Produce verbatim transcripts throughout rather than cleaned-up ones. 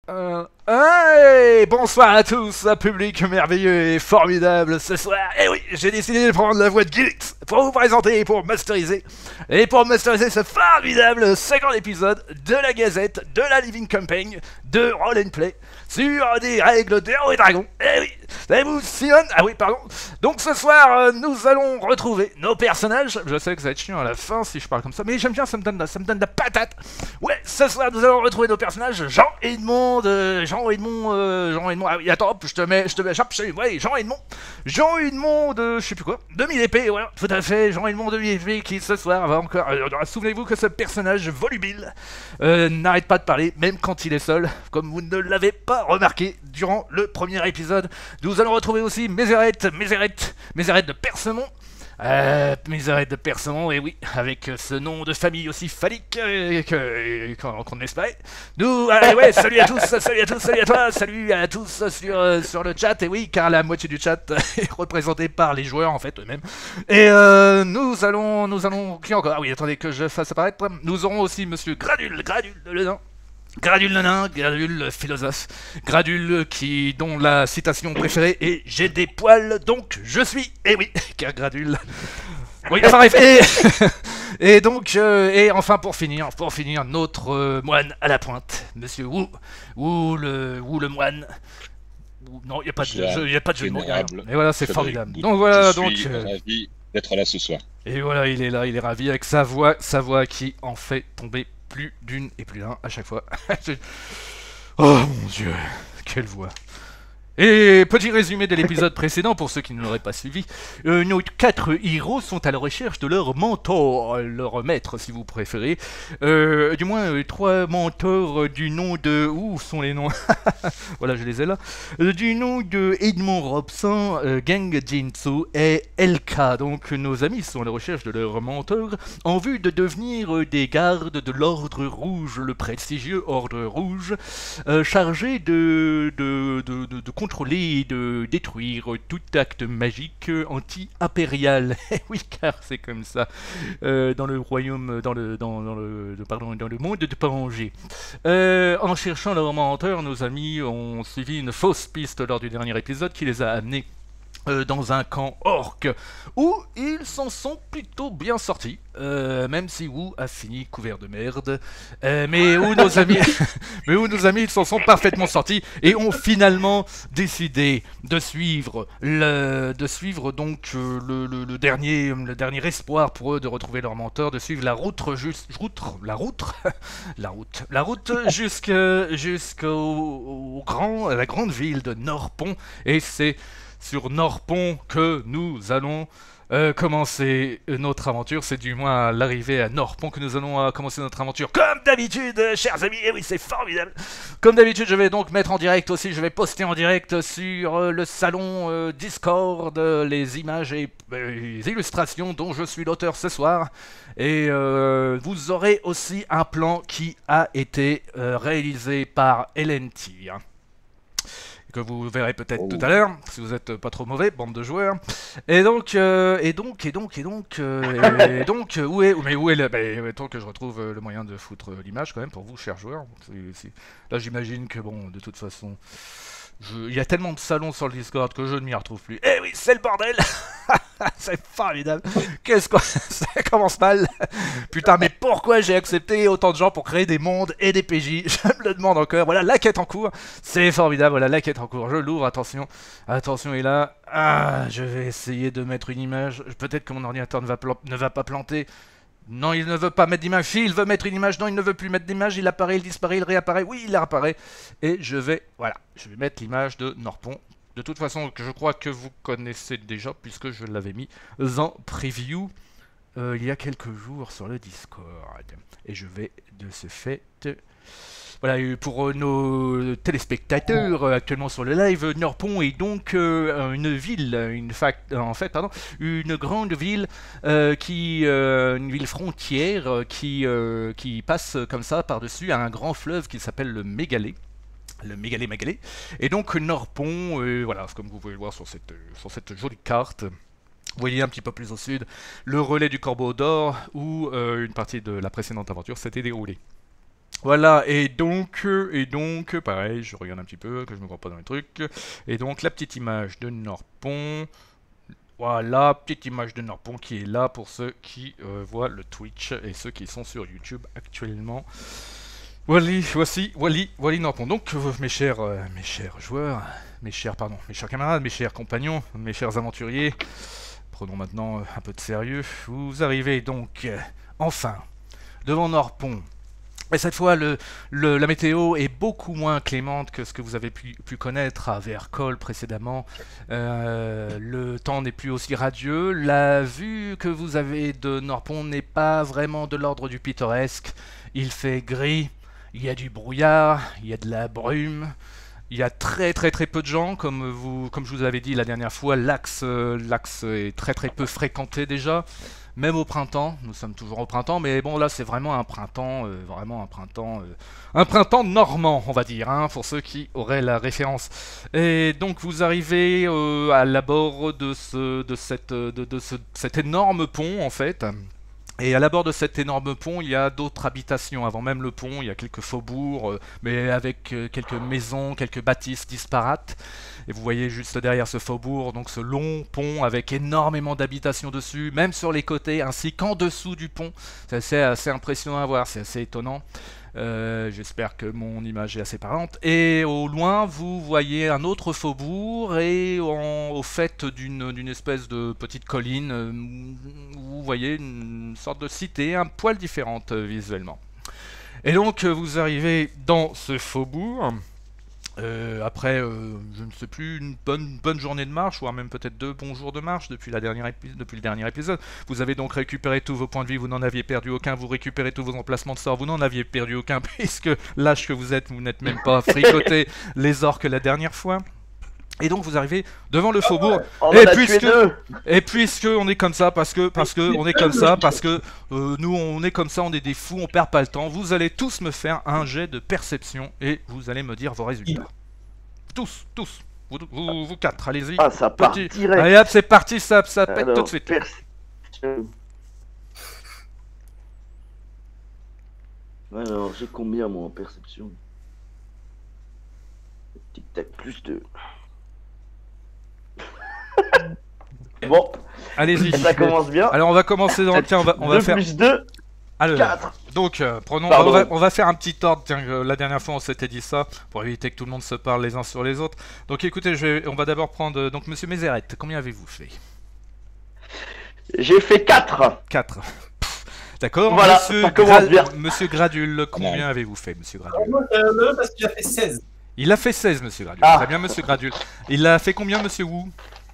Euh, hey, bonsoir à tous, un public merveilleux et formidable ce soir. Et oui, j'ai décidé de prendre la voix de Gilix pour vous présenter et pour masteriser. Et pour masteriser ce formidable second épisode de la Gazette, de la Living Campaign, de Roll and Play, sur des règles d'Héros et Dragons. Et oui, savez-vous, Simon? Ah oui, pardon. Donc ce soir, euh, nous allons retrouver nos personnages. Je sais que ça va être chiant à la fin si je parle comme ça, mais j'aime bien, ça me donne, la- ça me donne de la patate. Ouais, ce soir, nous allons retrouver nos personnages, Jean Edmond, euh, Jean Edmond, euh, Jean Edmond, ah oui, attends, hop, je te mets, je te mets, hop, je- ouais, Jean Edmond, Jean Edmond de, je sais plus quoi, de mille épées, voilà, tout à fait, Jean Edmond de mille épées, qui ce soir va encore, euh, souvenez-vous que ce personnage volubile euh, n'arrête pas de parler, même quand il est seul, comme vous ne l'avez pas remarqué durant le premier épisode. Nous allons retrouver aussi Mézéret, Mézéret, Mézéret de Persemont, euh, Mézéret de Persemont, et oui, avec ce nom de famille aussi phallique euh, que- qu'on qu'on espérait. Nous, euh, ouais, salut à tous, salut à tous, salut à toi, salut à tous sur, euh, sur le chat, et oui, car la moitié du chat est représentée par les joueurs, en fait, eux-mêmes. Et euh, nous allons, nous allons, qui encore? Ah oui, attendez que je fasse apparaître. Nous aurons aussi Monsieur Gradule, Gradule le nain. Gradule le nain, Gradule le philosophe, Gradule qui, dont la citation préférée est J'ai des poils, donc je suis. Et oui, car Gradule. Oui, enfin bref, et, et donc, euh, et enfin pour finir, pour finir, notre euh, moine à la pointe, Monsieur Wu, Wu le, Wu le moine. Wu- non, il n'y a pas de Bonsoir, jeu, il y a pas de jeu de mots. y a rien. vénérable Et voilà, c'est Frédéric formidable. Bout. Donc voilà, Je donc. suis euh, ravi d'être là ce soir. et voilà, il est là, il est ravi avec sa voix, sa voix qui en fait tomber plus d'une et plus d'un à chaque fois. Oh mon dieu, quelle voix. Et petit résumé de l'épisode précédent pour ceux qui ne l'auraient pas suivi. Euh, nos quatre héros sont à la recherche de leur mentor, leur maître si vous préférez. Euh, du moins euh, trois mentors du nom de... Où sont les noms? Voilà, je les ai là. Euh, du nom de Edmond Robson, euh, Gang Jinsu et Elka. Donc nos amis sont à la recherche de leur mentor en vue de devenir euh, des gardes de l'Ordre Rouge, le prestigieux Ordre Rouge, euh, chargé de, de, de, de, de contrôler et de détruire tout acte magique anti-impérial. Eh oui, car c'est comme ça euh, dans le royaume, dans le, dans, dans le, pardon, dans le monde de Pangée. Euh, en cherchant leur menteur, nos amis ont suivi une fausse piste lors du dernier épisode qui les a amenés euh, dans un camp orc où ils s'en sont plutôt bien sortis, euh, même si Wu a fini couvert de merde, euh, mais où nos amis, mais où nos amis ils s'en sont parfaitement sortis et ont finalement décidé de suivre le, de suivre donc euh, le, le, le dernier, le dernier espoir pour eux de retrouver leur mentor, de suivre la route juste, route, la route, la route, la route jusque jusqu'au au grand, à la grande ville de Norpont, et c'est sur Norpont que nous allons euh, commencer notre aventure. C'est du moins à l'arrivée à Norpont que nous allons euh, commencer notre aventure. Comme d'habitude, euh, chers amis, et oui, c'est formidable. Comme d'habitude, je vais donc mettre en direct aussi, je vais poster en direct sur euh, le salon euh, Discord euh, les images et euh, les illustrations dont je suis l'auteur ce soir. Et euh, vous aurez aussi un plan qui a été euh, réalisé par L T, hein, que vous verrez peut-être Oh. tout à l'heure, si vous êtes pas trop mauvais, bande de joueurs. Et donc, euh, et donc, et donc, et donc, euh, et donc, euh, où est, mais où est le, bah, mettons que je retrouve euh, le moyen de foutre euh, l'image quand même pour vous, chers joueurs. C'est- c'est- Là, j'imagine que bon, de toute façon, je- il y a tellement de salons sur le Discord que je ne m'y retrouve plus. Eh oui, c'est le bordel. C'est formidable. Qu'est-ce que ça commence mal. Putain, mais pourquoi j'ai accepté autant de gens pour créer des mondes et des P J? Je me le demande encore. Voilà, la quête en cours. C'est formidable. Voilà, la quête en cours. Je l'ouvre. Attention. Attention, et là. Ah, je vais essayer de mettre une image. Peut-être que mon ordinateur ne va, plan- ne va pas planter. Non, il ne veut pas mettre d'image. Si, il veut mettre une image. Non, il ne veut plus mettre d'image. Il apparaît, il disparaît, il réapparaît. Oui, il réapparaît. Et je vais. Voilà. Je vais mettre l'image de Norpont. De toute façon, que je crois que vous connaissez déjà, puisque je l'avais mis en preview euh, il y a quelques jours sur le Discord. Et je vais de ce fait... Voilà, euh, pour euh, nos téléspectateurs euh, actuellement sur le live, Norpont est donc euh, une ville, une fac- en fait, pardon, une grande ville euh, qui, euh, une ville frontière euh, qui, euh, qui passe comme ça par-dessus un grand fleuve qui s'appelle le Mégalé. Le Mégalé Mégalé. Et donc Norpont, euh, voilà, comme vous pouvez le voir sur cette, sur cette jolie carte. Vous voyez un petit peu plus au sud le relais du Corbeau d'Or où euh, une partie de la précédente aventure s'était déroulée. Voilà, et donc, euh, et donc, pareil, je regarde un petit peu, que je me vois pas dans les trucs. Et donc, la petite image de Norpon. Voilà, petite image de Norpon qui est là pour ceux qui euh, voient le Twitch et ceux qui sont sur YouTube actuellement. Wally, voici, Wally, Wally Norpon. Donc, euh, mes chers, euh, mes chers joueurs, mes chers, pardon, mes chers camarades, mes chers compagnons, mes chers aventuriers, prenons maintenant euh, un peu de sérieux. Vous arrivez donc, euh, enfin, devant Norpon. Et cette fois, le, le, la météo est beaucoup moins clémente que ce que vous avez pu, pu connaître à Vercol précédemment. Euh, le temps n'est plus aussi radieux. La vue que vous avez de Norpon n'est pas vraiment de l'ordre du pittoresque. Il fait gris, il y a du brouillard, il y a de la brume. Il y a très très très peu de gens, comme, vous, comme je vous avais dit la dernière fois, l'axe euh, l'axe est très très peu fréquenté déjà. Même au printemps, nous sommes toujours au printemps, mais bon là c'est vraiment un printemps, euh, vraiment un printemps, euh, un printemps normand on va dire, hein, pour ceux qui auraient la référence. Et donc vous arrivez euh, à l'abord de, ce, de, cette, de, de ce, cet énorme pont en fait. Et à l'abord de cet énorme pont, il y a d'autres habitations. Avant même le pont, il y a quelques faubourgs, euh, mais avec euh, quelques maisons, quelques bâtisses disparates. Et vous voyez juste derrière ce faubourg, donc ce long pont avec énormément d'habitations dessus, même sur les côtés, ainsi qu'en dessous du pont. C'est assez, assez impressionnant à voir, c'est assez étonnant. Euh, J'espère que mon image est assez parlante. Et au loin, vous voyez un autre faubourg, et en, au fait d'une espèce de petite colline, euh, vous voyez une sorte de cité un poil différente euh, visuellement. Et donc, euh, vous arrivez dans ce faubourg. Euh, après, euh, je ne sais plus, une bonne, bonne journée de marche, voire même peut-être deux bons jours de marche depuis, la dernière depuis le dernier épisode. Vous avez donc récupéré tous vos points de vie, vous n'en aviez perdu aucun, vous récupérez tous vos emplacements de sort, vous n'en aviez perdu aucun, puisque l'âge que vous êtes, vous n'êtes même pas fricoté les orques la dernière fois. Et donc vous arrivez devant le faubourg, On et en a puisque, tué deux. et puisque on est comme ça, parce que, parce que on est comme ça, parce que euh, nous on est comme ça, on est des fous, on perd pas le temps, vous allez tous me faire un jet de perception, et vous allez me dire vos résultats. Tous, tous, vous, vous, vous quatre, allez-y. Ah, ça part Petit... direct. Allez hop, c'est parti, ça, ça pète Alors, tout de suite. perception. Alors, j'ai combien moi en perception? Tic-tac, plus deux. Bon, Allez-y. ça commence bien. Alors on va commencer dans... Tiens, on va, on va deux faire... plus deux, Alors, quatre. donc, euh, prenons, on Pardon. va, on va faire un petit ordre. Tiens, euh, la dernière fois, on s'était dit ça pour éviter que tout le monde se parle les uns sur les autres. Donc, écoutez, je vais, on va d'abord prendre. euh, Donc, Monsieur Mézeret, combien avez-vous fait? J'ai fait quatre. quatre. D'accord. Voilà, Monsieur, ça commence bien. Monsieur Gradule, combien avez-vous fait, Monsieur Gradule? Moi, j'ai un parce qu'il a fait seize. Il a fait seize, Monsieur Gradule. Ah. Très bien, Monsieur Gradule. Il a fait combien, Monsieur Wu?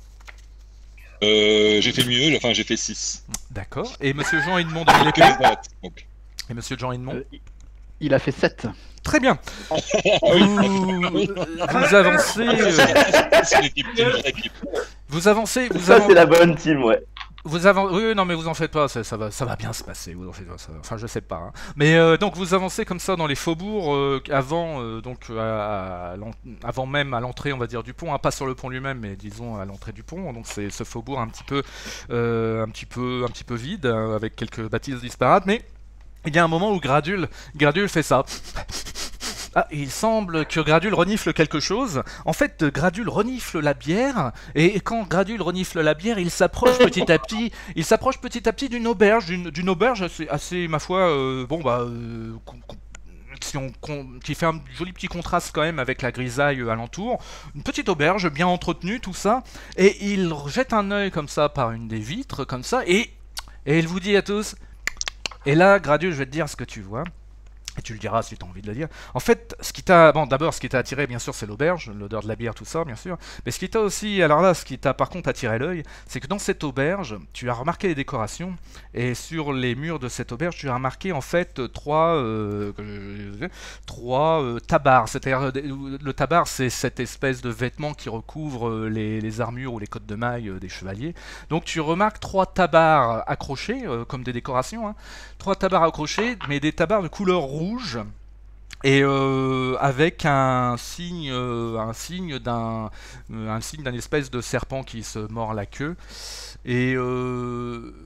Euh, j'ai fait mieux, enfin j'ai fait six. D'accord. Et Monsieur Jean Edmond de Que Millepied? les dates, donc. Et Monsieur Jean Edmond? Euh, il a fait sept. Très bien. Ah Vous, vous avancez. euh, C'est une équipe, c'est une vraie équipe. Vous avancez. Vous Ça, avancez. c'est la bonne team, ouais. Vous avancez, oui, non, mais vous en faites pas, ça, ça va, ça va bien se passer. Vous en faites pas, ça... Enfin, je sais pas. Hein. Mais euh, donc, vous avancez comme ça dans les faubourgs euh, avant, euh, donc à, à, avant même à l'entrée, on va dire, du pont, hein, pas sur le pont lui-même, mais disons à l'entrée du pont. Donc, c'est ce faubourg un petit peu, euh, un petit peu, un petit peu vide, euh, avec quelques bâtisses disparates. Mais il y a un moment où Gradule, Gradule fait ça. Ah, il semble que Gradule renifle quelque chose. En fait, Gradule renifle la bière, et quand Gradule renifle la bière, il s'approche petit à petit. Il s'approche petit à petit d'une auberge, d'une auberge assez, assez, ma foi, euh, bon bah, euh, si on, qui fait un joli petit contraste quand même avec la grisaille alentour. Une petite auberge bien entretenue, tout ça, et il jette un œil comme ça par une des vitres, comme ça, et et il vous dit à tous. Et là, Gradule, je vais te dire ce que tu vois. Et tu le diras si tu as envie de le dire. En fait, ce qui t'a... Bon, d'abord, ce qui t'a attiré, bien sûr, c'est l'auberge, l'odeur de la bière, tout ça, bien sûr. Mais ce qui t'a aussi... Alors là, ce qui t'a par contre attiré l'œil, c'est que dans cette auberge, tu as remarqué les décorations. Et sur les murs de cette auberge, tu as remarqué, en fait, trois... Euh, trois euh, tabards. C'est-à-dire, le tabard, c'est cette espèce de vêtement qui recouvre les, les armures ou les cottes de mailles euh, des chevaliers. Donc, tu remarques trois tabards accrochés, euh, comme des décorations, hein. Trois tabards accrochés, mais des tabards de couleur rouge. Et euh, avec un signe, euh, un signe d'un, euh, un signe d'un espèce de serpent qui se mord la queue. Et euh,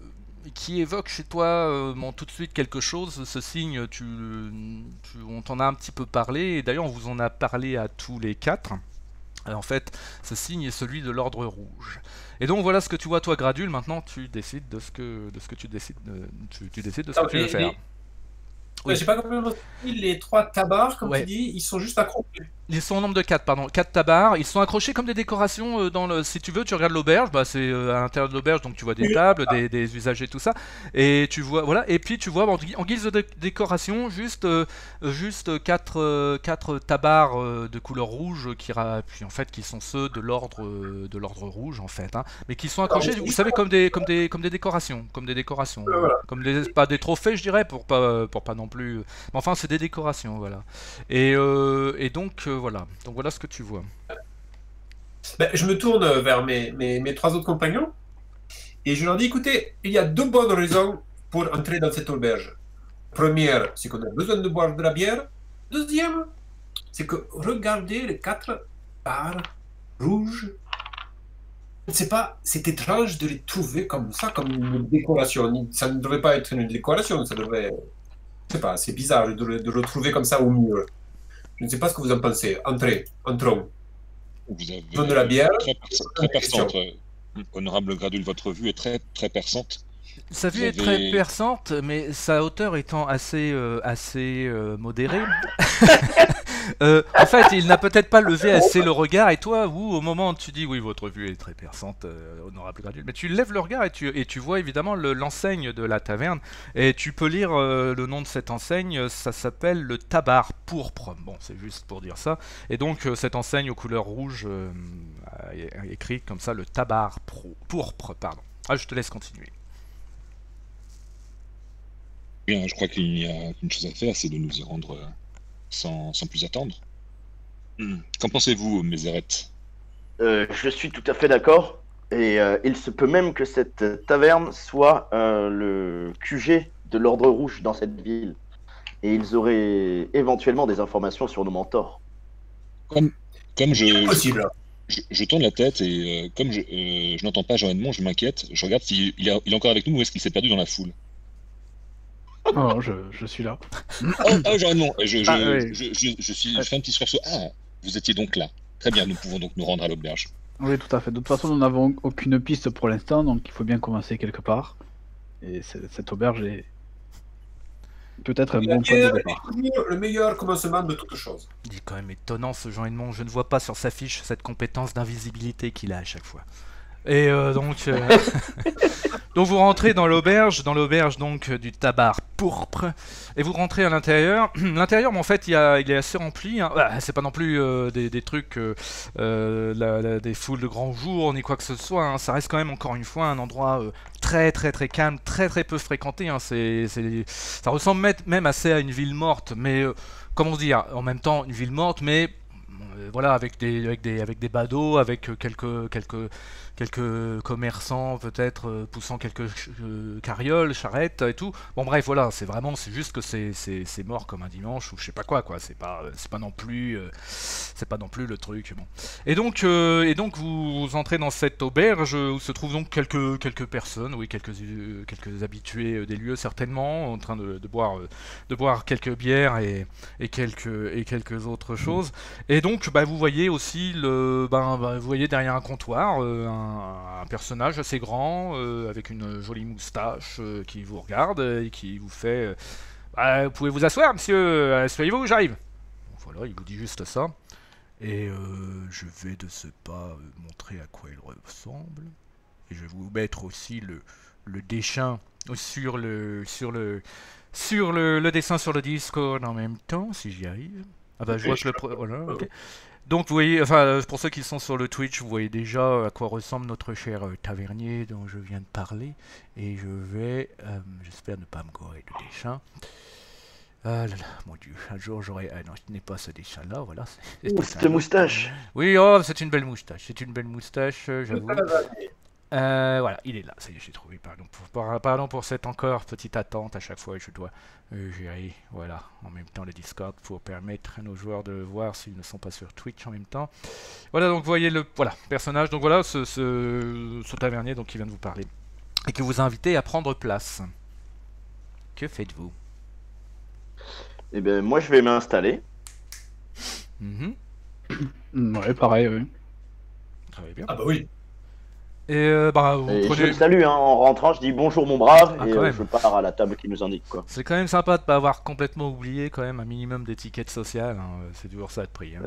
qui évoque chez toi euh, bon, tout de suite quelque chose. Ce signe, tu, tu- on t'en a un petit peu parlé, et d'ailleurs on vous en a parlé à tous les quatre. Euh, En fait, ce signe est celui de l'ordre rouge. Et donc voilà ce que tu vois toi, Gradule. Maintenant, tu décides de ce que, de ce que tu décides, de, tu, tu décides de ce Non, que tu veux les- faire. les- Oui. J'ai pas compris les trois tabards, comme Ouais. tu dis, ils sont juste accrochés. Ils sont au nombre de quatre, pardon. quatre tabards. Ils sont accrochés comme des décorations euh, dans le. Si tu veux, tu regardes l'auberge. Bah, c'est euh, à l'intérieur de l'auberge, donc tu vois des tables, des, des usagers, tout ça. Et tu vois, voilà. Et puis tu vois, en, gui- en guise de dé- décoration, juste, euh, juste quatre, euh, quatre tabards euh, de couleur rouge qui, ra- puis en fait, qui sont ceux de l'ordre, euh, de l'ordre rouge en fait, hein. Mais qui sont accrochés, vous savez, comme des, comme des, comme des décorations, comme des décorations, Euh, voilà. comme des, pas des trophées, je dirais, pour pas, pour pas non plus. Mais enfin, c'est des décorations, voilà. Et, euh, et donc, euh, voilà. Donc voilà ce que tu vois. Ben, je me tourne vers mes, mes, mes trois autres compagnons et je leur dis, écoutez, il y a deux bonnes raisons pour entrer dans cette auberge. Première, c'est qu'on a besoin de boire de la bière. Deuxième, c'est que regardez les quatre barres rouges. Je ne sais pas, c'est étrange de les trouver comme ça, comme une décoration. Ça ne devrait pas être une décoration, ça devrait... Je sais pas, c'est bizarre de le, de le trouver comme ça au mur. Je ne sais pas ce que vous en pensez. Entrez, entrons. Vous avez Donne de la bière. très, perce- très perçante. euh, Honorable Gradule, votre vue est très très perçante. Sa vue Vous est très avez- perçante, mais sa hauteur étant assez, euh, assez euh, modérée. Euh, en fait, il n'a peut-être pas levé assez le regard, et toi, où au moment où tu dis oui, votre vue est très perçante, euh, honorable Gradule, mais tu lèves le regard et tu, et tu vois évidemment le- l'enseigne de la taverne, et tu peux lire euh, le nom de cette enseigne, ça s'appelle le Tabard Pourpre. Bon, c'est juste pour dire ça. Et donc, euh, cette enseigne aux couleurs rouges, euh, est écrit comme ça, le Tabard Pro- Pourpre, pardon. Ah, je te laisse continuer. Bien, je crois qu'il n'y a qu'une chose à faire, c'est de nous y rendre euh, sans, sans plus attendre. Hmm. Qu'en pensez-vous, Mézérette? Euh, je suis tout à fait d'accord. Et euh, il se peut même que cette taverne soit euh, le Q G de l'Ordre Rouge dans cette ville. Et ils auraient éventuellement des informations sur nos mentors. Comme, comme C'est je, possible. je, je tourne la tête et euh, comme je, euh, je n'entends pas Jean Edmond, je m'inquiète. Je regarde s'il il est, il est encore avec nous ou est-ce qu'il s'est perdu dans la foule. Oh, je, je suis là. Oh, oh Jean Edmond, je, je, Ah, oui. je, je, je suis, je fais un petit sursaut. Ah, vous étiez donc là. Très bien, nous pouvons donc nous rendre à l'auberge. Oui, tout à fait. De toute façon, nous n'avons aucune piste pour l'instant, donc il faut bien commencer quelque part. Et c'est- cette auberge est peut-être un La bon point bière de est départ. toujours le meilleur commencement de toute chose. Il est quand même étonnant ce Jean Edmond, je ne vois pas sur sa fiche cette compétence d'invisibilité qu'il a à chaque fois. Et euh, donc, euh, donc vous rentrez dans l'auberge, dans l'auberge donc euh, du Tabard Pourpre, et vous rentrez à l'intérieur. L'intérieur, mais en fait, il, y a, il est assez rempli. Hein. Ah, c'est pas non plus euh, des, des trucs, euh, euh, la- la- des foules de grands jours ni quoi que ce soit. Hein. Ça reste quand même encore une fois un endroit euh, très très très calme, très très peu fréquenté. Hein. C'est, c'est, ça ressemble met- même assez à une ville morte, mais euh, comment dire, en même temps une ville morte, mais euh, voilà, avec des, avec des, avec des badauds, avec euh, quelques, quelques, quelques commerçants peut-être euh, poussant quelques ch- euh, carrioles, charrettes et tout. Bon bref, voilà, c'est vraiment, c'est juste que c'est, c'est, c'est mort comme un dimanche ou je sais pas quoi, quoi. C'est pas, euh, c'est pas non plus, euh, c'est pas non plus le truc. Bon. Et donc, euh, et donc vous, vous entrez dans cette auberge où se trouvent donc quelques, quelques personnes, oui, quelques, euh, quelques habitués euh, des lieux certainement, en train de, de boire, euh, de boire quelques bières et, et quelques, et quelques autres choses. Et donc, bah, vous voyez aussi le, ben, bah, vous voyez derrière un comptoir euh, un, un personnage assez grand euh, avec une jolie moustache euh, qui vous regarde et qui vous fait, euh, bah, vous pouvez vous asseoir, monsieur, euh, asseyez-vous, j'arrive. Donc, voilà, il vous dit juste ça. Et euh, je vais de ce pas euh, montrer à quoi il ressemble. Et je vais vous mettre aussi le, le dessin sur le, sur le, sur le, le dessin sur le Discord en même temps, si j'y arrive. Ah bah je vois que le... pro- Voilà, ok. Donc vous voyez, enfin euh, pour ceux qui sont sur le Twitch, vous voyez déjà à quoi ressemble notre cher euh, tavernier dont je viens de parler. Et je vais, euh, j'espère ne pas me gorer de dessin. Ah là là, mon dieu, un jour j'aurai... Ah non, ce n'est pas ce dessin-là, voilà. c'est- Ouh, c'est cette un- moustache. Oui, oh, c'est une belle moustache, c'est une belle moustache, euh, j'avoue. Euh, voilà, il est là, ça y est, j'ai trouvé. Pardon pour, par- pardon pour cette encore petite attente à chaque fois, je dois euh, gérer, voilà, en même temps le Discord pour permettre à nos joueurs de voir s'ils ne sont pas sur Twitch en même temps. Voilà, donc vous voyez le voilà, personnage, donc voilà, ce, ce, ce tavernier donc, qui vient de vous parler. et qui vous invite à prendre place. Que faites-vous? Eh ben, moi, je vais m'installer. Mhm. Ouais, pareil, oui. Très bien. Ah bah oui. Et euh, bah, vous Et je prenez... le salue, hein, en rentrant, je dis bonjour mon brave, Ah, et quand euh, même. je pars à la table qui nous indique, quoi. C'est quand même sympa de pas avoir complètement oublié quand même un minimum d'étiquette sociale, hein. C'est toujours ça de prix. Hein.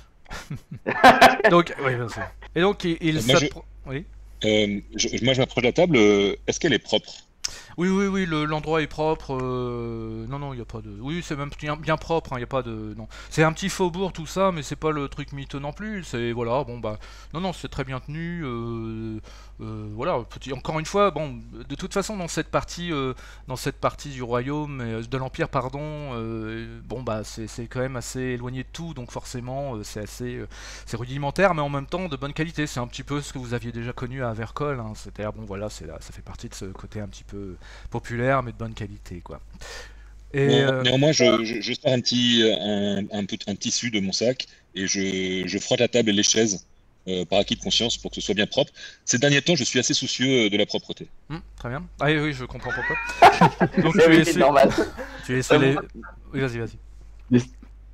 Euh, Donc, oui, bien sûr. Et donc, il, il Euh, moi, je- s'appro- oui. Euh, je- moi, je m'approche de la table. euh, Est-ce qu'elle est propre? Oui, oui, oui, le- l'endroit est propre. euh, Non, non, il n'y a pas de. Oui, c'est même bien, bien propre. Il n'y a pas de. Non, c'est un petit faubourg tout ça, mais c'est pas le truc miteux non plus. C'est voilà, bon bah, non, non, c'est très bien tenu. euh, euh, voilà, petit. Encore une fois, bon, de toute façon, dans cette partie, euh, dans cette partie du royaume, euh, de l'empire, pardon, euh, bon bah, c'est c'est quand même assez éloigné de tout, donc forcément, euh, c'est assez, euh, c'est rudimentaire, mais en même temps de bonne qualité. C'est un petit peu ce que vous aviez déjà connu à Vercol. Hein. C'est-à-dire, bon, voilà, c'est là, ça fait partie de ce côté un petit peu populaire mais de bonne qualité quoi. Et Néan- euh, Néanmoins, je, je, je sors un petit, un, un, peu- un tissu de mon sac et je, je frotte la table et les chaises euh, par acquis de conscience pour que ce soit bien propre. Ces derniers temps, je suis assez soucieux de la propreté. hmm, très bien. Ah oui, oui, je comprends pourquoi. Donc mais tu oui, es c'est su- normal. tu es sur les... Euh, Oui, vas-y, vas-y. Les-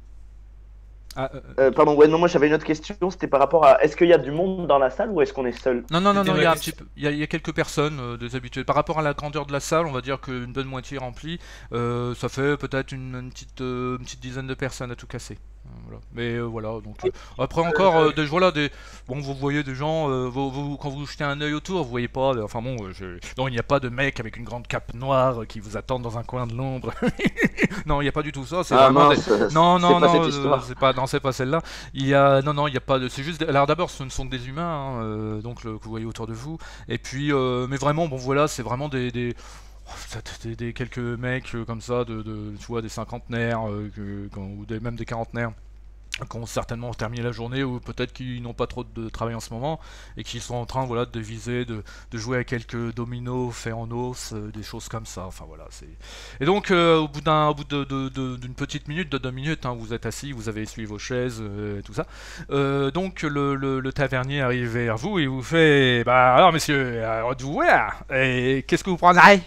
Ah, euh, Euh, pardon, ouais, non, moi j'avais une autre question, c'était par rapport à est-ce qu'il y a du monde dans la salle ou est-ce qu'on est seul? Non, non, non, C'était non, il y ma a un question. petit peu, il y a, il y a quelques personnes, euh, des habitués. Par rapport à la grandeur de la salle, on va dire qu'une bonne moitié remplie, euh, ça fait peut-être une, une petite, euh, une petite dizaine de personnes à tout casser. Euh, voilà. Mais euh, voilà, donc euh, après encore euh, des voilà des bon vous voyez des gens euh, vous, vous- quand vous jetez un œil autour vous voyez pas euh, enfin bon euh, je... non il n'y a pas de mec avec une grande cape noire euh, qui vous attend dans un coin de l'ombre. Non il n'y a pas du tout ça c'est Ah vraiment des- mince, non c'est non pas non cette euh, histoire. c'est pas non c'est pas celle-là il y a non non il y a pas de c'est juste des- alors d'abord ce ne sont que des humains hein, euh, donc le- que vous voyez autour de vous et puis euh, mais vraiment bon voilà c'est vraiment des, des... Des, des quelques mecs euh, comme ça, de, de- tu vois, des cinquantenaires euh, que- quand- ou des, même des quarantenaires qui ont certainement terminé la journée ou peut-être qui n'ont pas trop de travail en ce moment et qui sont en train voilà, de viser, de, de jouer à quelques dominos faits en os, euh, des choses comme ça. Enfin voilà, c'est. Et donc euh, au bout d'un, au bout de, de- de- d'une petite minute, de deux minutes, hein, vous êtes assis, vous avez essuyé vos chaises, euh, et tout ça. Euh, donc le, le- le tavernier arrive vers vous et vous fait, bah alors messieurs, alors de vous voir. Et qu'est-ce que vous prendrez?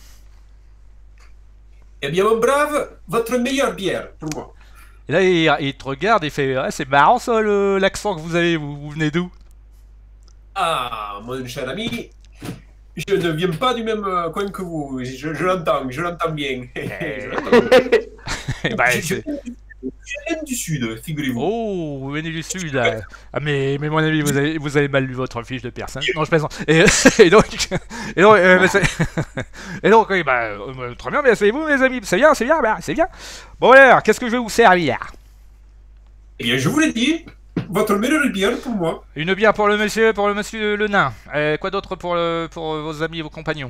Eh bien, mon brave, votre meilleure bière pour moi. Et là il, il te regarde et fait, ah, c'est marrant ça le- l'accent que vous avez, vous, vous venez d'où? Ah, mon cher ami, je ne viens pas du même euh, coin que vous. Je, je l'entends, je l'entends bien. Je l'entends bien. Eh ben, Je- je- c'est- je viens du sud, figurez-vous. Oh, vous venez du sud là. Ah mais, mais mon ami, vous avez, vous avez mal lu votre fiche de personne. Non, je plaisante. Et, et donc, et donc, euh, mais c'est- et donc, oui, bah, euh, très bien, mais asseyez-vous mes amis, c'est bien, c'est bien, bah, c'est bien. Bon alors, qu'est-ce que je vais vous servir? Eh bien, je vous l'ai dit, votre meilleure bière pour moi. Une bière pour le monsieur, pour le monsieur le nain. Et quoi d'autre pour, le, pour vos amis et vos compagnons?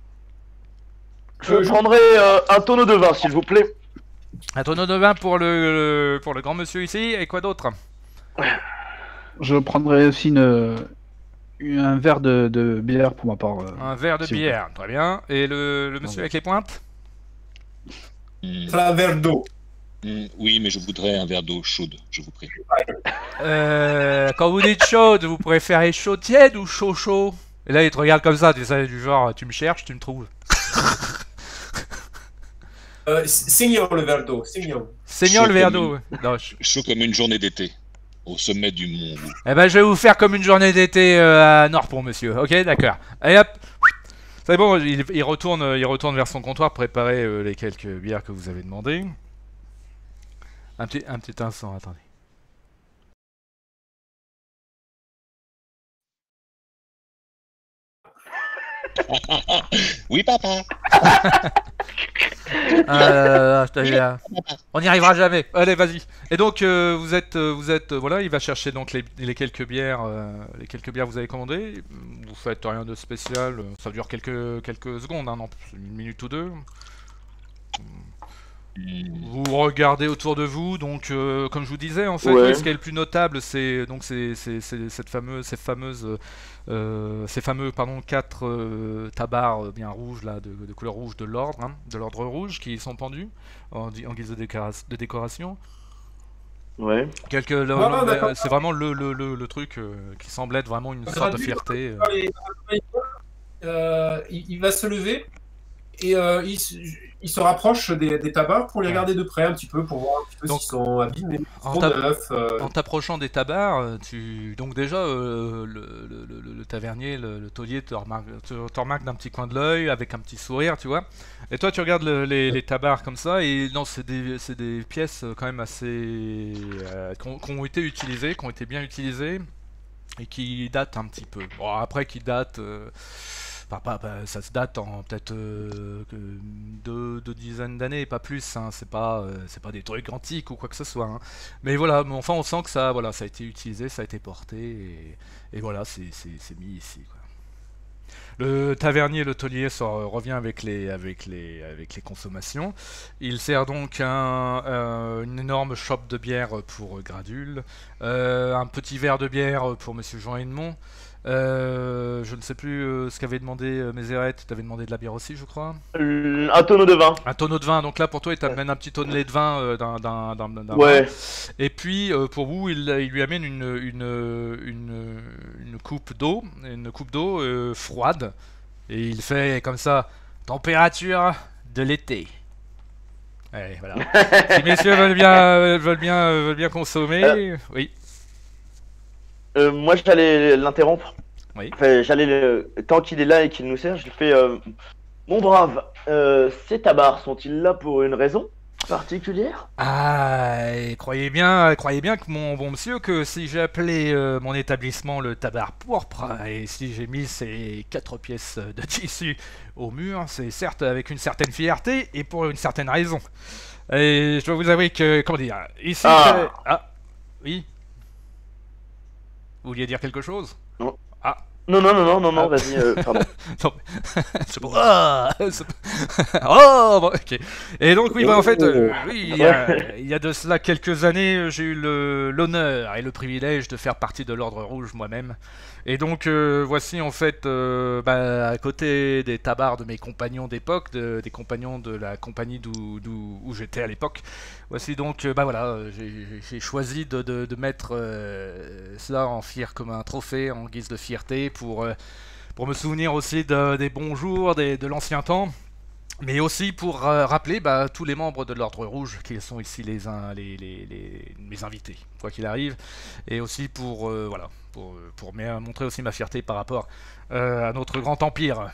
Je prendrai euh, un tonneau de vin, s'il vous plaît. Un tonneau de vin pour le, pour le grand monsieur ici, et quoi d'autre? Je prendrai aussi une, une- un verre de, de bière pour ma part. euh. Un verre de S'il vous bière, très bien. Et le, le monsieur Ouais. avec les pointes? Hmm, C'est un verre d'eau. hmm, oui, mais je voudrais un verre d'eau chaude, je vous prie. Euh, quand vous dites chaude, vous préférez chaud tiède ou chaud chaud? Et là, il te regarde comme ça, tu sais, du genre, tu me cherches, tu me trouves. Euh, saignant le verre d'eau, saignant. Seigneur Chaud le verre comme d'eau. ouais. Non, je- Chaud comme une journée d'été, au sommet du mont. Loup. Eh ben, je vais vous faire comme une journée d'été euh, à Nordpont, monsieur. Ok, d'accord. Et hop. C'est bon, il, il retourne, il retourne vers son comptoir, préparer euh, les quelques bières que vous avez demandées. Un petit, un petit instant, attendez. Oui, papa. Ah là là là, je t'avais là. On n'y arrivera jamais. Allez, vas-y. Et donc euh, vous êtes, euh, vous êtes, euh, voilà, il va chercher donc les, les quelques bières, euh, les quelques bières que vous avez commandées. Vous faites rien de spécial. Ça dure quelques quelques secondes, hein, non, une minute ou deux. Hmm, Vous regardez autour de vous, donc euh, comme je vous disais, en fait, Ouais. oui, ce qui est le plus notable, c'est donc c'est c'est- c'est cette fameuse, ces fameuses, euh, ces fameux pardon quatre euh, tabards euh, bien rouges là, de, de couleur rouge de l'ordre, hein, de l'ordre rouge, qui sont pendus en, di- en guise de, décora- de décoration. Ouais. Quelques, le- Voilà, le- d'accord. c'est vraiment le, le, le, le truc euh, qui semble être vraiment une sorte de fierté. euh. Dans les- euh, il, il va se lever et euh, il, se- il se rapproche des, des tabards pour les Ouais. regarder de près un petit peu, pour voir un petit peu Donc, s'ils sont abîmés, en trop tab- neufs. euh, En t'approchant des tabards, euh, tu donc déjà euh, le, le- le- le tavernier, le, le taulier te remarque, te, te remarque d'un petit coin de l'œil avec un petit sourire, tu vois. Et toi, tu regardes le- les, les tabards comme ça et non, c'est des, c'est des pièces euh, quand même assez euh, qui ont, qui ont été utilisées, qui ont été bien utilisées et qui datent un petit peu. Bon, après, qui datent. euh, Enfin, pas, pas- ça se date en peut-être euh, que deux, deux dizaines d'années, pas plus. Hein, c'est pas, euh, c'est pas des trucs antiques ou quoi que ce soit. Hein. Mais voilà, mais enfin, on sent que ça, voilà, ça a été utilisé, ça a été porté, et, et voilà, c'est, c'est, c'est mis ici. Quoi. Le tavernier, le taulier, sort- revient avec les, avec les, avec les consommations. Il sert donc un, euh, une énorme chope de bière pour Gradule, euh, un petit verre de bière pour Monsieur Jean Edmond. Euh, je ne sais plus euh, ce qu'avait demandé euh, Mézérette. Tu avais demandé de la bière aussi, je crois. Euh, Un tonneau de vin. Un tonneau de vin. Donc là, pour toi, il t'amène un petit tonnelet de vin euh, d'un, d'un, d'un, d'un Ouais. vin. Et puis, euh, pour vous, il, il lui amène une, une, une, une coupe d'eau, une coupe d'eau euh, froide. Et il fait comme ça, température de l'été. Allez, voilà. Si messieurs veulent bien, veulent bien, veulent bien consommer, oui. Euh, moi, j'allais l'interrompre. Oui. Enfin, j'allais le... Tant qu'il est là et qu'il nous sert, je lui fais euh, Mon brave, euh, ces tabards sont-ils là pour une raison particulière? Ah, et croyez bien, croyez bien que mon bon monsieur, que si j'ai appelé euh, mon établissement le tabac pourpre, et si j'ai mis ces quatre pièces de tissu au mur, c'est certes avec une certaine fierté et pour une certaine raison. Et je dois vous avouer que, comment dire, ici... Ah. c'est- Ah, oui. Vous vouliez dire quelque chose? Non. Ah. Non, non, non, non, non, non, Ah. vas-y, euh, pardon. Non, mais- c'est bon. Ah, c'est- oh, bon, ok. Et donc, oui, bah, en fait, euh, oui, il y, a, il y a de cela quelques années, j'ai eu le- l'honneur et le privilège de faire partie de l'Ordre Rouge moi-même. Et donc, euh, voici en fait, euh, bah, à côté des tabards de mes compagnons d'époque, de- des compagnons de la compagnie d'où, d'où- où j'étais à l'époque, voici donc, euh, bah voilà, euh, j'ai, j'ai choisi de, de- de mettre euh, cela en fier comme un trophée, en guise de fierté, pour, euh, pour me souvenir aussi de- des bons jours, des- de l'ancien temps. Mais aussi pour euh, rappeler bah, tous les membres de l'Ordre Rouge qui sont ici les, uns, les, les, les- mes invités, quoi qu'il arrive, et aussi pour euh, voilà pour, pour me- montrer aussi ma fierté par rapport euh, à notre grand empire.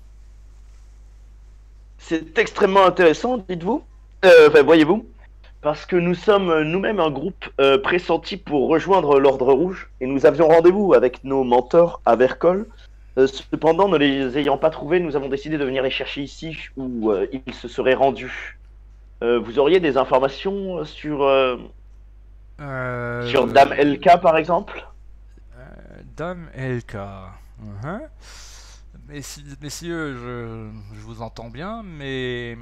C'est extrêmement intéressant, dites-vous. Euh, Enfin, voyez-vous. Parce que nous sommes nous-mêmes un groupe euh, pressenti pour rejoindre l'Ordre Rouge. Et nous avions rendez-vous avec nos mentors à Vercol. Euh, cependant, ne les ayant pas trouvés, nous avons décidé de venir les chercher ici où euh, ils se seraient rendus. Euh, vous auriez des informations sur, euh, Euh, sur Dame L K par exemple? euh, Dame L K. Mhm. Messi- Messieurs, je, je vous entends bien, mais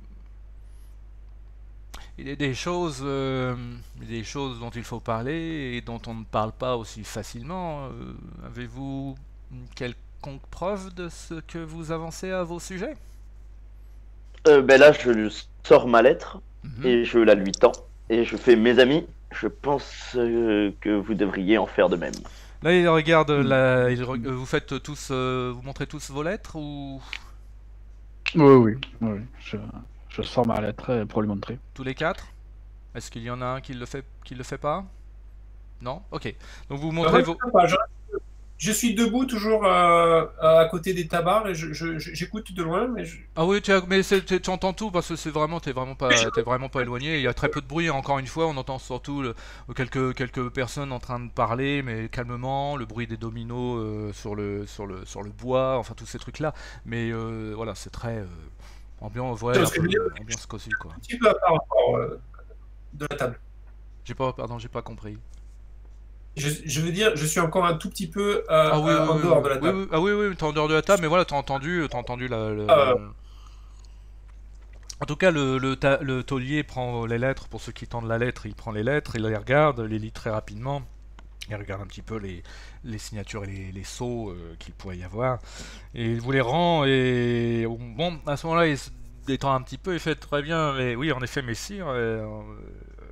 il y a des choses, euh, des choses dont il faut parler et dont on ne parle pas aussi facilement. Euh, avez-vous une quelconque preuve de ce que vous avancez à vos sujets? Euh, ben là, je lui sors ma lettre Mhm. et je la lui tends. Et je fais Mes amis, je pense euh, que vous devriez en faire de même. Là, il regarde la. il re- euh, vous faites tous, euh, vous montrez tous vos lettres ou Oui, oui, oui. oui. Je, je sors ma lettre euh, pour lui montrer. tous les quatre? Est-ce qu'il y en a un qui le fait, qui le fait pas? Non? Ok. Donc vous montrez Ouais, vos. sympa, je, je suis debout toujours euh, à côté des tabards et je- je- je- j'écoute de loin, mais je... Ah oui, tu as- mais c'est- tu tu entends tout parce que c'est vraiment, t'es vraiment pas, Oui, je- t'es vraiment pas éloigné. Il y a très peu de bruit. Encore une fois, on entend surtout le- quelques quelques personnes en train de parler, mais calmement, le bruit des dominos euh, sur le sur le sur le bois, enfin tous ces trucs là. Mais euh, voilà, c'est très euh, ambiance, ouais, C'est un ce que peu, je veux dire. ambiance cosy quoi. un petit peu à part encore euh, de la table. J'ai pas, pardon, j'ai pas compris. Je, je veux dire, je suis encore un tout petit peu euh, Ah oui, euh, oui, en oui, dehors oui. de la Oui, table. oui, ah oui, oui, t'es en dehors de la table, mais voilà, t'as entendu, t'as entendu la. le- Ah. le- En tout cas, le, le, ta- le taulier prend les lettres. Pour ceux qui tendent la lettre, il prend les lettres, il les regarde, les lit très rapidement. Il regarde un petit peu les, les signatures et les, les sceaux euh, qu'il pourrait y avoir. Et il vous les rend. Et bon, à ce moment-là, il se détend un petit peu. Il fait très bien. Mais oui, en effet, messire. Euh,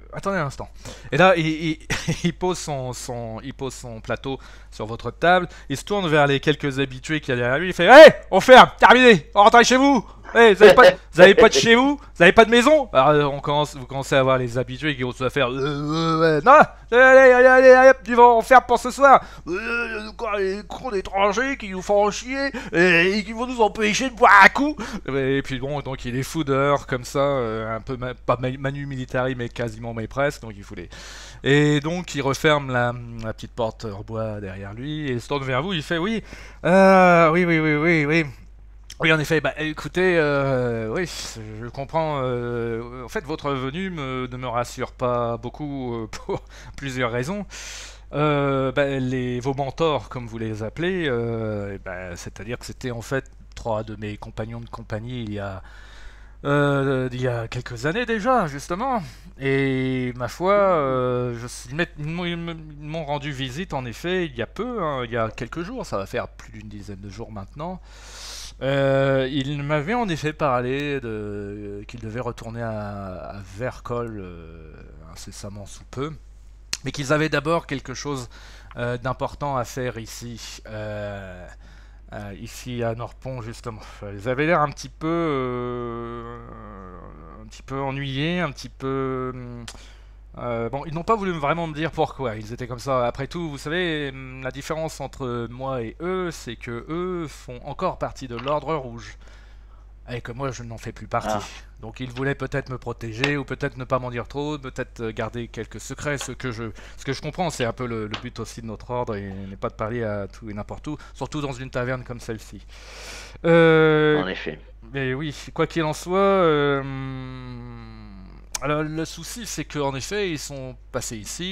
attendez un instant. Et là, il, il, il pose son, son, il pose son plateau sur votre table. Il se tourne vers les quelques habitués qui y a derrière lui. Il fait, hé, on ferme, terminé, on rentre chez vous. Hey, vous avez pas, vous avez pas de chez vous, vous avez pas de maison. Alors, on commence, vous commencez à voir les habitués qui vont se faire, euh, euh, non, allez, allez, allez, allez, du vent, on ferme pour ce soir. Euh, quoi, les cons d'étrangers qui nous font chier et qui vont nous empêcher de boire un coup. Et puis bon, donc il est fou dehors comme ça, euh, un peu ma, pas manu militari mais quasiment mais presque, donc il faut les. Et donc il referme la, la petite porte en bois derrière lui et il se tourne vers vous. Il fait oui, euh, oui, oui, oui, oui, oui. Oui, en effet, bah écoutez, euh, oui, je comprends. Euh, en fait, votre venue me, ne me rassure pas beaucoup euh, pour plusieurs raisons. Euh, bah, les, vos mentors, comme vous les appelez, euh, bah, c'est-à-dire que c'était en fait trois de mes compagnons de compagnie il y a, euh, il y a quelques années déjà, justement. Et ma foi, euh, je, ils m'ont- ils m'ont ils m'ont rendu visite en effet il y a peu, hein, il y a quelques jours, ça va faire plus d'une dizaine de jours maintenant. Euh, il m'avait en effet parlé de qu'il devait retourner à, à Vercol euh, incessamment sous peu, mais qu'ils avaient d'abord quelque chose euh, d'important à faire ici, euh, euh, ici à Norpont justement. Ils avaient l'air un petit peu, euh, un petit peu ennuyés, un petit peu. Euh, bon, ils n'ont pas voulu vraiment me dire pourquoi. Ils étaient comme ça. Après tout, vous savez, hum, la différence entre moi et eux, c'est que eux font encore partie de l'Ordre Rouge, et que moi, je n'en fais plus partie. Ah. Donc, ils voulaient peut-être me protéger, ou peut-être ne pas m'en dire trop, peut-être euh, garder quelques secrets. Ce que je, ce que je comprends, c'est un peu le, le but aussi de notre ordre, et n'est pas de parler à tout et n'importe où, surtout dans une taverne comme celle-ci. Euh, En effet. mais oui, quoi qu'il en soit, euh, hum, alors le souci c'est qu'en effet ils sont passés ici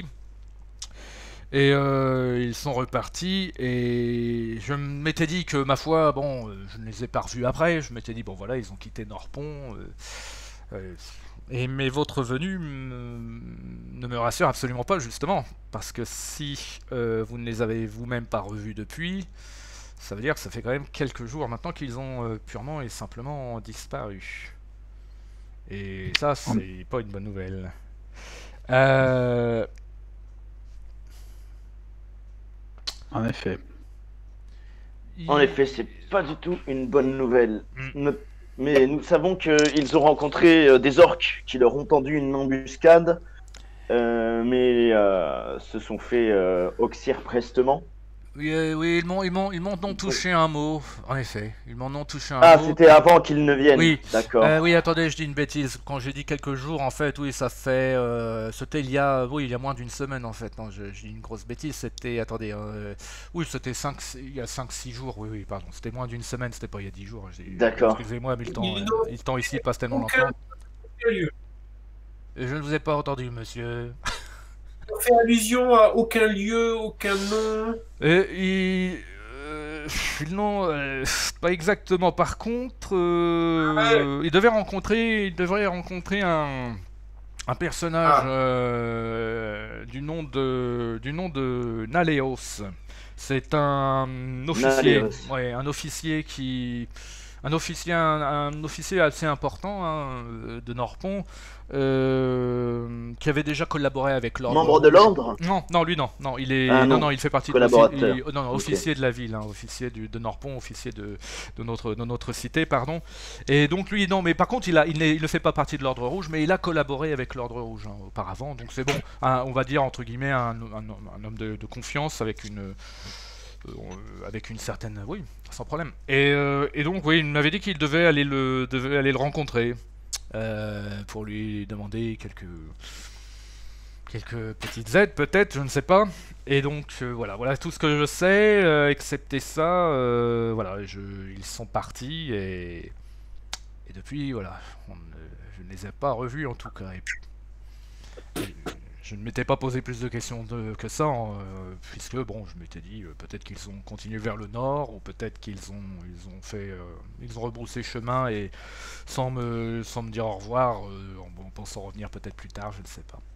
et euh, ils sont repartis et je m'étais dit que ma foi, bon, euh, je ne les ai pas revus après, je m'étais dit bon voilà ils ont quitté Norpont, euh, euh, et mais votre venue me- ne me rassure absolument pas justement parce que si euh, vous ne les avez vous-même pas revus depuis, ça veut dire que ça fait quand même quelques jours maintenant qu'ils ont euh, purement et simplement disparu. Et ça, c'est pas une bonne nouvelle. Euh... En effet. En effet, c'est pas du tout une bonne nouvelle. Mm. Ne- Mais nous savons qu'ils ont rencontré euh, des orques qui leur ont tendu une embuscade, euh, mais euh, se sont fait euh, oxyre prestement. Oui, euh, oui, ils m'ont, ils m'ont, ils m'ont non touché un mot. En effet, ils m'ont non touché un Ah, mot. c'était avant qu'ils ne viennent. Oui. D'accord. Euh, oui, attendez, je dis une bêtise. Quand j'ai dit quelques jours, en fait, oui, ça fait. Euh, c'était il y a, oui, il y a moins d'une semaine, en fait. Non, je, je dis une grosse bêtise. C'était, attendez, euh, oui, c'était cinq, il y a cinq six jours. Oui, oui, pardon. C'était moins d'une semaine. C'était pas il y a dix jours. J'ai- D'accord. Excusez-moi, mais le temps, Mais euh, non. le temps ici passe tellement Aucun, lentement. aucun lieu. Et je ne vous ai pas entendu, monsieur. On fait allusion à aucun lieu, aucun nom. Euh, il... euh, non, euh, pas exactement. Par contre, euh, il devait rencontrer, il devrait rencontrer un, un personnage Ah. euh, du nom de, du nom de Naléos. C'est un officier, Naléos. ouais, un officier qui, un officier, un, un officier assez important hein, de Norpont, euh, qui avait déjà collaboré avec l'ordre. Membre de Rouge. l'ordre. Non, non, lui non, non, il est, Ah, non, non. non, il fait partie Collaborateur. de, il- non, non, Ok. officier de la ville, hein, officier du, de Norpont, officier de, de notre, de notre cité, pardon. Et donc lui, non, mais par contre, il a, il, n'est- il ne fait pas partie de l'ordre rouge, mais il a collaboré avec l'ordre rouge hein, auparavant, donc c'est bon. Un- on va dire entre guillemets un, un- un homme de, de confiance avec une, euh, avec une certaine, oui, sans problème. Et, euh, et donc oui, il m'avait dit qu'il devait aller le, devait aller le rencontrer euh, pour lui demander quelques quelques petites aides peut-être, je ne sais pas. Et donc euh, voilà, voilà tout ce que je sais, euh, excepté ça, euh, voilà, je, ils sont partis et, et depuis voilà, on ne- je ne les ai pas revus en tout cas. Et puis, et je ne m'étais pas posé plus de questions de- que ça, hein, euh, puisque bon, je m'étais dit euh, peut-être qu'ils ont continué vers le nord ou peut-être qu'ils ont ils ont fait euh, ils ont rebroussé chemin et sans me sans me dire au revoir, euh, en, en pensant revenir peut-être plus tard, je ne sais pas.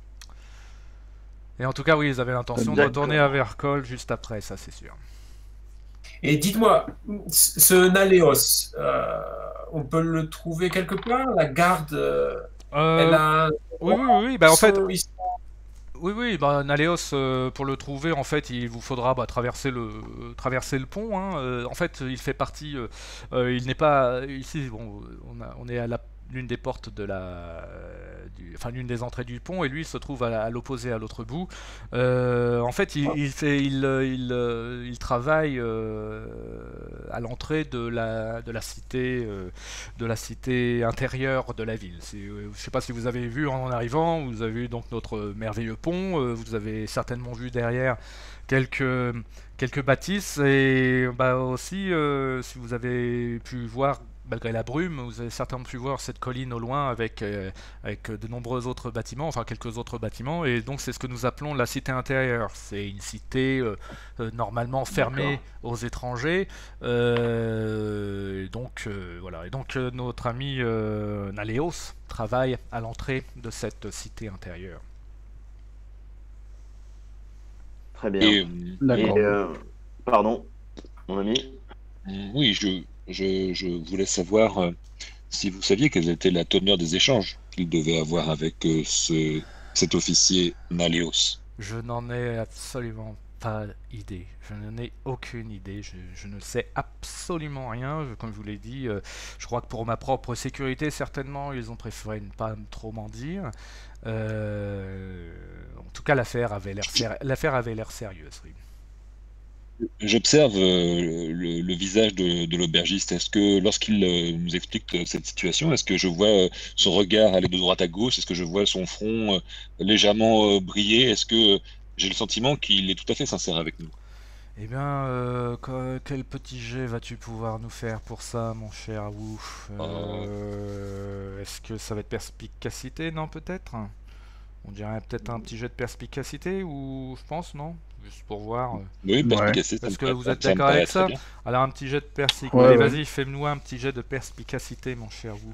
Et en tout cas, oui, ils avaient l'intention de D'accord. retourner à Vercol juste après, ça c'est sûr. Et dites-moi, ce Naléos, euh, on peut le trouver quelque part? La garde, euh, Euh, elle a... Oui, oui, oui, bah en fait, Ils sont- oui, oui, bah Naléos, euh, pour le trouver, en fait, il vous faudra bah, traverser le traverser le pont. Hein. Euh, en fait, il fait partie. Euh, euh, il n'est pas ici. Bon, on, a- on est à la l'une des portes de la, du- enfin l'une des entrées du pont, et lui il se trouve à, la- à l'opposé, à l'autre bout. Euh, en fait, il, il fait, il, euh, il, euh, il travaille euh, à l'entrée de la de la cité, euh, de la cité intérieure de la ville. C'est, euh, je sais pas si vous avez vu en arrivant, vous avez vu donc notre merveilleux pont. Euh, vous avez certainement vu derrière quelques quelques bâtisses, et bah aussi euh, si vous avez pu voir, malgré la brume, vous avez certainement pu voir cette colline au loin avec, euh, avec de nombreux autres bâtiments, enfin quelques autres bâtiments, et donc c'est ce que nous appelons la cité intérieure. C'est une cité euh, euh, normalement fermée aux étrangers, euh, et donc euh, voilà. Et donc euh, notre ami euh, Naléos travaille à l'entrée de cette cité intérieure. Très bien. Et, euh, D'accord. Et, euh, pardon, mon ami. oui, je, je, je voulais savoir euh, si vous saviez quelle était la teneur des échanges qu'il devait avoir avec euh, ce, cet officier Naléos. Je n'en ai absolument pas idée. Je n'en ai aucune idée. Je, je ne sais absolument rien. Je- comme je vous l'ai dit, euh, je crois que pour ma propre sécurité, certainement, ils ont préféré ne pas trop m'en dire. Euh, en tout cas, l'affaire avait l'air séri- l'affaire avait l'air sérieuse. Oui. J'observe euh, le, le visage de, de l'aubergiste. Est-ce que lorsqu'il euh, nous explique euh, cette situation, est-ce que je vois euh, son regard aller de droite à gauche? Est-ce que je vois son front euh, légèrement euh, briller? Est-ce que euh, j'ai le sentiment qu'il est tout à fait sincère avec nous? Eh bien, euh, que- quel petit jet vas-tu pouvoir nous faire pour ça, mon cher Wu? Euh, Est-ce que ça va être perspicacité? Non, peut-être? On dirait peut-être un petit jet de perspicacité, ou je pense, non? Juste pour voir. euh. Oui, Ouais. perspicacité, ça Est-ce me que paraît- vous êtes ça me d'accord paraît avec très ça? bien. Alors un petit jet de perspicacité. Ouais, Allez, ouais. vas-y, fais-nous un petit jet de perspicacité, mon cher Wu.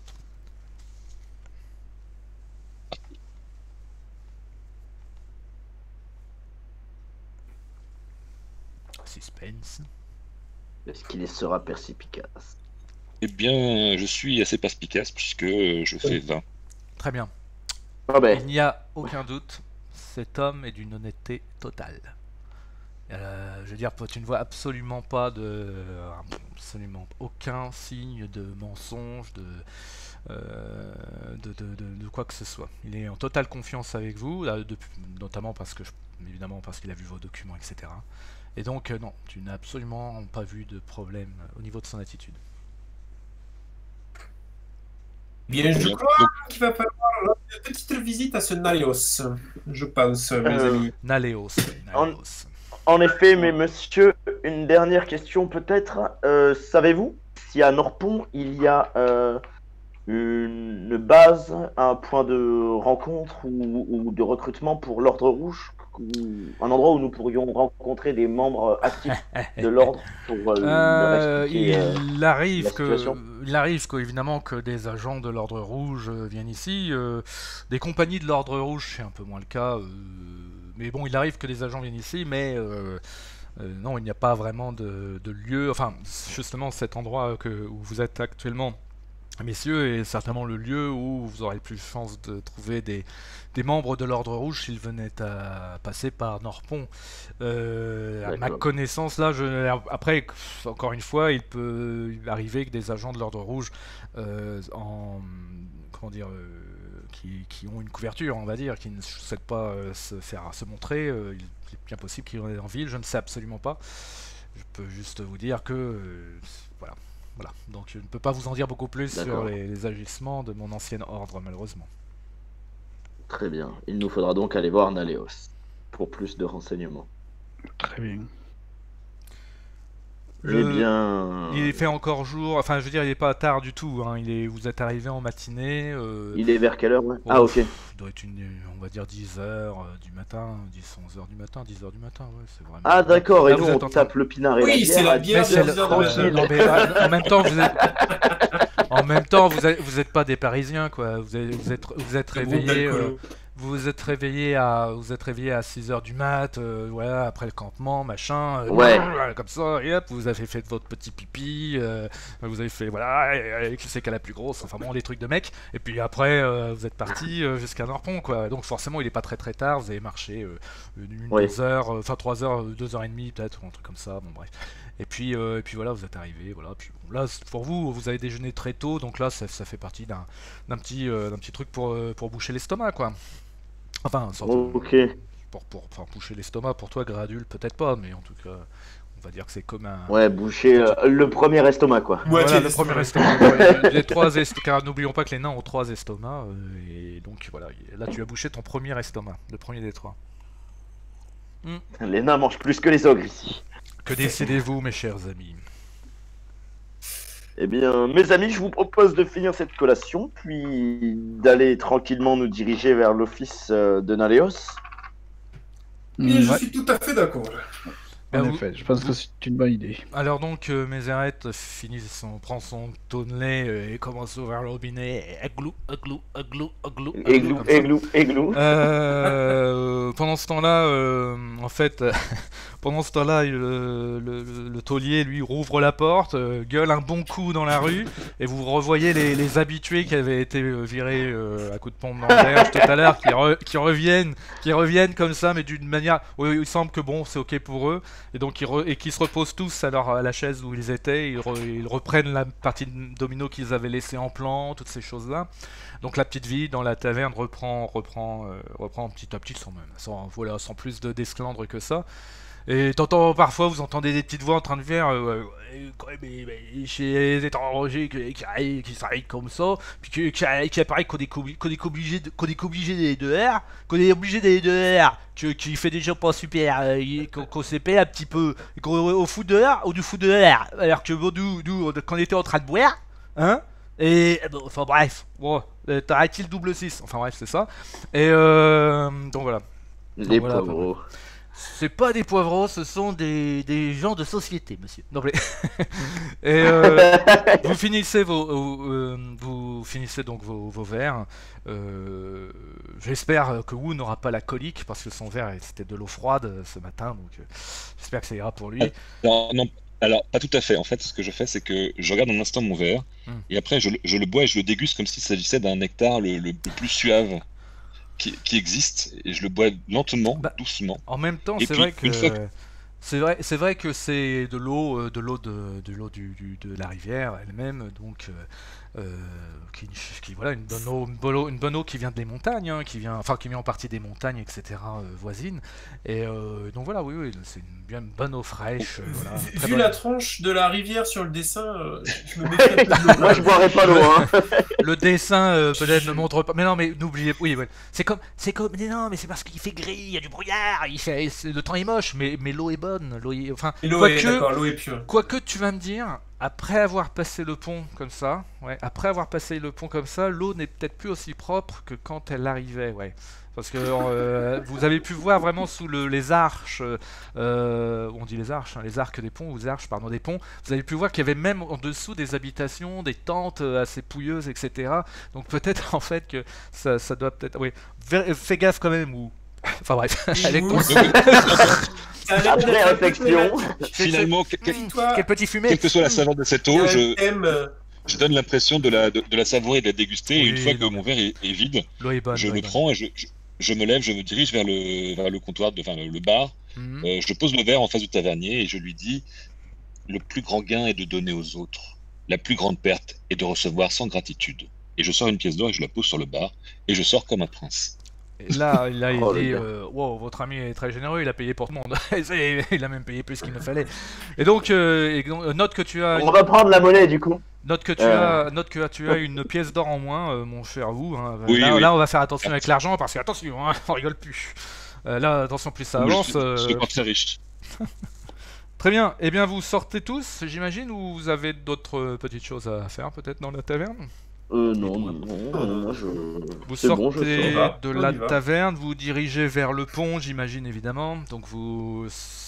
Suspense. Est-ce qu'il sera perspicace? Eh bien, je suis assez perspicace puisque euh, je fais vingt. Très bien. Ah ben, Il n'y a aucun doute, cet homme est d'une honnêteté totale. Euh, je veux dire, tu ne vois absolument pas de, absolument aucun signe de mensonge, de, euh, de, de, de- de quoi que ce soit. Il est en totale confiance avec vous, là, depuis- notamment parce que, je- évidemment, parce qu'il a vu vos documents, et cetera. Et donc, euh, non, tu n'as absolument pas vu de problème euh, au niveau de son attitude. Bien, je Bien. crois qu'il va falloir une petite visite à ce Naléos, je pense, mes Euh, amis. Naléos, oui, En- Naléos. en effet, mais monsieur, une dernière question peut-être. Euh, savez-vous si à Norpont il y a euh, une base, un point de rencontre ou, ou de recrutement pour l'Ordre Rouge, ou un endroit où nous pourrions rencontrer des membres actifs de l'Ordre pour euh, leur Euh, expliquer euh, il arrive la que, situation. il arrive que, évidemment, que des agents de l'Ordre Rouge euh, viennent ici. Euh, des compagnies de l'Ordre Rouge, c'est un peu moins le cas. euh, mais bon, il arrive que des agents viennent ici, mais euh, euh, non, il n'y a pas vraiment de, de lieu. Enfin, justement, cet endroit que, où vous êtes actuellement, messieurs, est certainement le lieu où vous aurez le plus de chances de trouver des, des membres de l'Ordre Rouge s'ils venaient à passer par Norpont. Euh, à ma D'accord. connaissance, là, je, après, encore une fois, il peut arriver que des agents de l'Ordre Rouge euh, en, comment dire, euh, qui, qui ont une couverture, on va dire, qui ne souhaitent pas euh, se faire se montrer, euh, il est bien possible qu'ils aient en ville, je ne sais absolument pas. Je peux juste vous dire que, euh, voilà. Voilà, donc je ne peux pas vous en dire beaucoup plus sur D'accord. les, les agissements de mon ancien ordre, malheureusement. Très bien. Il nous faudra donc aller voir Naléos pour plus de renseignements. Très bien. Le- Eh bien, Il fait encore jour, enfin je veux dire, il n'est pas tard du tout, hein. Il est, vous êtes arrivé en matinée. euh, il est vers quelle heure ouais oh, Ah, ok. pff, il doit être une, on va dire dix heures euh, du matin, dix, onze heures du matin, dix heures du matin, ouais, c'est vraiment... Ah, d'accord. Là, Et nous, vous êtes on en train- tape le pinard et Oui, la c'est la bière. bière Mais c'est de le- dix heures de tranquille. matin. non, mais, ah, en même temps, vous êtes, en même temps, vous êtes, vous êtes pas des Parisiens, quoi. Vous êtes, vous êtes, vous êtes Le groupe réveillés, euh, d'alcoolo. vous vous êtes réveillé à vous êtes réveillé à six heures du mat, euh, voilà, après le campement, machin, euh, Ouais. voilà, comme ça, et hop, vous avez fait votre petit pipi, euh, vous avez fait, voilà, et- et qui c'est qu'elle la plus grosse, enfin bon, les trucs de mec, et puis après, euh, vous êtes parti euh, jusqu'à Norpont, quoi, donc forcément, il est pas très très tard, vous avez marché euh, une, Ouais. deux heures, euh, enfin trois heures, euh, deux heures et demie, peut-être, ou un truc comme ça, bon, bref. Et puis, euh, et puis voilà, vous êtes arrivé, voilà, puis bon, là, c'est- pour vous, vous avez déjeuné très tôt, donc là, ça, ça fait partie d'un d'un petit, euh, d'un petit truc pour, euh, pour boucher l'estomac, quoi. Enfin, sorte, euh, Ok. pour, pour, enfin, boucher l'estomac, pour toi, Gradule, peut-être pas, mais en tout cas, on va dire que c'est comme un... Ouais, boucher euh, le premier estomac, quoi. Moitié Voilà, le d'estomac. premier estomac. Ouais, les trois est... Car n'oublions pas que les nains ont trois estomacs, euh, et donc voilà, là tu as bouché ton premier estomac, le premier des trois. Les nains mangent plus que les ogres ici. Que décidez-vous, mes chers amis? Eh bien, mes amis, je vous propose de finir cette collation, puis d'aller tranquillement nous diriger vers l'office euh, de Naléos. Et Mm, je ouais, suis tout à fait d'accord. Ben, en vous- effet, je pense que c'est une bonne idée. Alors donc, euh, Mézéret finit son, prend son tonnelet euh, et commence à ouvrir le robinet. Aglou, aglou, aglou, aglou, aglou, Églou, comme ça. églou, églou. Euh, pendant ce temps-là, euh, en fait, pendant ce temps-là, le, le, le- le taulier lui rouvre la porte, euh, gueule un bon coup dans la rue, et vous revoyez les, les habitués qui avaient été euh, virés euh, à coups de pompe dans le berge tout à l'heure, qui, re- qui reviennent, qui reviennent comme ça, mais d'une manière où il semble que bon, c'est ok pour eux, et donc ils, re- et qui se reposent tous à, leur, à la chaise où ils étaient, ils, re- ils reprennent la partie de domino qu'ils avaient laissée en plan, toutes ces choses-là. Donc la petite vie dans la taverne reprend, reprend, euh, reprend petit à petit, sans même, sans, voilà, sans plus de d'esclandre que ça. Et t'entends parfois, vous entendez des petites voix en train de faire, euh, euh, quand même, mais, mais, chez les étrangers qui, qui, arrivent- qui s'arrêtent comme ça, puis qui, qui, qui apparaît qu'on est obligé, qu'on est obligé, de- qu'on est obligé d'aller dehors, qu'on est obligé d'aller dehors, qui, qui fait déjà pas super, euh, y- qu'on qu'on s'est payé un petit peu, et qu'on au fout dehors, ou du fout dehors, alors que bon, nous, nous, quand on était en train de boire, hein. Et bon, enfin bref, bon, euh, t'arrêtes le double six, enfin bref, c'est ça. Et euh, donc voilà. Les voilà, pauvres. C'est pas des poivreaux, ce sont des, des gens de société, monsieur. Non, mais... Et euh, vous finissez vos, vos, euh, vous finissez donc vos, vos verres. Euh, J'espère que Wu n'aura pas la colique parce que son verre c'était de l'eau froide ce matin, donc euh, j'espère que ça ira pour lui. Non, non, alors pas tout à fait. En fait, ce que je fais, c'est que je regarde un instant mon verre, Hmm. et après je, le- je le bois et je le déguste comme s'il s'agissait d'un nectar le, le- le plus suave qui, qui existe, et je le bois lentement, Bah, doucement. En même temps, Et c'est puis, vrai que une fois que- c'est vrai, c'est vrai que c'est de l'eau, euh, de l'eau de, de l'eau du, du- de la rivière elle-même, donc euh, euh, qui, qui- voilà une bonne eau, une bonne eau, une bonne eau qui vient des montagnes, hein, qui vient, enfin qui vient en partie des montagnes, et cetera euh, voisines. Et euh, donc voilà, oui, oui, c'est une bien une bonne eau fraîche. euh, voilà, Vu très vu bonne. la tranche de la rivière sur le dessin, euh, je me mettrais un peu de l'eau. Moi, je boirais pas l'eau, hein. Le dessin euh, peut-être ne montre pas, mais non, mais n'oubliez, oui, ouais. c'est comme, c'est comme, mais non, mais c'est parce qu'il fait gris, il y a du brouillard, il fait, c'est- le temps est moche, mais mais l'eau est bonne, l'eau est, enfin, Et l'eau est, quoique- d'accord, l'eau est pure. Quoique tu vas me dire, après avoir passé le pont comme ça, ouais, après avoir passé le pont comme ça, l'eau n'est peut-être plus aussi propre que quand elle arrivait, ouais. Parce que euh, vous avez pu voir vraiment sous le- les arches, euh, on dit les arches, hein, les arcs des ponts, ou les arches, pardon, des ponts, vous avez pu voir qu'il y avait même en dessous des habitations, des tentes euh, assez pouilleuses, et cetera. Donc peut-être en fait que ça, ça doit peut-être... Oui, Ver- fais gaffe quand même, ou... Enfin bref, elle est Ou- con. Ça a l'air Après d'être un peu réflexion. problématique. Finalement, que- que- Mmh, Toi, quel petit fumé. quelle que soit la saveur de cette Il y a eau, un je, thème, euh, je donne l'impression de la, de, de la savourer et de la déguster, et Oui, une fois que non, mon verre est, est vide, L'eau est bonne. je l'eau le est bonne. prends et je, je, je me lève, je me dirige vers le, vers le comptoir, de, enfin le, le bar. Mhm. Euh, je pose le verre en face du tavernier et je lui dis: le plus grand gain est de donner aux autres. La plus grande perte est de recevoir sans gratitude. Et je sors une pièce d'or et je la pose sur le bar et je sors comme un prince. Et là, là, il Oh, le dit, gars. euh, wow, votre ami est très généreux, il a payé pour tout le monde. Et c'est- il a même payé plus qu'il ne fallait. Et donc, euh, et donc, euh, note que tu as, On va prendre la monnaie, du coup. note que tu Euh. as, note que tu as une pièce d'or en moins, euh, mon cher vous. Hein. Oui, là, oui. là, on va faire attention avec l'argent parce que attention, hein, on rigole plus. Euh, là, attention, plus ça Je avance. suis- je suis euh, pas très riche. Très bien. Eh bien, vous sortez tous, j'imagine, ou vous avez d'autres euh, petites choses à faire, peut-être dans la taverne. Euh, non, non, non, moi, je... Vous C'est sortez bon, je sors. de On la y va. taverne, vous dirigez vers le pont, j'imagine évidemment. Donc vous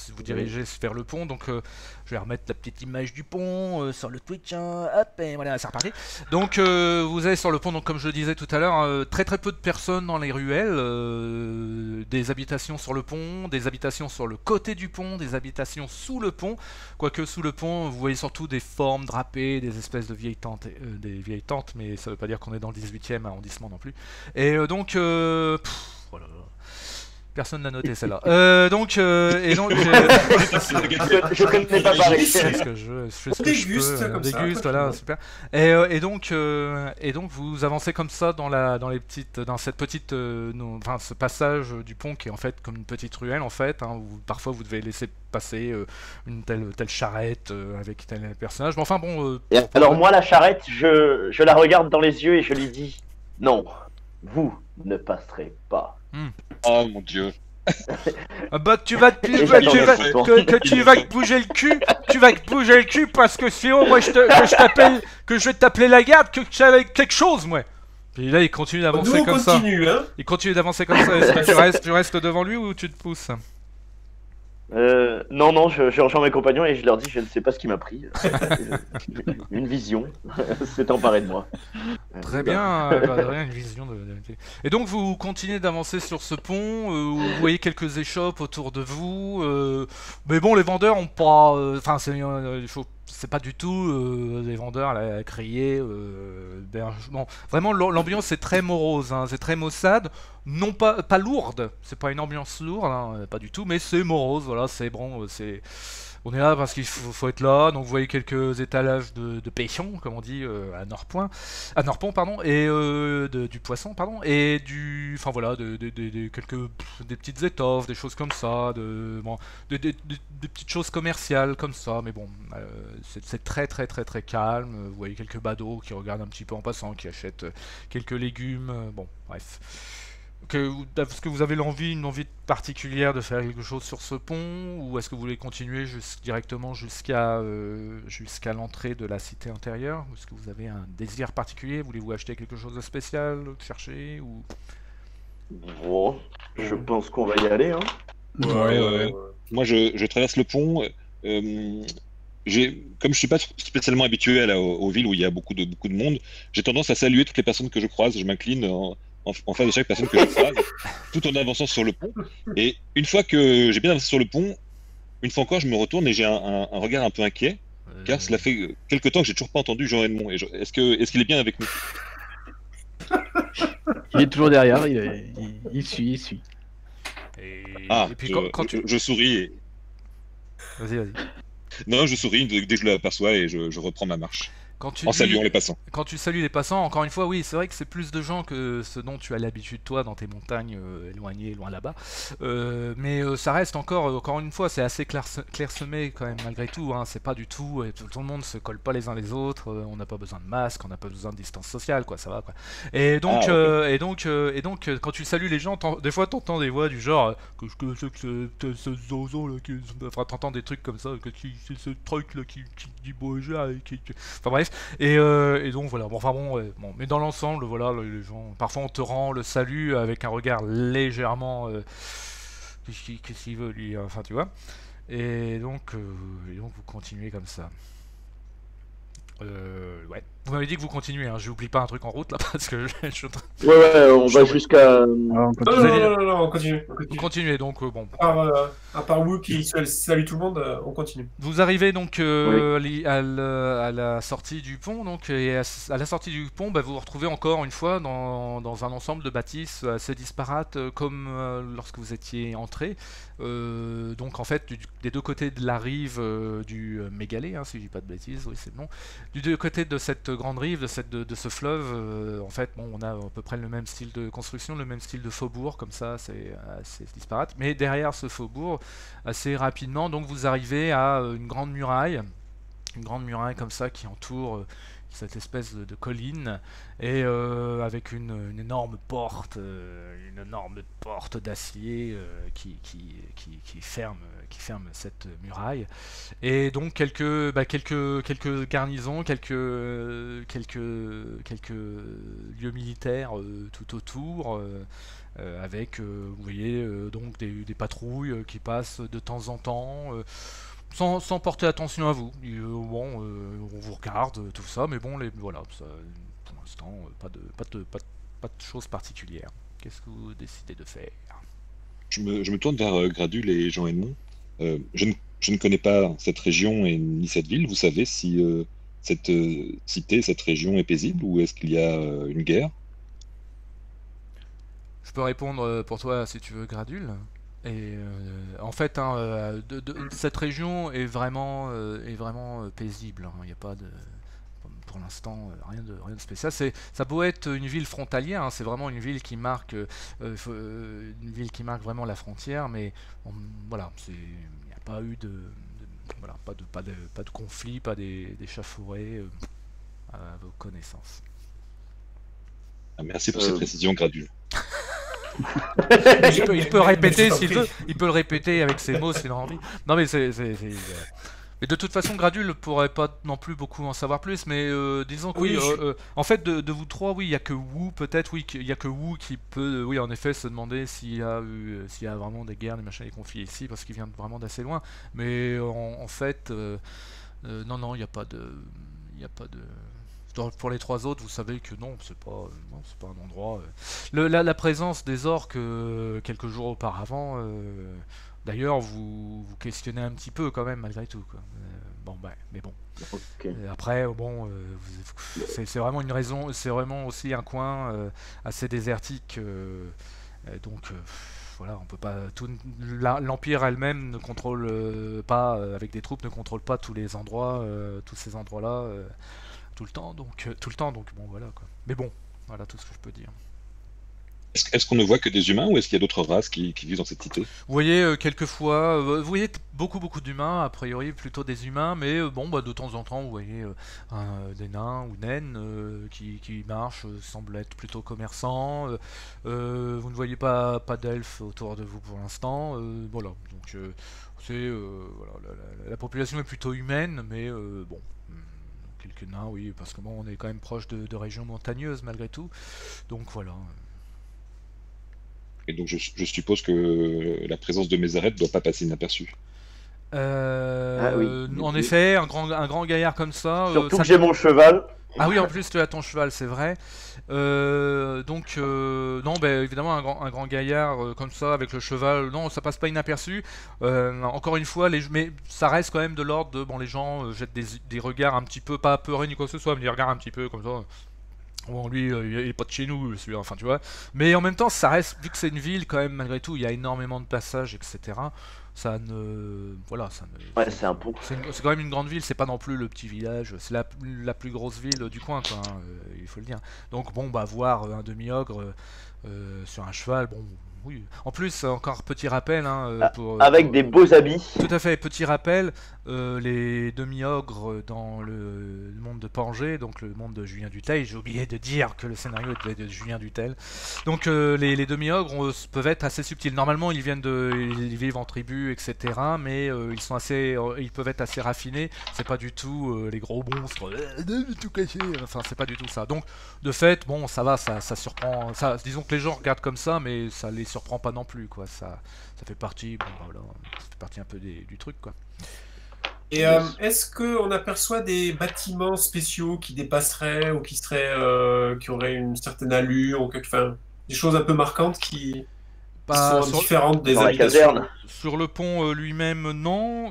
vous dirigez vers le pont. Donc euh, je vais remettre la petite image du pont euh, sur le Twitch. Hein, hop, et voilà, c'est reparti. Donc euh, vous allez sur le pont. Donc comme je le disais tout à l'heure, euh, très très peu de personnes dans les ruelles, euh, des habitations sur le pont, des habitations sur le côté du pont, des habitations sous le pont. Quoique sous le pont, vous voyez surtout des formes drapées, des espèces de vieilles tentes, euh, des vieilles tentes, mais ça veut pas dire qu'on est dans le dix-huitième arrondissement non plus. Et euh, donc, euh, pff, voilà. Personne n'a noté celle-là. Euh, donc, euh, et donc, euh, Je, je connais pas pareil. je fais ce que je, je fais ce On que je déguste peux, euh, comme ça, déguste, tranquillement. voilà, super. Et, euh, et donc, euh, et donc, vous avancez comme ça dans la, dans les petites, dans cette petite, euh, non, enfin, ce passage du pont qui est en fait comme une petite ruelle en fait. Hein, où parfois vous devez laisser passer euh, une telle, telle charrette euh, avec tel personnage. Mais enfin bon. Euh, Et pour- alors moi, la charrette, je, je la regarde dans les yeux et je lui dis non, vous ne passerez pas. Oh mon dieu. Ah bah tu vas te, Et que, j'attends tu la vas, réponse. que, que tu vas te bouger le cul, tu vas te bouger le cul parce que sinon moi je te, que je t'appelle, que je vais t'appeler la garde, que tu avec quelque chose moi. Puis là il continue Nous, d'avancer on comme ça. continue, hein. Il continue d'avancer comme ça. Est-ce que tu restes, tu restes devant lui ou tu te pousses? Euh, non, non, je, je rejoins mes compagnons et je leur dis je ne sais pas ce qui m'a pris. Une vision s'est emparée de moi. Très bien, euh, bah, rien, une vision de, de- Et donc vous continuez d'avancer sur ce pont, euh, où vous voyez quelques échoppes autour de vous, euh, mais bon les vendeurs ont pas, euh, enfin c'est, euh, il faut- c'est pas du tout euh, les vendeurs là, à crier, euh, ben, bon, vraiment l'am- l'ambiance est très morose, hein, c'est très maussade, non pas pas lourde, c'est pas une ambiance lourde, hein, pas du tout, mais c'est morose, voilà, c'est bon, euh, c'est on est là parce qu'il faut, faut être là, donc vous voyez quelques étalages de, de pêchons, comme on dit euh, à Nordpoint, à Nordpont, pardon, et euh, de- du poisson, pardon, et du, enfin voilà, de, de- de- de quelques pff, des petites étoffes, des choses comme ça, de, bon, de- de- de- des petites choses commerciales comme ça, mais bon, euh, c'est c'est très très très très calme. Vous voyez quelques badauds qui regardent un petit peu en passant, qui achètent euh, quelques légumes, euh, bon, bref. Que vous- Est-ce que vous avez l'envie, une envie particulière de faire quelque chose sur ce pont, ou est-ce que vous voulez continuer jus- directement jusqu'à euh, jusqu'à l'entrée de la cité intérieure? Ou est-ce que vous avez un désir particulier? Voulez-vous acheter quelque chose de spécial, chercher ou... Bon, je pense qu'on va y aller. Hein. Ouais, ouais, ouais. Moi, je, je traverse le pont. euh, j'ai, comme je suis pas spécialement habitué à la- aux, aux villes où il y a beaucoup de, beaucoup de monde, j'ai tendance à saluer toutes les personnes que je croise. Je m'incline en, en, en face de chaque personne que je croise, tout en avançant sur le pont. Et une fois que j'ai bien avancé sur le pont, une fois encore, je me retourne et j'ai un, un- un regard un peu inquiet, car cela fait euh, quelque temps que j'ai toujours pas entendu Jean Edmond. Et je- est-ce que, est-ce qu'il est bien avec nous? Il est toujours derrière, il, est- il, il suit, il suit. Et, Ah, et puis je, quand, quand tu... je- je souris. Et... Vas-y, vas-y. Non, je souris dès dès que je l'aperçois et je, je reprends ma marche Quand tu en dis- saluant les passants. Quand tu salues les passants, encore une fois, oui, c'est vrai que c'est plus de gens que ce dont tu as l'habitude, toi, dans tes montagnes euh, éloignées, loin là-bas. Euh, mais euh, ça reste encore, euh, encore une fois, c'est assez clairse- clairsemé quand même, malgré tout. Hein, c'est pas du tout, et tout, tout le monde se colle pas les uns les autres. euh, on n'a pas besoin de masque, on n'a pas besoin de distance sociale, quoi, ça va, quoi. Et donc, Ah, ok. euh, et donc, euh, et donc, euh, quand tu salues les gens, t'en- des fois, t'entends des voix du genre, euh, que je que c'est que ce, ce zozo là, qui, enfin, t'entends des trucs comme ça, que qui- c'est ce truc là qui, qui dit bonjour, et qui, qui- enfin bref. Et, euh, et donc voilà, bon, enfin bon, ouais, bon, mais dans l'ensemble, voilà, les gens, parfois on te rend le salut avec un regard légèrement, euh, qu'est-ce qu'il qu'est-ce qu'il veut lui, enfin tu vois. Et donc, euh, et donc vous continuez comme ça. Euh, ouais. Vous m'avez dit que vous continuez, hein. J'oublie pas un truc en route là parce que je, je suis en train- Ouais, ouais, on va Ouais. jusqu'à. Alors, on Non, continue. non, allez- non, non, non, on continue. on Vous continue. continuez donc, euh, bon. À part, euh, à part Wu qui sal- salue tout le monde, euh, on continue. Vous arrivez donc euh, à li- à, le- à la sortie du pont, donc, et à, s- à la sortie du pont, bah, vous vous retrouvez encore une fois dans, dans un ensemble de bâtisses assez disparates, euh, comme euh, lorsque vous étiez entré. Euh, donc en fait, du- des deux côtés de la rive euh, du euh, Mégalée, hein, si je dis pas de bêtises, oui c'est le nom, du deux côtés de cette grande rive, de, cette, de, de ce fleuve, euh, en fait, bon, on a à peu près le même style de construction, le même style de faubourg, comme ça, c'est assez disparate. Mais derrière ce faubourg, assez rapidement, donc vous arrivez à euh, une grande muraille, une grande muraille comme ça qui entoure, euh, cette espèce de, de colline, et euh, avec une, une énorme porte, euh, une énorme porte d'acier euh, qui, qui, qui, qui ferme, qui ferme cette muraille. Et donc quelques, bah, quelques, quelques garnisons, quelques, quelques, quelques lieux militaires euh, tout autour. Euh, Euh, avec, euh, vous voyez, euh, donc des, des patrouilles euh, qui passent de temps en temps, euh, sans, sans porter attention à vous. Et, euh, bon, euh, on vous regarde, tout ça, mais bon, les, voilà, ça, pour l'instant, euh, pas de, pas de, pas de, pas de choses particulières. Qu'est-ce que vous décidez de faire? Je me, je me tourne vers euh, Gradul et Jean Edmond. Euh, je, ne, je ne connais pas cette région et ni cette ville. Vous savez si euh, cette euh, cité, cette région est paisible ou est-ce qu'il y a euh, une guerre? Je peux répondre pour toi si tu veux, Gradul. Et euh, en fait, hein, euh, de, de, cette région est vraiment, euh, est vraiment euh, paisible. Il hein. n'y a pas de, pour l'instant, euh, rien de, rien de spécial. C'est, ça peut être une ville frontalière. Hein, c'est vraiment une ville qui marque, euh, faut, euh, une ville qui marque vraiment la frontière. Mais on, voilà, il n'y a pas eu de, de, voilà, pas de, pas de, pas de conflit, pas d'échauffourées euh, à vos connaissances. Ah, merci pour Euh, cette précision, Gradul. il, peut, il peut répéter s'il veut, il peut le répéter avec ses mots s'il a envie. Non mais c'est, c'est, c'est, euh... mais de toute façon Gradul pourrait pas non plus beaucoup en savoir plus, mais euh, disons que oui, Oui, euh, je- euh, en fait de, de vous trois, oui, il y a que Wu peut-être, oui, il y a que Wu qui peut, euh, oui, en effet, se demander s'il y a eu, euh, s'il y a vraiment des guerres, des machins, des conflits ici, parce qu'il vient vraiment d'assez loin. Mais en, en fait, euh, euh, non, non, il n'y a pas de, il y a pas de. Pour les trois autres, vous savez que non, c'est pas, euh, non, c'est pas un endroit. euh. Le- la, la présence des orques euh, quelques jours auparavant, euh, d'ailleurs, vous vous questionnez un petit peu quand même malgré tout, quoi. Euh, bon, bah, mais bon. Ok. Euh, Après, euh, bon, euh, vous- c'est c'est vraiment une raison, c'est vraiment aussi un coin euh, assez désertique, euh, euh, donc. euh, voilà, on peut pas tout la- l'Empire elle-même ne contrôle euh, pas euh, avec des troupes ne contrôle pas tous les endroits, euh, tous ces endroits-là. euh, tout le temps, donc euh, tout le temps, donc bon voilà quoi. Mais bon, voilà tout ce que je peux dire. Est-ce, est-ce qu'on ne voit que des humains ou est-ce qu'il y a d'autres races qui, qui vivent dans cette cité? Vous voyez euh, quelquefois, euh, vous voyez t- beaucoup beaucoup d'humains, a priori plutôt des humains, mais euh, bon bah de temps en temps vous voyez euh, un- des nains ou naines euh, qui, qui marchent, euh, semblent être plutôt commerçants. euh, euh, vous ne voyez pas pas d'elfes autour de vous pour l'instant. euh, voilà, donc euh, c'est euh, voilà, la, la- la population est plutôt humaine, mais euh, bon. hmm, Quelques nains, oui, parce que bon, on est quand même proche de, de régions montagneuses malgré tout. Donc voilà. Et donc je, je suppose que la présence de Mézareth ne doit pas passer inaperçue. Ah oui. Euh, en effet, un grand, un grand gaillard comme ça. euh, Surtout ça- que j'ai mon cheval. Ah oui, en plus tu as ton cheval, c'est vrai. Euh, donc euh, non, ben évidemment un grand, un grand gaillard euh, comme ça avec le cheval, non, ça passe pas inaperçu. Euh, encore une fois, les, mais ça reste quand même de l'ordre de bon, les gens euh, jettent des, des regards un petit peu pas apeurés ni quoi que ce soit, mais des regards un petit peu comme ça. Bon, lui, euh, il est pas de chez nous, celui-là, enfin, tu vois. Mais en même temps, ça reste, vu que c'est une ville, quand même, malgré tout, il y a énormément de passages, et cetera. Ça ne. Voilà, ça ne. Ouais, c'est un pont. C'est une- c'est quand même une grande ville, c'est pas non plus le petit village, c'est la, la plus grosse ville du coin, quoi, hein, euh, il faut le dire. Donc, bon, bah, voir euh, un demi-ogre euh, euh, sur un cheval, bon, oui. En plus, encore petit rappel, hein, euh, Ah, pour, Avec pour- des beaux habits. tout à fait, petit rappel, euh, les demi-ogres dans le monde de Pangée, donc le monde de Julien Dutheil, j'ai oublié de dire que le scénario était de Julien Dutheil. Donc euh, les, les demi-ogres on- peuvent être assez subtils. Normalement ils viennent de, ils vivent en tribu, et cetera. Mais euh, ils sont assez, euh, ils peuvent être assez raffinés. C'est pas du tout euh, les gros monstres, euh, tout caché. Enfin c'est pas du tout ça. Donc de fait, bon ça va, ça, ça surprend. Ça, disons que les gens regardent comme ça, mais ça les surprend pas non plus, quoi. Ça, ça fait partie, bon, voilà, ça fait partie un peu des- du truc, quoi. Et euh, est-ce qu'on aperçoit des bâtiments spéciaux qui dépasseraient ou qui seraient, euh, qui auraient une certaine allure ou quelque, enfin, des choses un peu marquantes qui, qui Pas sont sur, différentes des Dans la habitations? caserne. sur le pont euh, lui-même, non.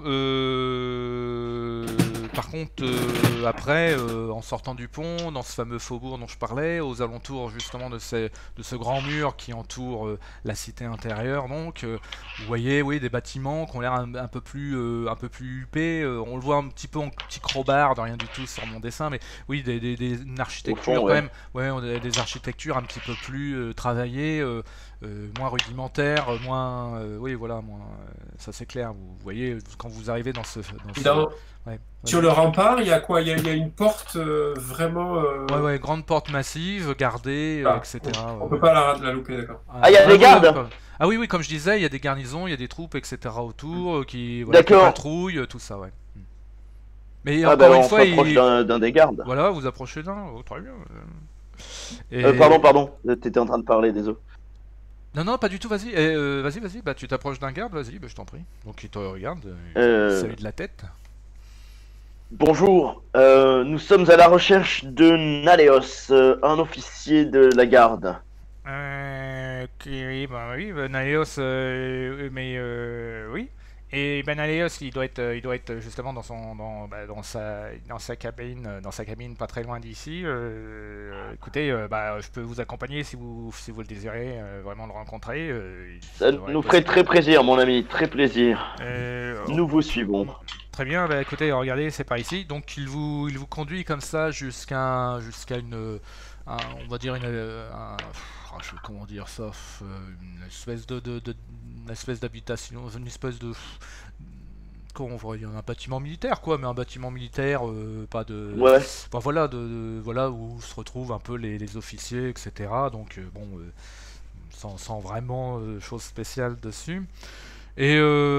Euh, par contre, euh, après, euh, en sortant du pont, dans ce fameux faubourg dont je parlais, aux alentours justement de, ces, de ce grand mur qui entoure euh, la cité intérieure, donc, euh, vous voyez, oui, des bâtiments qui ont l'air un, un peu plus, euh, un peu plus huppés. euh, on le voit un petit peu en petit crowbar, de rien du tout sur mon dessin, mais oui, des, des, des- une architecture fond, quand ouais. même, ouais, on a des architectures un petit peu plus euh, travaillées. euh, euh, moins rudimentaire, euh, moins, euh, oui voilà, moins, euh, ça c'est clair. Vous voyez quand vous arrivez dans ce, dans ce- Dans- ouais, Sur vas-y. le rempart, il y a quoi? Il y a, il y a une porte euh, vraiment. euh, Ouais, ouais, grande porte massive, gardée, Ah, euh, et cetera. On ouais. peut pas la, la louper, d'accord. Ah, il y a des oui, gardes oui, comme- Ah oui, oui, comme je disais, il y a des garnisons, il y a des troupes, et cetera autour, euh, qui, voilà, qui D'accord. patrouillent, euh, tout ça, ouais. Hmm. Mais Ah, encore bah, une on fois, s'approche il... d'un d'un des gardes. Voilà, vous approchez d'un, oh, très bien. euh. Et- Euh, pardon, pardon, t'étais en train de parler, désolé. Non, non, pas du tout, vas-y, eh, euh, vas-y, vas-y, bah tu t'approches d'un garde, vas-y, bah, je t'en prie. Donc il te regarde, euh, il Euh, salue de la tête. Bonjour, euh, nous sommes à la recherche de Naléos, euh, un officier de la garde. Euh, ok, oui, bah oui, ben Naléos, euh, mais euh, oui. Et Ben Naléos, il doit être, il doit être justement dans son, dans, bah, dans sa, dans sa cabine, dans sa cabine, pas très loin d'ici. Euh, écoutez, euh, bah, je peux vous accompagner si vous, si vous le désirez, euh, vraiment le rencontrer. euh, il Ça devrait nous être ferait possible. très plaisir, mon ami, très plaisir. Euh, Nous vous suivons. Très bien, bah écoutez, regardez, c'est par ici. Donc il vous, il vous conduit comme ça jusqu'à jusqu'à une, un- on va dire une, euh, un- pff, ah, je sais comment dire ça, pff, euh, une espèce de, de, de- une espèce d'habitation, une espèce de, pff, comment on pourrait dire, un bâtiment militaire quoi, mais un bâtiment militaire, euh, pas de, Ouais, enfin voilà, de, de- voilà où se retrouvent un peu les, les officiers, et cetera. Donc euh, bon, euh, sans, sans vraiment euh, chose spéciale dessus. Et,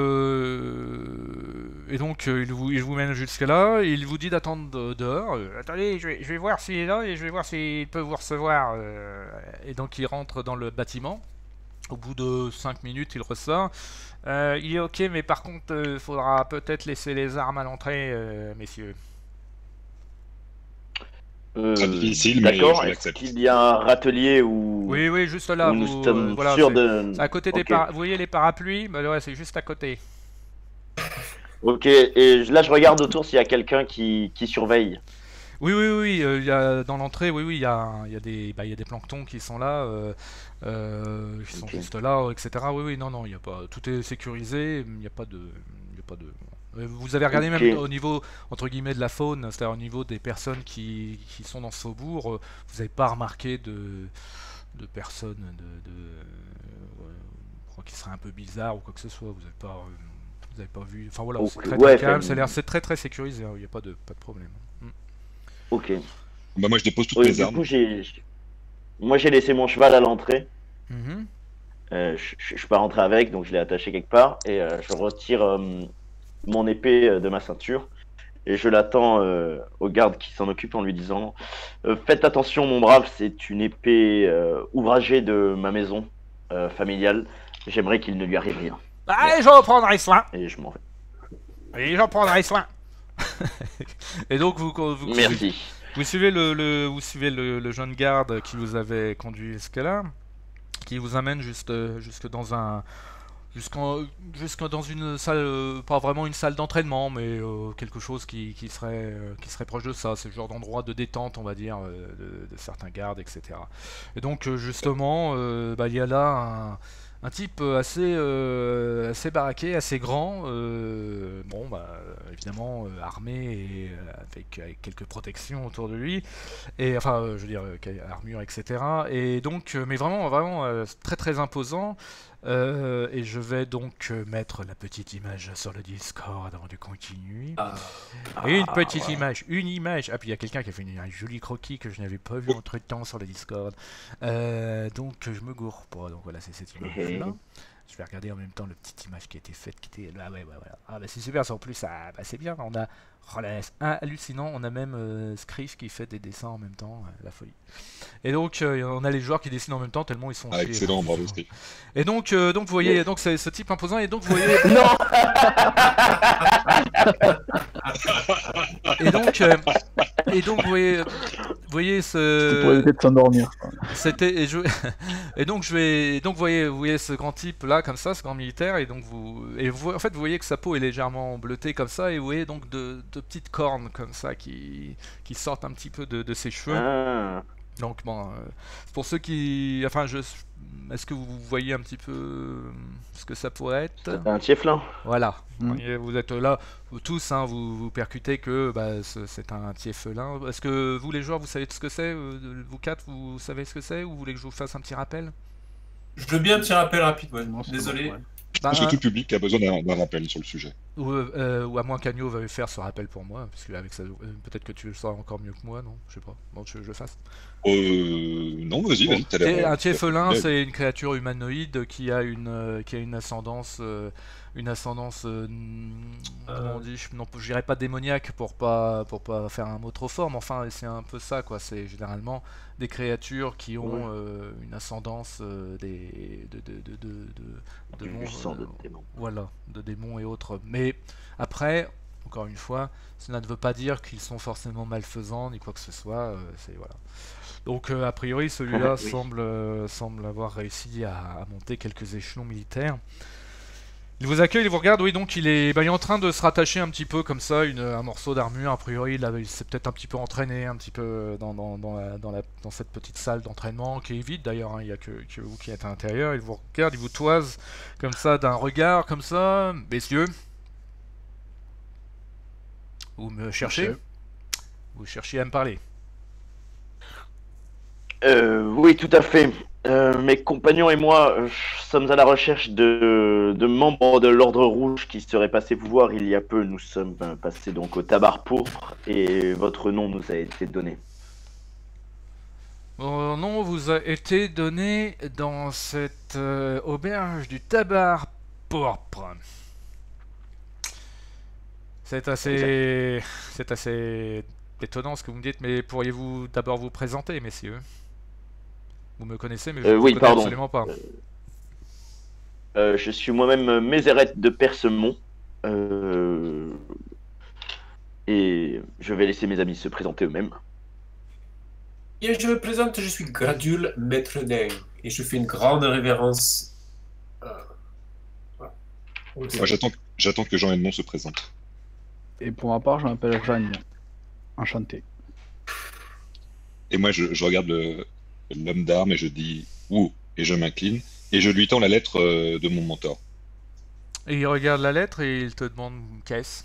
euh, et donc euh, il, vous, il vous mène jusqu'à là, et il vous dit d'attendre de- dehors. euh, attendez, je vais, je vais voir s'il est là et je vais voir s'il peut vous recevoir. euh, et donc il rentre dans le bâtiment. Au bout de cinq minutes, il ressort. Euh, il est ok, mais par contre, il faudra peut-être laisser les armes à l'entrée, euh, messieurs. euh, Très difficile, mais d'accord. je Est-ce l'accepte. qu'il y a un râtelier où, Oui, oui, juste là. où nous vous, sommes euh, voilà, sûrs c'est de... c'est à côté des Ok. par- vous voyez les parapluies, bah, ouais, c'est juste à côté. Ok, et là je regarde autour s'il y a quelqu'un qui, qui surveille. Oui, oui, oui, euh, il y a, dans l'entrée, oui, oui, il y a, il y a des, bah, il y a des planctons qui sont là, euh, euh, qui sont Ok. juste là, et cetera. Oui, oui, non, non, il y a pas, tout est sécurisé, il n'y a pas de, il y a pas de. Euh, Vous avez regardé Ok. même au niveau entre guillemets de la faune, c'est-à-dire au niveau des personnes qui, qui sont dans ce faubourg, euh, vous n'avez pas remarqué de, de personnes de, de euh, je crois qui seraient un peu bizarres ou quoi que ce soit. Vous n'avez pas, euh, vous avez pas vu. Enfin voilà, c'est Ok, très, ouais, très calme, fait- ça a l'air, c'est très très sécurisé, hein, il n'y a pas de, pas de problème. Mm. Ok. Bah, moi, je dépose toutes Oui, mes du armes. coup, j'ai... Moi j'ai laissé mon cheval à l'entrée. Mhm. Euh, je, je, je suis pas rentré avec, donc je l'ai attaché quelque part. Et euh, je retire euh, mon épée euh, de ma ceinture. Et je l'attends euh, au garde qui s'en occupe en lui disant euh, faites attention, mon brave, c'est une épée euh, ouvragée de ma maison euh, familiale. J'aimerais qu'il ne lui arrive rien. Allez, j'en prendrai soin. Et je m'en vais. Et j'en prendrai soin. Et donc vous, vous, Merci. vous suivez le, le- vous suivez le, le jeune garde qui vous avait conduit jusqu'à là, qui vous amène juste, euh, jusque dans un, jusqu'en, jusque dans une salle, euh, pas vraiment une salle d'entraînement, mais euh, quelque chose qui, qui serait, euh, qui serait proche de ça. C'est le genre d'endroit de détente, on va dire, euh, de, de certains gardes, et cetera. Et donc euh, justement, euh, bah, il y a là un un type assez, euh, assez baraqué, assez grand, euh, bon bah évidemment euh, armé et euh, avec, avec quelques protections autour de lui, et enfin euh, je veux dire euh, armure et cetera. Et donc euh, mais vraiment vraiment euh, très très imposant. Euh, et je vais donc euh, mettre la petite image sur le Discord avant de continuer. Ah. Et une petite image, une image. Ah, puis il y a quelqu'un qui a fait une, un joli croquis que je n'avais pas vu entre temps sur le Discord. Euh, donc je me gourre pas. Donc voilà, c'est cette image-là. Je vais regarder en même temps la petite image qui a été faite. Qui était... Ah, ouais, ouais, voilà. Ah, bah c'est super, ça en plus, ah, bah, c'est bien. On a. Oh là, c'est hallucinant. On a même euh, Scriff qui fait des dessins en même temps. euh, la folie. Et donc, euh, on a les joueurs qui dessinent en même temps tellement ils sont. Ah, chez- excellent, bravo, Steve. Et donc, euh, donc vous voyez, donc c'est ce type imposant. Et donc vous voyez. Non. Et donc, euh, et donc vous voyez, vous voyez C'est pour ce, éviter de s'endormir. quoi. c'était et, je, et donc je vais, et donc vous voyez, vous voyez ce grand type là comme ça, ce grand militaire, et donc vous, et vous, en fait vous voyez que sa peau est légèrement bleutée comme ça, et vous voyez donc de, de petites cornes comme ça qui, qui sortent un petit peu de, de ses cheveux. Ah. Donc bon, euh, pour ceux qui, enfin je, est-ce que vous voyez un petit peu ce que ça pourrait être? C'est un tieflin. Voilà, Mm. Et vous êtes là, vous tous, hein, vous, vous percutez que bah, ce- c'est un tieflin. Est-ce que vous les joueurs, vous savez ce que c'est? euh, Vous quatre, vous savez ce que c'est? Ou vous voulez que je vous fasse un petit rappel? Je veux bien un petit rappel rapide, ouais. Non, c'est Désolé. bon, ouais. Je Bah, pense que tout le public a besoin d'un d'un rappel sur le sujet. Ou, euh, ou à moins qu'Agneau veuille faire ce rappel pour moi, parce que avec ça, euh, peut-être que tu le sauras encore mieux que moi, non? Je sais pas. Bon, tu veux que je le fasse? Euh, non, vas-y, vas-y, t'as l'air. Tiens, euh, un Tieffelin, Ouais. c'est une créature humanoïde qui a une, euh, qui a une ascendance, euh, une ascendance, euh, comment on dit, je- non, je dirais pas démoniaque pour pas, pour pas faire un mot trop fort, mais enfin, c'est un peu ça, quoi. C'est généralement des créatures qui ont Ouais. euh, une ascendance euh, des, de, de, de, de, de, de Du mon- sang de euh, démon. voilà, de démons et autres. Mais après, encore une fois, cela ne veut pas dire qu'ils sont forcément malfaisants ni quoi que ce soit. euh, c'est voilà. Donc euh, a priori, celui-là Oui. semble, euh, semble avoir réussi à, à monter quelques échelons militaires. Il vous accueille, il vous regarde, oui, donc il est, bah, il est en train de se rattacher un petit peu comme ça, une, un morceau d'armure. A priori, il, avait- il s'est peut-être un petit peu entraîné, un petit peu dans, dans, dans, la- dans, la- dans cette petite salle d'entraînement, qui est vide d'ailleurs, hein, il n'y a que, que vous qui êtes à l'intérieur. Il vous regarde, il vous toise comme ça, d'un regard comme ça. Messieurs, vous me cherchez? Monsieur. Vous cherchez à me parler? Euh, oui, tout à fait. Euh, mes compagnons et moi euh, sommes à la recherche de, de membres de l'Ordre Rouge qui seraient passés vous voir il y a peu. Nous sommes euh, passés donc au Tabar Pourpre et votre nom nous a été donné. Mon nom vous a été donné dans cette euh, auberge du Tabar Pourpre. C'est assez... C'est assez étonnant ce que vous me dites, mais pourriez-vous d'abord vous présenter, messieurs? Vous me connaissez, mais je Euh, ne vous oui, connais pardon. absolument pas. Euh, je suis moi-même Mézérette de Persemont. Euh, et je vais laisser mes amis se présenter eux-mêmes. Bien, je me présente, je suis Gradule, maître nain, et je fais une grande révérence. euh, voilà. Moi, j'attends, j'attends que Jean Edmond se présente. Et pour ma part, je m'appelle Jeanne. Enchanté. Et moi, je, je regarde le- l'homme d'armes et je dis ouh, et je m'incline et je lui tends la lettre euh, de mon mentor. Et il regarde la lettre et il te demande qu'est-ce?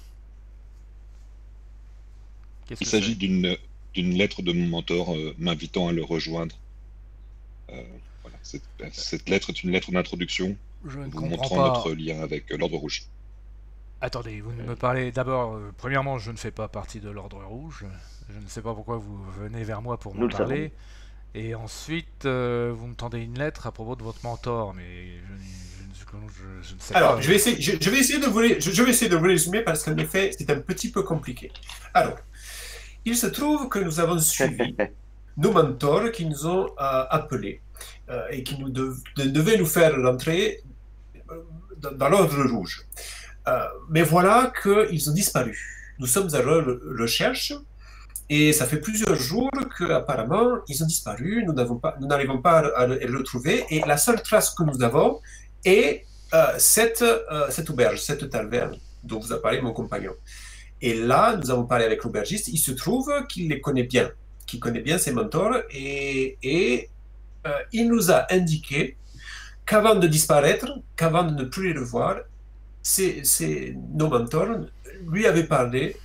Qu'est-ce Il que s'agit c'est? d'une d'une lettre de mon mentor euh, m'invitant à le rejoindre. Euh, voilà, cette, cette lettre est une lettre d'introduction Je ne vous comprends montrant pas. notre lien avec euh, l'Ordre Rouge. Attendez, vous me parlez d'abord. euh, premièrement, je ne fais pas partie de l'Ordre Rouge. Je ne sais pas pourquoi vous venez vers moi pour Nous m'en le savons. parler. Et ensuite, euh, vous me tendez une lettre à propos de votre mentor, mais je, je, je- je- je ne sais Alors, pas. je vais essayer, je, je vais essayer de vous les- je, je vais essayer de vous les résumer parce qu'en effet, c'est un petit peu compliqué. Alors, il se trouve que nous avons suivi nos mentors qui nous ont euh, appelés euh, et qui nous dev- de- devaient nous faire rentrer euh, dans, dans l'ordre rouge. Euh, mais voilà qu'ils ont disparu. Nous sommes à leur recherche et ça fait plusieurs jours qu'apparemment ils ont disparu. Nous n'avons pas, nous n'arrivons pas à, à les retrouver et la seule trace que nous avons est euh, cette, euh, cette auberge, cette taverne dont vous a parlé mon compagnon. Et là, nous avons parlé avec l'aubergiste. Il se trouve qu'il les connaît bien, qu'il connaît bien ses mentors et, et euh, il nous a indiqué qu'avant de disparaître, qu'avant de ne plus les revoir, c'est, c'est, nos mentors lui avaient parlé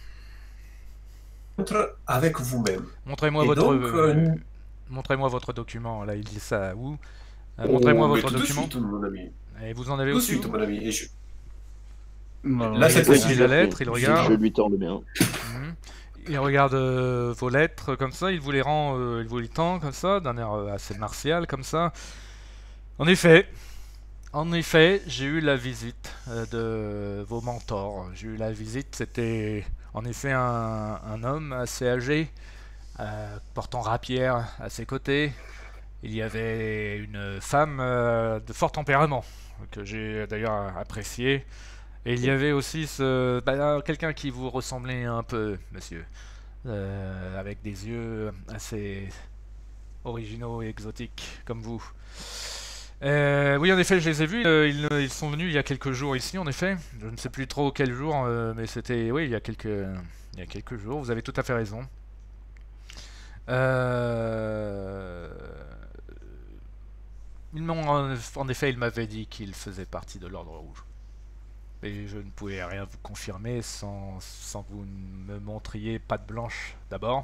avec vous-même. Montrez-moi Et votre, donc, euh, euh, montrez-moi votre document. Là, il dit ça où? Euh, Oh, montrez-moi mais votre tout de document. suite, mon ami. Et vous en avez Tout de aussi suite, vous mon ami. Et je- Non, Là, Il cette a fois-ci, pris je la fais. lettre, il Je- regarde. Je lui tends le mien. Mhm. Il regarde euh, vos lettres comme ça, il vous les rend, euh, il vous les tend comme ça, d'un air euh, assez martial comme ça. En effet, en effet, j'ai eu la visite euh, de vos mentors. J'ai eu la visite, c'était en effet un, un homme assez âgé, euh, portant rapière à ses côtés. Il y avait une femme euh, de fort tempérament, que j'ai d'ailleurs appréciée. Et il y avait aussi ce, bah, quelqu'un qui vous ressemblait un peu, monsieur, euh, avec des yeux assez originaux et exotiques, comme vous. Euh, oui, en effet, je les ai vus. euh, ils, ils sont venus il y a quelques jours ici, en effet. Je ne sais plus trop quel jour, euh, mais c'était, oui, il y a quelques, il y a quelques jours. Vous avez tout à fait raison. Euh... Ils m'ont, en en effet, ils m'avaient dit qu'ils faisaient partie de l'Ordre Rouge. Mais je ne pouvais rien vous confirmer sans, sans que vous me montriez patte blanche d'abord.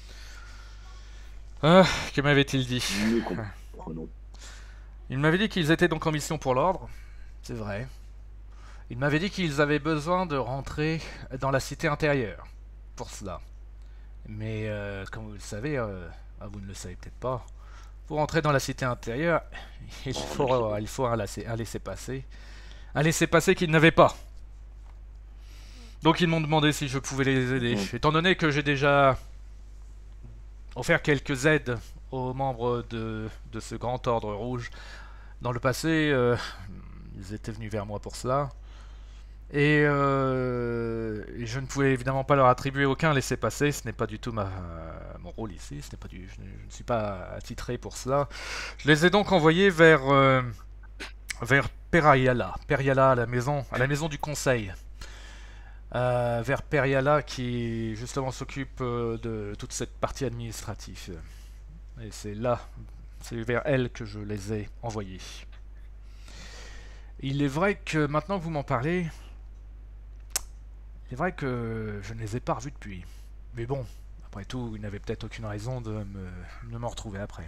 Ah, que m'avait-il dit? Nous comprenons. Il m'avait dit qu'ils étaient donc en mission pour l'ordre, c'est vrai. Il m'avait dit qu'ils avaient besoin de rentrer dans la cité intérieure pour cela. Mais euh, comme vous le savez, euh, ah, vous ne le savez peut-être pas, pour entrer dans la cité intérieure, il faut, euh, il faut un laisser- un laissez-passer. Un laissez-passer qu'ils n'avaient pas. Donc ils m'ont demandé si je pouvais les aider. Mm. Étant donné que j'ai déjà offert quelques aides aux membres de, de ce grand ordre rouge dans le passé, euh, ils étaient venus vers moi pour cela. Et, euh, et je ne pouvais évidemment pas leur attribuer aucun laissez-passer, ce n'est pas du tout ma, mon rôle ici, ce n'est pas du, je, ne, je ne suis pas attitré pour cela. Je les ai donc envoyés vers, euh, vers Periala, Periala à la maison, à la maison du conseil. Euh, vers Periala qui justement s'occupe euh, de toute cette partie administrative. Et c'est là, c'est vers elle que je les ai envoyés. Il est vrai que maintenant que vous m'en parlez, c'est vrai que je ne les ai pas revus depuis. Mais bon, après tout, ils n'avaient peut-être aucune raison de me, de me retrouver après.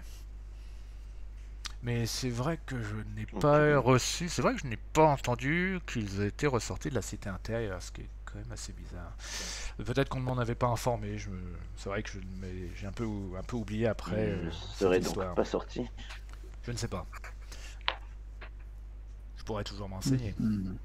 Mais c'est vrai que je n'ai pas reçu, c'est vrai que je n'ai pas entendu qu'ils étaient ressortis de la cité intérieure, ce qui est quand même assez bizarre. Peut-être qu'on ne m'en avait pas informé, je me... c'est vrai que je m'ai- j'ai un peu, un peu oublié après Je euh, serais cette donc histoire. pas sorti. Je ne sais pas. Je pourrais toujours m'enseigner. Hmm.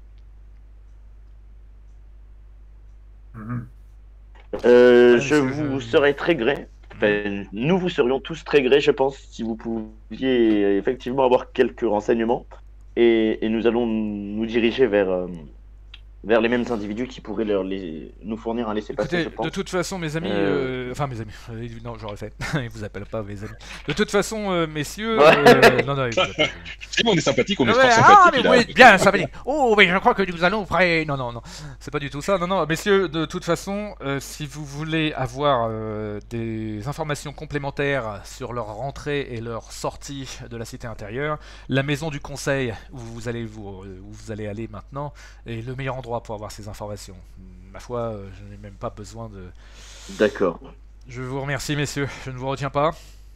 Mhm. Euh, Ouais, je parce que vous je- serais très gré. Enfin, nous vous serions tous très grés, je pense, si vous pouviez euh, effectivement avoir quelques renseignements. Et, et nous allons nous diriger vers, euh, vers les mêmes individus qui pourraient leur les, nous fournir un laissez-passer, je Écoutez, pense. de toute façon, mes amis, Euh, euh, enfin mes amis, euh, non, j'aurais fait, ils vous appellent pas mes amis. De toute façon, euh, messieurs, Ouais. euh, non, non, ils vous appellent pas. Si, mais on est sympathique, on est Ah fort ouais, sympathique. ah, mais il a- oui, bien, ça va dire. Oh, mais je crois que nous allons près. Non, non, non, c'est pas du tout ça. Non, non, messieurs, de toute façon, euh, si vous voulez avoir euh, des informations complémentaires sur leur rentrée et leur sortie de la cité intérieure, la maison du conseil où vous allez vous, où vous allez aller maintenant est le meilleur endroit pour avoir ces informations. Ma foi, euh, je n'ai même pas besoin de. D'accord. Je vous remercie, messieurs. Je ne vous retiens pas.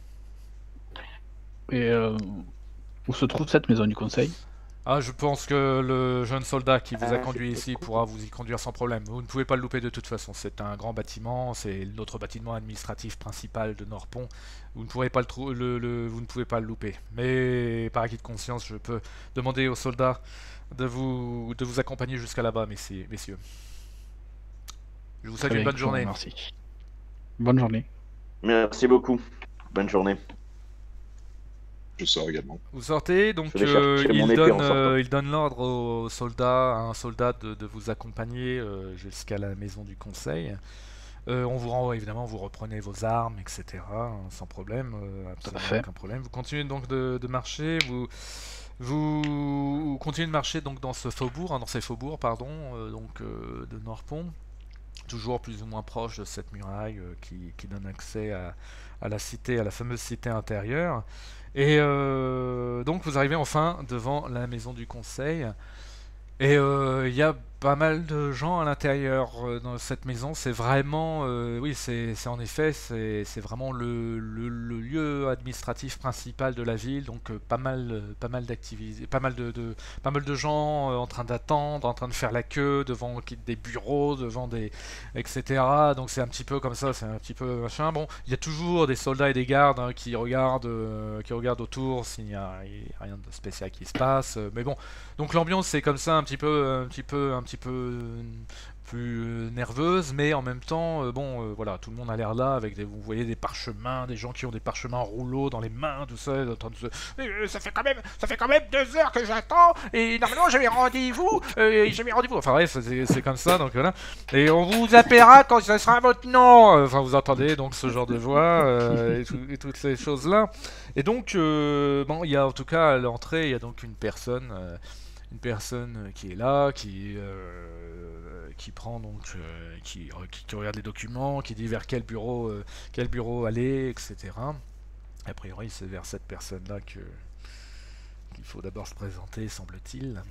Et euh, où se trouve cette maison du conseil? Ah, je pense que le jeune soldat qui vous a Ah, conduit c'est ici cool. pourra vous y conduire sans problème. Vous ne pouvez pas le louper de toute façon. C'est un grand bâtiment, c'est notre bâtiment administratif principal de Nordpont. Vous ne pourrez pas le, trou- le, le- vous ne pouvez pas le louper. Mais par acquis de conscience, je peux demander aux soldats de vous, de vous accompagner jusqu'à là-bas, messieurs. messieurs. Je vous souhaite Très une bien, bonne je vous journée. remercie. Bonne journée. Merci beaucoup. Bonne journée. Je sors également. Vous sortez, donc Je vais euh, chercher mon il, épée en donne, sortant. euh, il donne l'ordre aux soldats, à un soldat de, de vous accompagner euh, jusqu'à la maison du conseil. Euh, on vous rend, évidemment, vous reprenez vos armes, et cetera, hein, sans problème, euh, absolument fait. aucun problème. Vous continuez donc de, de marcher, vous, vous continuez de marcher donc dans ce faubourg, hein, dans ces faubourgs, pardon, euh, donc euh, de Nordpont, toujours plus ou moins proche de cette muraille euh, qui, qui donne accès à, à la cité, à la fameuse cité intérieure. Et euh, donc vous arrivez enfin devant la maison du conseil. Et euh, il y a pas mal de gens à l'intérieur euh, dans cette maison. C'est vraiment, euh, oui, c'est c'est en effet, c'est c'est vraiment le, le- le lieu administratif principal de la ville. Donc euh, pas mal, euh, pas mal d'activités, pas mal de, de- pas mal de gens euh, en train d'attendre, en train de faire la queue devant des bureaux, devant des, et cetera. Donc c'est un petit peu comme ça, c'est un petit peu machin. Bon, il y a toujours des soldats et des gardes hein, qui regardent, euh, qui regardent autour s'il n'y a, il y a rien de spécial qui se passe. euh, Mais bon. Donc l'ambiance c'est comme ça un petit peu un petit peu un petit peu euh, plus euh, nerveuse, mais en même temps euh, bon euh, voilà, tout le monde a l'air là avec des, vous voyez des parchemins, des gens qui ont des parchemins en rouleau dans les mains, tout ça, en train de se Euh, ça fait quand même ça fait quand même deux heures que j'attends et normalement j'avais rendez-vous euh, et j'avais rendez-vous enfin bref c'est c'est comme ça donc voilà et on vous appellera quand ce sera votre nom, enfin vous entendez donc ce genre de voix euh, et, tout- et toutes ces choses là et donc euh, bon il y a en tout cas à l'entrée il y a donc une personne euh, une personne qui est là, qui, euh, qui prend donc, euh, qui, qui, qui regarde les documents, qui dit vers quel bureau, euh, quel bureau aller, et cetera. A priori, c'est vers cette personne-là que qu'il faut d'abord se présenter, semble-t-il.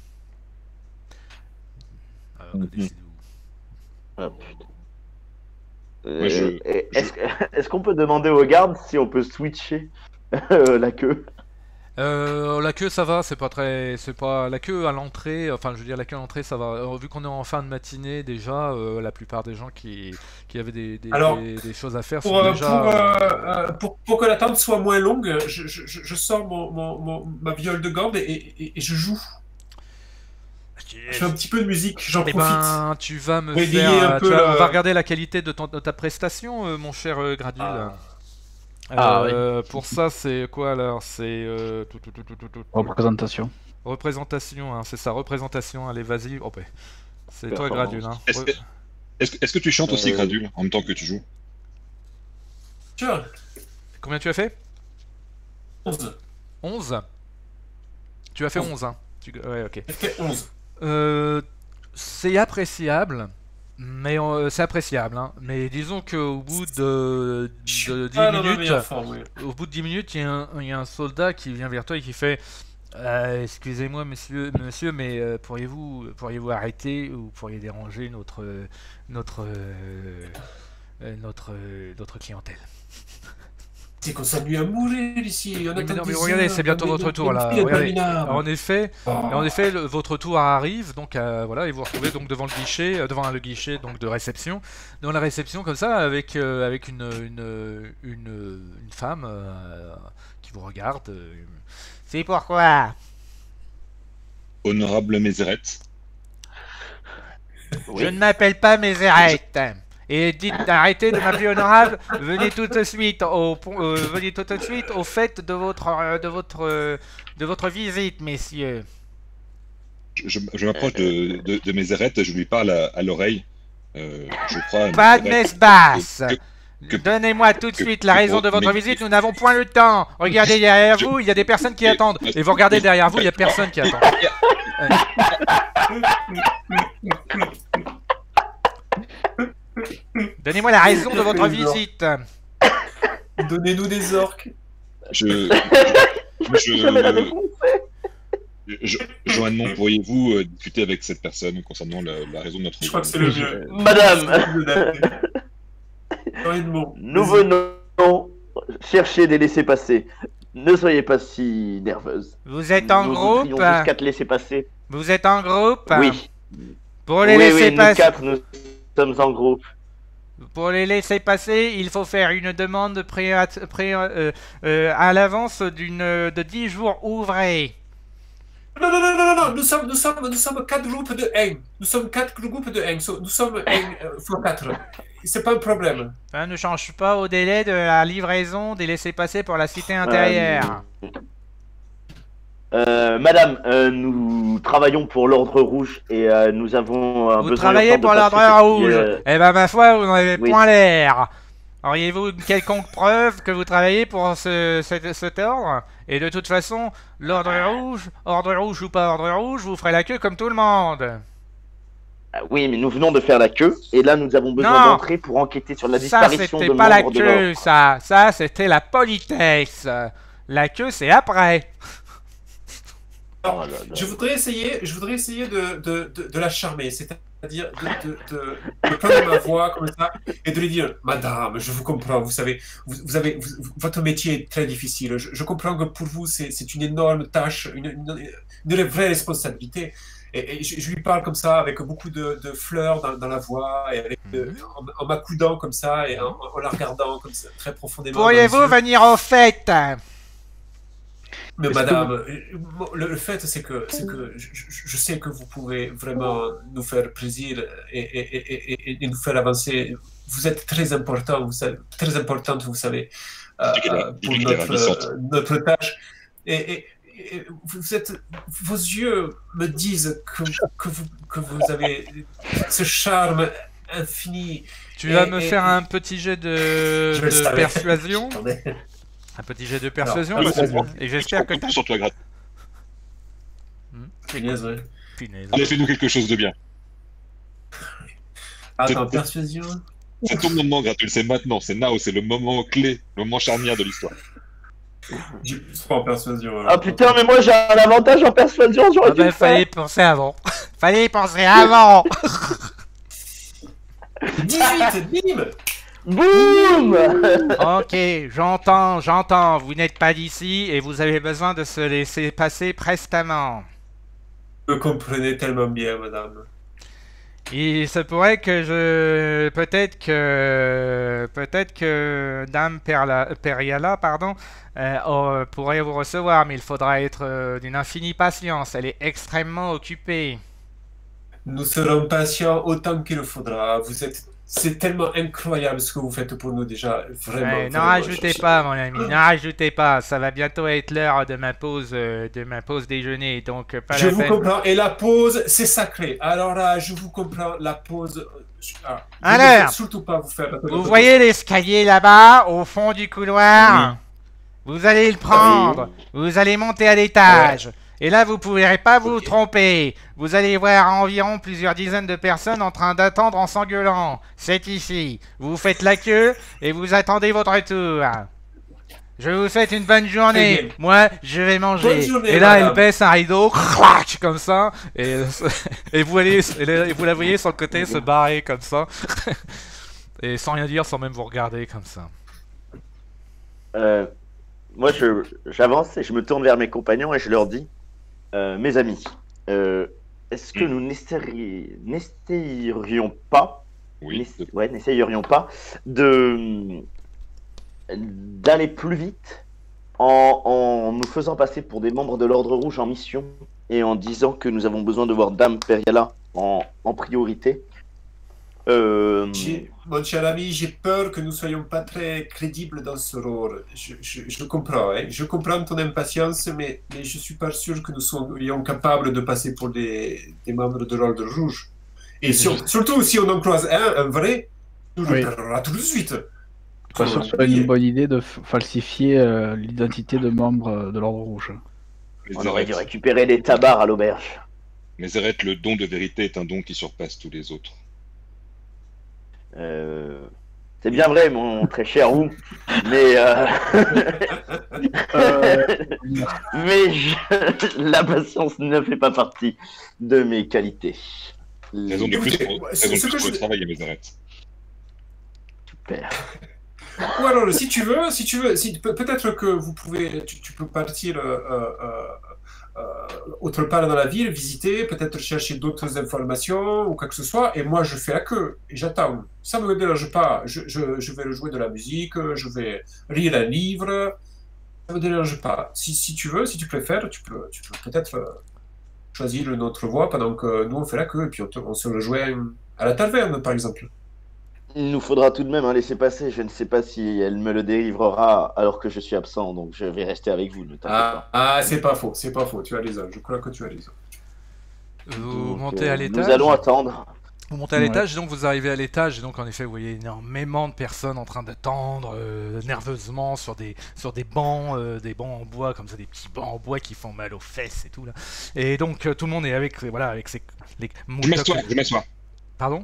Alors, que Mhm. décidez-vous? Ah, putain. Moi, je- Euh, et Est-ce que- est-ce qu'on peut demander aux gardes si on peut switcher euh, la queue? Euh, la queue ça va, c'est pas très, c'est pas la queue à l'entrée. Enfin, je veux dire la queue à l'entrée ça va. Euh, vu qu'on est en fin de matinée déjà, euh, la plupart des gens qui, qui avaient des, des, Alors, des, des choses à faire Pour, sont euh, déjà. pour, euh, euh, euh, pour, pour que l'attente soit moins longue, je, je, je je sors mon, mon, mon- ma viole de gambe et, et, et je joue. Je fais un petit peu de musique, j'en Eh profite. ben, tu vas me Pour égayer faire. un tu peu vas- on le- va regarder la qualité de, ton- de ta prestation, euh, mon cher euh, Gradule. Ah. Ah, Euh, Pour ça, c'est quoi alors? C'est euh, tout, tout, tout, tout, tout, tout. Représentation. Représentation, hein, c'est ça, représentation. Allez, vas-y. Oh, ben, c'est toi, Performance. Gradule. Hein. Est-ce Re- que, est-ce que- est-ce que tu chantes aussi, Euh, Gradule, en même temps que tu joues? Tiens, Combien tu as fait? onze. onze. Tu as fait onze. onze, hein. Tu... Ouais, ok. J'ai fait onze. Euh, c'est appréciable, mais euh, c'est appréciable, hein. Mais disons qu'au bout de, de dix Ah, non, non, minutes, meilleure forme, oui. au bout de dix minutes, il y, a un- il y a un soldat qui vient vers toi et qui fait euh, excusez-moi, monsieur, monsieur, mais euh, pourriez-vous pourriez-vous arrêter ou pourriez déranger notre notre euh, euh, notre euh, notre clientèle. C'est qu'on s'ennuie à mourir ici. On Mais attend non, mais des regardez, heures, c'est bientôt on est votre dans tour une là. file Regardez. interminable. En effet, Oh. Et en effet, le- votre tour arrive, donc euh, voilà, et vous vous retrouvez donc devant le guichet, euh, devant le guichet donc de réception, dans la réception comme ça, avec euh, avec une une, une, une femme euh, qui vous regarde. euh, C'est pourquoi? Honorable Mézeret, Je ne m'appelle pas Mézeret. Et dites d'arrêter de m'appeler honorable. Venez tout de suite au pont- euh, venez tout de suite au fait de votre euh, de votre euh, de votre visite, messieurs. je, je- je m'approche de, de, de Mézeret, je lui parle à, à l'oreille. Euh, je crois. Pas de Mézeret, messe basse. que- que- Donnez-moi tout de que- suite la que raison pour- de votre mais- visite, nous n'avons point le temps. Regardez derrière Je- vous, il y a des personnes qui Mais- attendent. Et vous regardez derrière vous, il y a personne qui attend. Donnez-moi la raison de votre visite. Donnez-nous des orques. Je. Jamais la je, réponse. je Joannemont, pourriez-vous euh, discuter avec cette personne concernant la, la raison de notre Je crois que c'est le mieux. Madame, Joannemont. nous venons chercher des laissez-passer. Ne soyez pas si nerveuse. Vous êtes en Nous groupe. voudrions tous quatre laissez-passer. Vous êtes en groupe. Oui. Pour les oui, laisser oui, nous passer. quatre, nous sommes en groupe. Pour les laisser passer, il faut faire une demande pré pré euh, euh, à l'avance d'une de dix jours ouvrés. Non, non, non, non, non, nous sommes, nous sommes, nous sommes quatre groupes de un. Nous sommes quatre groupes de un. So- Nous sommes un euh, fois quatre. C'est pas un problème. Ça ne change pas au délai de la livraison des laissés-passer pour la cité intérieure. Euh, madame, euh, nous travaillons pour l'Ordre Rouge et euh, nous avons un Vous besoin travaillez urgent de pour passer l'ordre ce qui rouge. est, euh, Eh ben ma foi, vous n'en avez oui. point l'air. Auriez-vous une quelconque preuve que vous travaillez pour ce, cet, cet ordre? Et de toute façon, l'ordre rouge, ordre rouge ou pas ordre rouge, vous ferez la queue comme tout le monde. ah oui, mais nous venons de faire la queue et là nous avons besoin Non. d'entrer pour enquêter sur la Ça, disparition de c'était pas la membres de queue, l'ordre. ça. Ça, c'était la politesse. La queue, c'est après. Oh là là. Je voudrais essayer, je voudrais essayer de, de, de, de la charmer, c'est-à-dire de, de, de, de prendre ma voix comme ça et de lui dire, Madame, je vous comprends, vous savez, vous, vous avez, vous- votre métier est très difficile. Je, je comprends que pour vous c'est c'est une énorme tâche, une, une, une vraie responsabilité. Et, et je, je lui parle comme ça avec beaucoup de, de fleurs dans, dans la voix et avec, euh, en, en m'accoudant comme ça et en, en la regardant comme ça très profondément. dans les Pourriez-vous yeux. venir au fait? Mais Est-ce madame, euh, le, le fait c'est que, c'est que je, je- je sais que vous pouvez vraiment nous faire plaisir et, et, et, et- et nous faire avancer. Vous êtes très important, vous savez, très importante, vous savez, euh, Dis-lui qu'elle est- euh, pour dis-lui qu'elle est ravissante. notre, euh, notre tâche. Et, et- et vous êtes, vos yeux me disent que, que, vous, que vous avez ce charme infini. Tu vas Et- me et- faire un petit jet de, Je le de savais. persuasion. Attendez. Un petit jet de persuasion. Alors, parce que- on- Et j'espère que compte t'as... sur toi, Gradule. Punaise, ouais. Punaise. Allez, fais-nous quelque chose de bien. Attends, persuasion. C'est ton moment, Gradule, c'est maintenant, c'est now, c'est le moment clé, le moment charnière de l'histoire. Je c'est pas en persuasion. alors. Ah putain, mais moi j'ai un avantage en persuasion, j'aurais Ah dû bah, le faire. fallait y penser avant. Fallait y penser avant. dix-huit, bim. Boum. Ok, j'entends, j'entends. Vous n'êtes pas d'ici et vous avez besoin de se laisser passer prestement. Vous me comprenez tellement bien, madame. Il se pourrait que je... Peut-être que... Peut-être que Dame Perla... Periala, pardon, euh, oh, pourrait vous recevoir, mais il faudra être euh, d'une infinie patience. Elle est extrêmement occupée. Nous serons patients autant qu'il le faudra. Vous êtes... C'est tellement incroyable ce que vous faites pour nous déjà. Vraiment. Ouais, n'en vraiment, rajoutez je- pas, mon ami, n'en rajoutez pas. Ça va bientôt être l'heure de ma pause, euh, de ma pause déjeuner, donc euh, pas Je la vous peine. comprends. Et la pause, c'est sacré. Alors là, je vous comprends. La pause. je- ah, je Alors, ne veux surtout pas vous faire. Vous voyez l'escalier là-bas, au fond du couloir? Vous allez le prendre. Vous allez monter à l'étage. Et là, vous ne pourrez pas vous Ok. tromper. Vous allez voir environ plusieurs dizaines de personnes en train d'attendre en s'engueulant. C'est ici. Vous faites la queue et vous attendez votre tour. Je vous souhaite une bonne Très journée. bien. Moi, je vais manger. Bonne journée, et là, madame. elle baisse un rideau, clac, comme ça. Et, et, vous allez, et vous la voyez sur le côté se barrer comme ça. Et sans rien dire, sans même vous regarder comme ça. Euh, moi, je, j'avance et je me tourne vers mes compagnons et je leur dis, euh, mes amis, euh, est-ce que Mm. nous n'essayerions n'essayerions pas, Oui. n'essa- ouais, n'essayerions pas de d'aller plus vite en, en nous faisant passer pour des membres de l'Ordre Rouge en mission et en disant que nous avons besoin de voir Dame Periala en, en priorité. Euh, J'ai- Mon cher ami, j'ai peur que nous soyons pas très crédibles dans ce rôle. Je, je, je comprends, hein. Je comprends ton impatience, mais, mais je suis pas sûr que nous soyons capables de passer pour des, des membres de l'Ordre Rouge. Et sur- surtout si on en croise un, un vrai, nous le Oui. perdra tout de suite. De toute façon, c'est pas une bonne idée de f- falsifier euh, l'identité de membres euh, de l'Ordre Rouge. Mais on aurait dû Zeret, récupérer des tabards à l'auberge. mais Zeret, le don de vérité est un don qui surpasse tous les autres. Euh, c'est bien vrai, mon très cher Wu, mais euh, Euh, mais je- la patience ne fait pas partie de mes qualités. Raison de plus Écoutez, pour, ouais, raison ce- de ce plus que pour je- le travail, mes Zeret. Super. Ou alors, si tu veux, si tu veux, si, peut- peut-être que vous pouvez, tu, tu peux partir euh, euh, euh, autre part dans la ville, visiter, peut-être chercher d'autres informations ou quoi que ce soit, et moi je fais la queue et j'attends. Ça ne me dérange pas. Je, je, je vais jouer de la musique, je vais lire un livre. Ça ne me dérange pas. Si, si tu veux, si tu préfères, tu peux, tu peux peut-être euh, choisir une autre voie pendant que nous on fait la queue et puis on, te- on se rejoint à la taverne, par exemple. Il nous faudra tout de même un laisser-passer. Je ne sais pas si elle me le délivrera alors que je suis absent, donc je vais rester avec vous. Ne t'inquiète Ah, ah c'est pas faux, c'est pas faux. Tu as raison. Je crois que tu as raison. Vous Donc, montez euh, à l'étage. Nous allons attendre. Vous montez à Ouais. l'étage, et donc vous arrivez à l'étage, et donc en effet, vous voyez énormément de personnes en train d'attendre euh, nerveusement sur des, sur des bancs, euh, des bancs en bois, comme ça, des petits bancs en bois qui font mal aux fesses et tout là. Et donc euh, tout le monde est avec, voilà, avec ses, les Je m'assois, je m'assois. Pardon?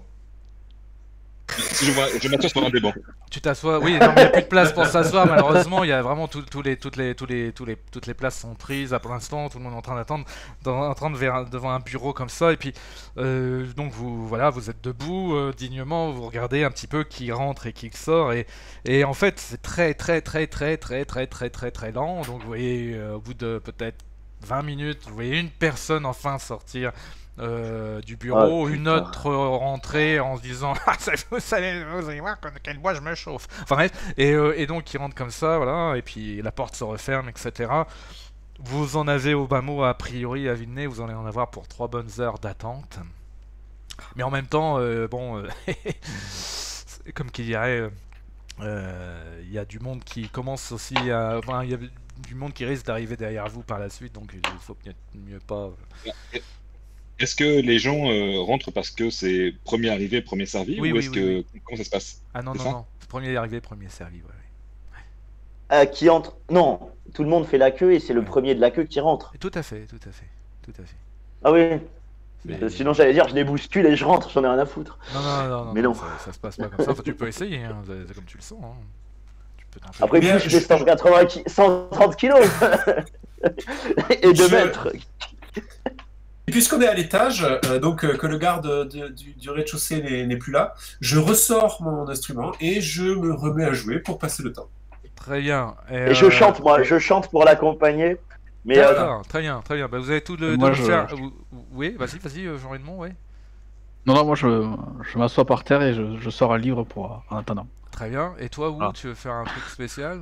Si je, vois- je m'assois sur un des bancs. Tu t'assois? Oui, non, mais il n'y a plus de place pour s'asseoir, malheureusement. Il y a vraiment tout- tous les, toutes, les, tous les, tous les, toutes les places sont prises là, pour l'instant. Tout le monde est en train d'attendre, dans- en train de vers- devant un bureau comme ça. Et puis, euh, donc, vous, voilà, vous êtes debout euh, dignement. Vous regardez un petit peu qui rentre et qui sort. Et, et en fait, c'est très, très, très, très, très, très, très, très, très lent. Donc, vous voyez, euh, au bout de peut-être vingt minutes, vous voyez une personne enfin sortir. Euh, du bureau, Oh, une putain. autre euh, rentrée en se disant ah, ça, vous, allez, vous allez voir de quel bois je me chauffe. Enfin bref, et, euh, et donc il rentre comme ça, voilà, et puis la porte se referme, et cetera. Vous en avez au bas mot, a priori, à Villeneuve, vous allez en avoir pour trois bonnes heures d'attente. Mais en même temps, euh, bon, euh, c'est comme qui dirait, euh, euh, il y a du monde qui commence aussi à. Enfin, il y a du monde qui risque d'arriver derrière vous par la suite, donc il faut peut-être mieux pas. euh, Est-ce que les gens euh, rentrent parce que c'est premier arrivé, premier servi, Oui, ou oui, est-ce oui, que oui. comment ça se passe? Ah non, C'est non, ça non. Premier arrivé, premier servi, ouais, ouais. Euh, qui entre? Non, tout le monde fait la queue et c'est le Ouais. premier de la queue qui rentre. Et tout à fait, tout à fait, tout à fait. Ah oui. C'est- Euh, Sinon j'allais dire je les bouscule et je rentre, j'en ai rien à foutre. Non, non, non, non, Mais non, non. Ça, ça se passe pas comme ça. Enfin, tu peux essayer, hein, c'est c'est comme tu le sens. Hein. Tu peux t'en faire. Après Bien, plus je- de cent quatre-vingts ki- cent trente kilos et deux Je- mètres. Et puisqu'on est à l'étage, euh, donc euh, que le garde de- du, du rez-de-chaussée n'est n'est plus là, je ressors mon instrument et je me remets à jouer pour passer le temps. Très bien. Et je euh, chante, moi, je chante pour l'accompagner. Mais euh, D'accord, très bien, très bien. Bah, vous avez tout le. Moi, de je- faire... vous- vous- Oui, vas-y, vas-y, euh, Jean Edmond, oui. Non, non, moi je, je m'assois par terre et je, je sors un livre pour en attendant. Très bien. Et toi, Wu, Ah. tu veux faire un truc spécial?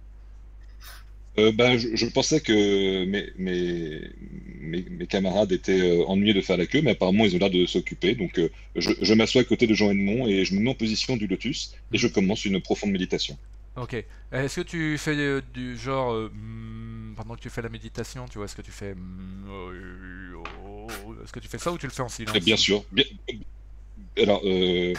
Euh, ben, je, je pensais que mes, mes, mes, mes camarades étaient euh, ennuyés de faire la queue, mais apparemment ils ont l'air de s'occuper. Donc euh, je, je m'assois à côté de Jean Edmond et je me mets en position du lotus et je commence une profonde méditation. Ok. Est-ce que tu fais euh, du genre. euh, hmm, pendant que tu fais la méditation, tu vois, est-ce que tu fais. hmm, euh, oh, Est-ce que tu fais ça ou tu le fais en silence? Eh bien sûr. Bien, alors, euh,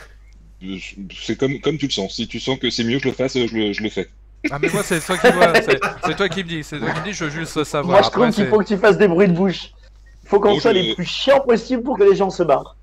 c'est comme, comme tu le sens. Si tu sens que c'est mieux que je le fasse, je le, je le fais. Ah, mais moi, c'est toi qui vois, c'est c'est toi qui me dis, c'est toi qui me dis, je veux juste savoir. moi, je Après, trouve qu'il c'est- faut que tu fasses des bruits de bouche. Il faut qu'on Oh, soit je- les plus chiants possible pour que les gens se barrent.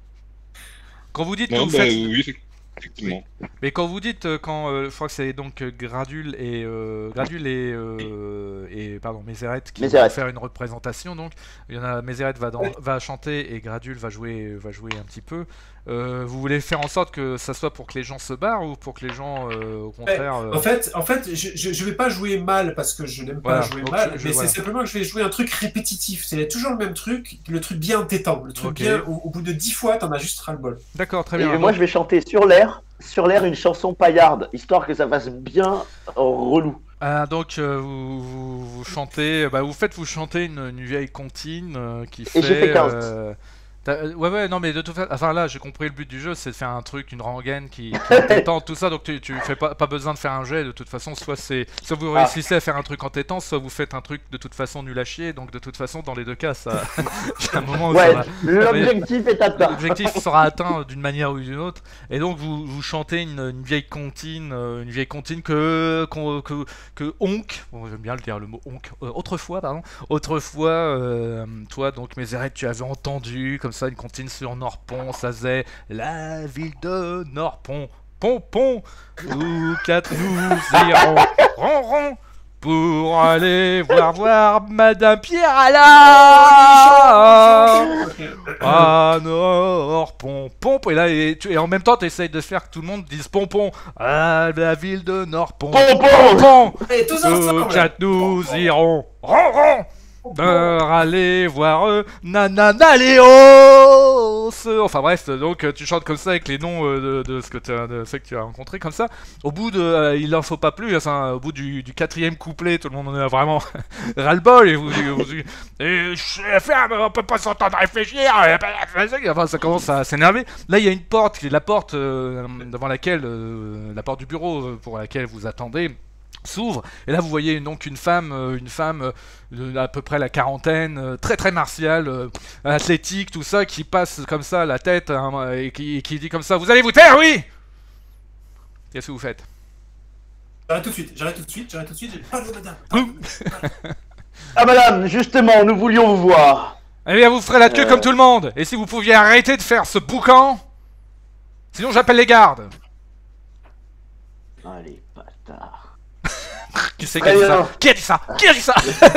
Quand vous dites que Non, vous bah, faites. oui, effectivement. Effectivement. Mais quand vous dites, euh, quand euh, je crois que c'est donc euh, Gradule et euh, Gradule et, euh, et pardon Mézeret qui Mézeret. vont faire une représentation, donc il y en a Mézeret va dans- va chanter et Gradule va jouer va jouer un petit peu. Euh, vous voulez faire en sorte que ça soit pour que les gens se barrent ou pour que les gens euh, au contraire euh, En fait, en fait je, je, je vais pas jouer mal parce que je n'aime pas Voilà, jouer donc mal, je- je- mais voilà. c'est simplement que je vais jouer un truc répétitif. C'est toujours le même truc, le truc bien entêtant. Le truc Ok. bien, au, au bout de dix fois, t'en as juste ras-le-bol. D'accord, très Et bien. moi, donc- je vais chanter sur l'air, sur l'air une chanson paillarde, histoire que ça fasse bien relou. Ah, donc euh, vous, vous, vous chantez, bah vous faites vous chantez une, une vieille comptine euh, qui fait. Et j'ai fait quinze. euh, t'as- euh, ouais ouais non mais de toute façon, enfin là j'ai compris le but du jeu, c'est de faire un truc, une rengaine qui, qui est entêtante, tout ça, donc tu, tu fais pas, pas besoin de faire un jet de toute façon, soit c'est soit vous Ah. réussissez à faire un truc entêtant, soit vous faites un truc de toute façon nul à chier, donc de toute façon dans les deux cas ça, il y a un moment où ça Ouais, va. l'objectif est atteint. L'objectif sera atteint d'une manière ou d'une autre, et donc vous, vous chantez une, une vieille comptine, euh, une vieille comptine que qu'on- que, que Onk, bon, j'aime bien le dire le mot Onk, euh, autrefois pardon, autrefois, euh, toi donc Mézeret, tu avais entendu comme ça une comptine sur Norpont, ça faisait la ville de Norpont, Pompon, où quatre nous irons, ron ron. Pour aller voir voir Madame Pierre Alain à Nord, pom, pom, et là, et, tu- et en même temps, tu essayes de faire que tout le monde dise pompon à la ville de Nord, pom, Pompon pom, Allez, tous euh, ensemble. quatre nous irons, ron, ron, pour aller voir eux, nanana Léos. Enfin bref, donc euh, tu chantes comme ça avec les noms euh, de, de ce que tu as, de ceux que tu as rencontrés comme ça. Au bout de, euh, il en faut pas plus, hein, au bout du, du quatrième couplet, tout le monde en a vraiment ras-le-bol et vous, vous, vous et je ferme, on peut pas s'entendre réfléchir. Enfin, ça commence à s'énerver. Là, il y a une porte, qui est la porte euh, devant laquelle, euh, la porte du bureau euh, pour laquelle vous attendez, s'ouvre, et là vous voyez donc une femme, euh, une femme euh, de à peu près la quarantaine, euh, très très martiale, euh, athlétique, tout ça, qui passe comme ça la tête hein, et, qui, et qui dit comme ça: vous allez vous taire, oui? Qu'est-ce que vous faites? J'arrête tout de suite, j'arrête tout de suite, j'arrête tout de suite. j'ai pas de madame. pas de- Ah madame, justement, nous voulions vous voir. Eh bien vous ferez la queue Euh. comme tout le monde, et si vous pouviez arrêter de faire ce boucan, sinon j'appelle les gardes. Allez, bâtard. Qui c'est qui a dit Très ça? bien. Qui a dit ça? Qui a dit ça?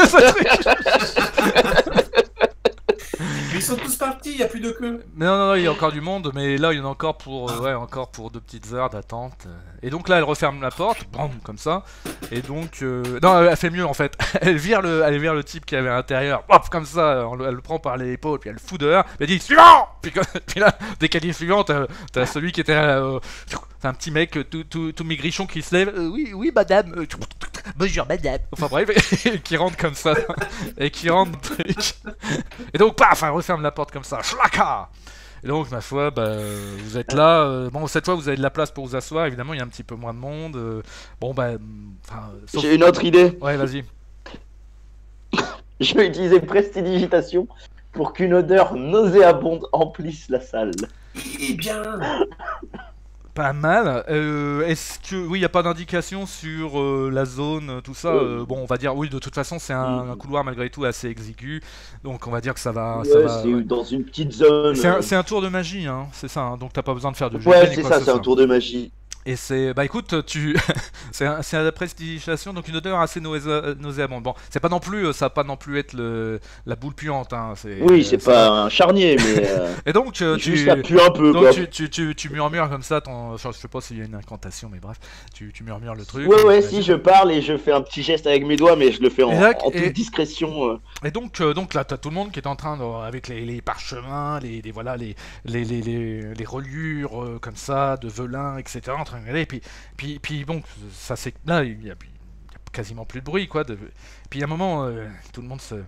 Mais ils sont tous partis, il y a plus de queue. Mais non, non, non, il y a encore du monde, mais là, il y en a encore pour, euh, ouais, encore pour deux petites heures d'attente. Et donc là, elle referme la porte, bam, comme ça. Et donc, euh, non, elle fait mieux en fait. Elle vire le, elle vire le type qui avait à l'intérieur, hop, comme ça. On le- elle le prend par les épaules, puis elle le fout dehors. Elle dit suivant. Puis, que- puis là, dès qu'elle dit suivant, t'as t'as celui qui était là, euh, t'as un petit mec euh, tout, tout, tout maigrichon qui se lève. Euh, oui, oui, madame. Euh, bonjour, madame. Enfin bref, et qui rentre comme ça et qui rentre le truc. Et donc, paf, elle referme la porte comme ça. Schlaka. Et donc, ma foi, bah, vous êtes là. euh, bon, cette fois, vous avez de la place pour vous asseoir. Évidemment, il y a un petit peu moins de monde. euh, bon, bah, enfin, sauf... J'ai une autre idée. Ouais, vas-y. Je vais utiliser prestidigitation pour qu'une odeur nauséabonde emplisse la salle. Eh bien. Pas mal. Euh, Est-ce que... Oui, il n'y a pas d'indication sur euh, la zone, euh, tout ça. euh, bon, on va dire, oui, de toute façon, c'est un, un couloir malgré tout assez exigu. Donc, on va dire que ça va... ça Ouais, va c'est ouais. dans une petite zone. C'est un, euh. c'est un tour de magie, hein, c'est ça. Hein, donc, t'as pas besoin de faire de jet Ouais, ni c'est quoi ça, que ce c'est un soit. tour de magie. Et c'est, bah écoute, tu, c'est un, c'est la prestidigitation, donc une odeur assez nauséa- nauséabonde. Bon, c'est pas non plus, euh, ça va pas non plus être le, la boule puante, hein. C'est, Oui, euh, c'est pas un charnier, mais euh, Et donc, euh, tu, juste ça pue un peu, donc quoi. tu, tu, tu, tu murmures comme ça, ton, je sais pas s'il y a une incantation, mais bref, tu, tu murmures le truc. Ouais, ouais, j'imagine. si, je parle et je fais un petit geste avec mes doigts, mais je le fais en, Et là, en toute et- discrétion. euh. Et donc, euh, donc là, t'as tout le monde qui est en train, de, avec les, les parchemins, les, les voilà, les, les, les, les, les reliures euh, comme ça, de velin, et cetera, en train de regarder. Et puis, puis, puis bon, ça c'est là, il y, a, il y a quasiment plus de bruit, quoi. De... Puis à un moment, euh, tout le monde se,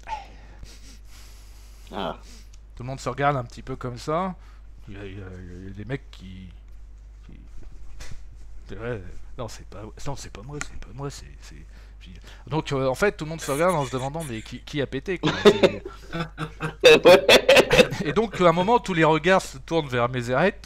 Ah. tout le monde se regarde un petit peu comme ça. Il y a, il y a- il y a des mecs qui, qui... C'est vrai, non, c'est pas, non, c'est pas moi, c'est pas moi, c'est, c'est... Puis, donc euh, en fait, tout le monde se regarde en se demandant mais qui, qui a pété, quoi. C'est- Et donc, à un moment, tous les regards se tournent vers Mézéreth.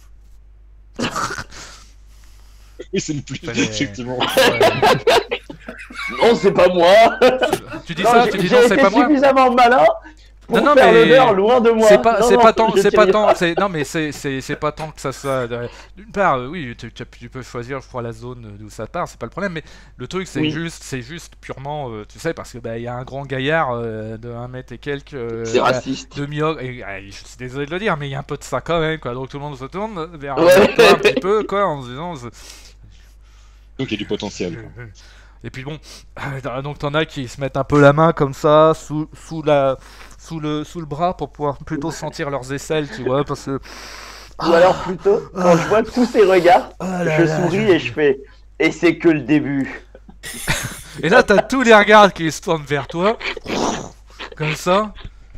Oui, c'est le plus, Fallait- effectivement. Ouais. Non, c'est pas moi. Tu dis Non, ça, j'ai- tu dis j'ai non, c'est été pas moi. suffisamment malin pour Non, non, faire mais l'odeur loin de moi. C'est pas, Non, c'est non, pas tant, je c'est pas dirais tant, c'est non mais c'est, c'est, c'est pas tant que ça soit. euh, D'une part, euh, oui, tu, tu- tu peux choisir, je crois, la zone d'où ça part, c'est pas le problème. Mais le truc, c'est Oui. juste, c'est juste purement, euh, tu sais, parce que bah il y a un grand gaillard euh, de un mètre et quelques, euh, C'est à- raciste. demi-ogre, et ah, je suis désolé de le dire, mais il y a un peu de ça quand même, quoi. Donc tout le monde se tourne vers, Ouais. vers toi un petit peu, quoi, en se disant. c'est- Donc il y a du potentiel. Et puis bon, euh, donc t'en as qui se mettent un peu la main comme ça sous, sous la sous le sous le bras pour pouvoir plutôt sentir leurs aisselles, tu vois, parce que Ou alors plutôt, quand je vois tous ces regards, Ah là je là, souris je- et je fais. Et c'est que le début. et là t'as tous les regards qui se tournent vers toi, comme ça.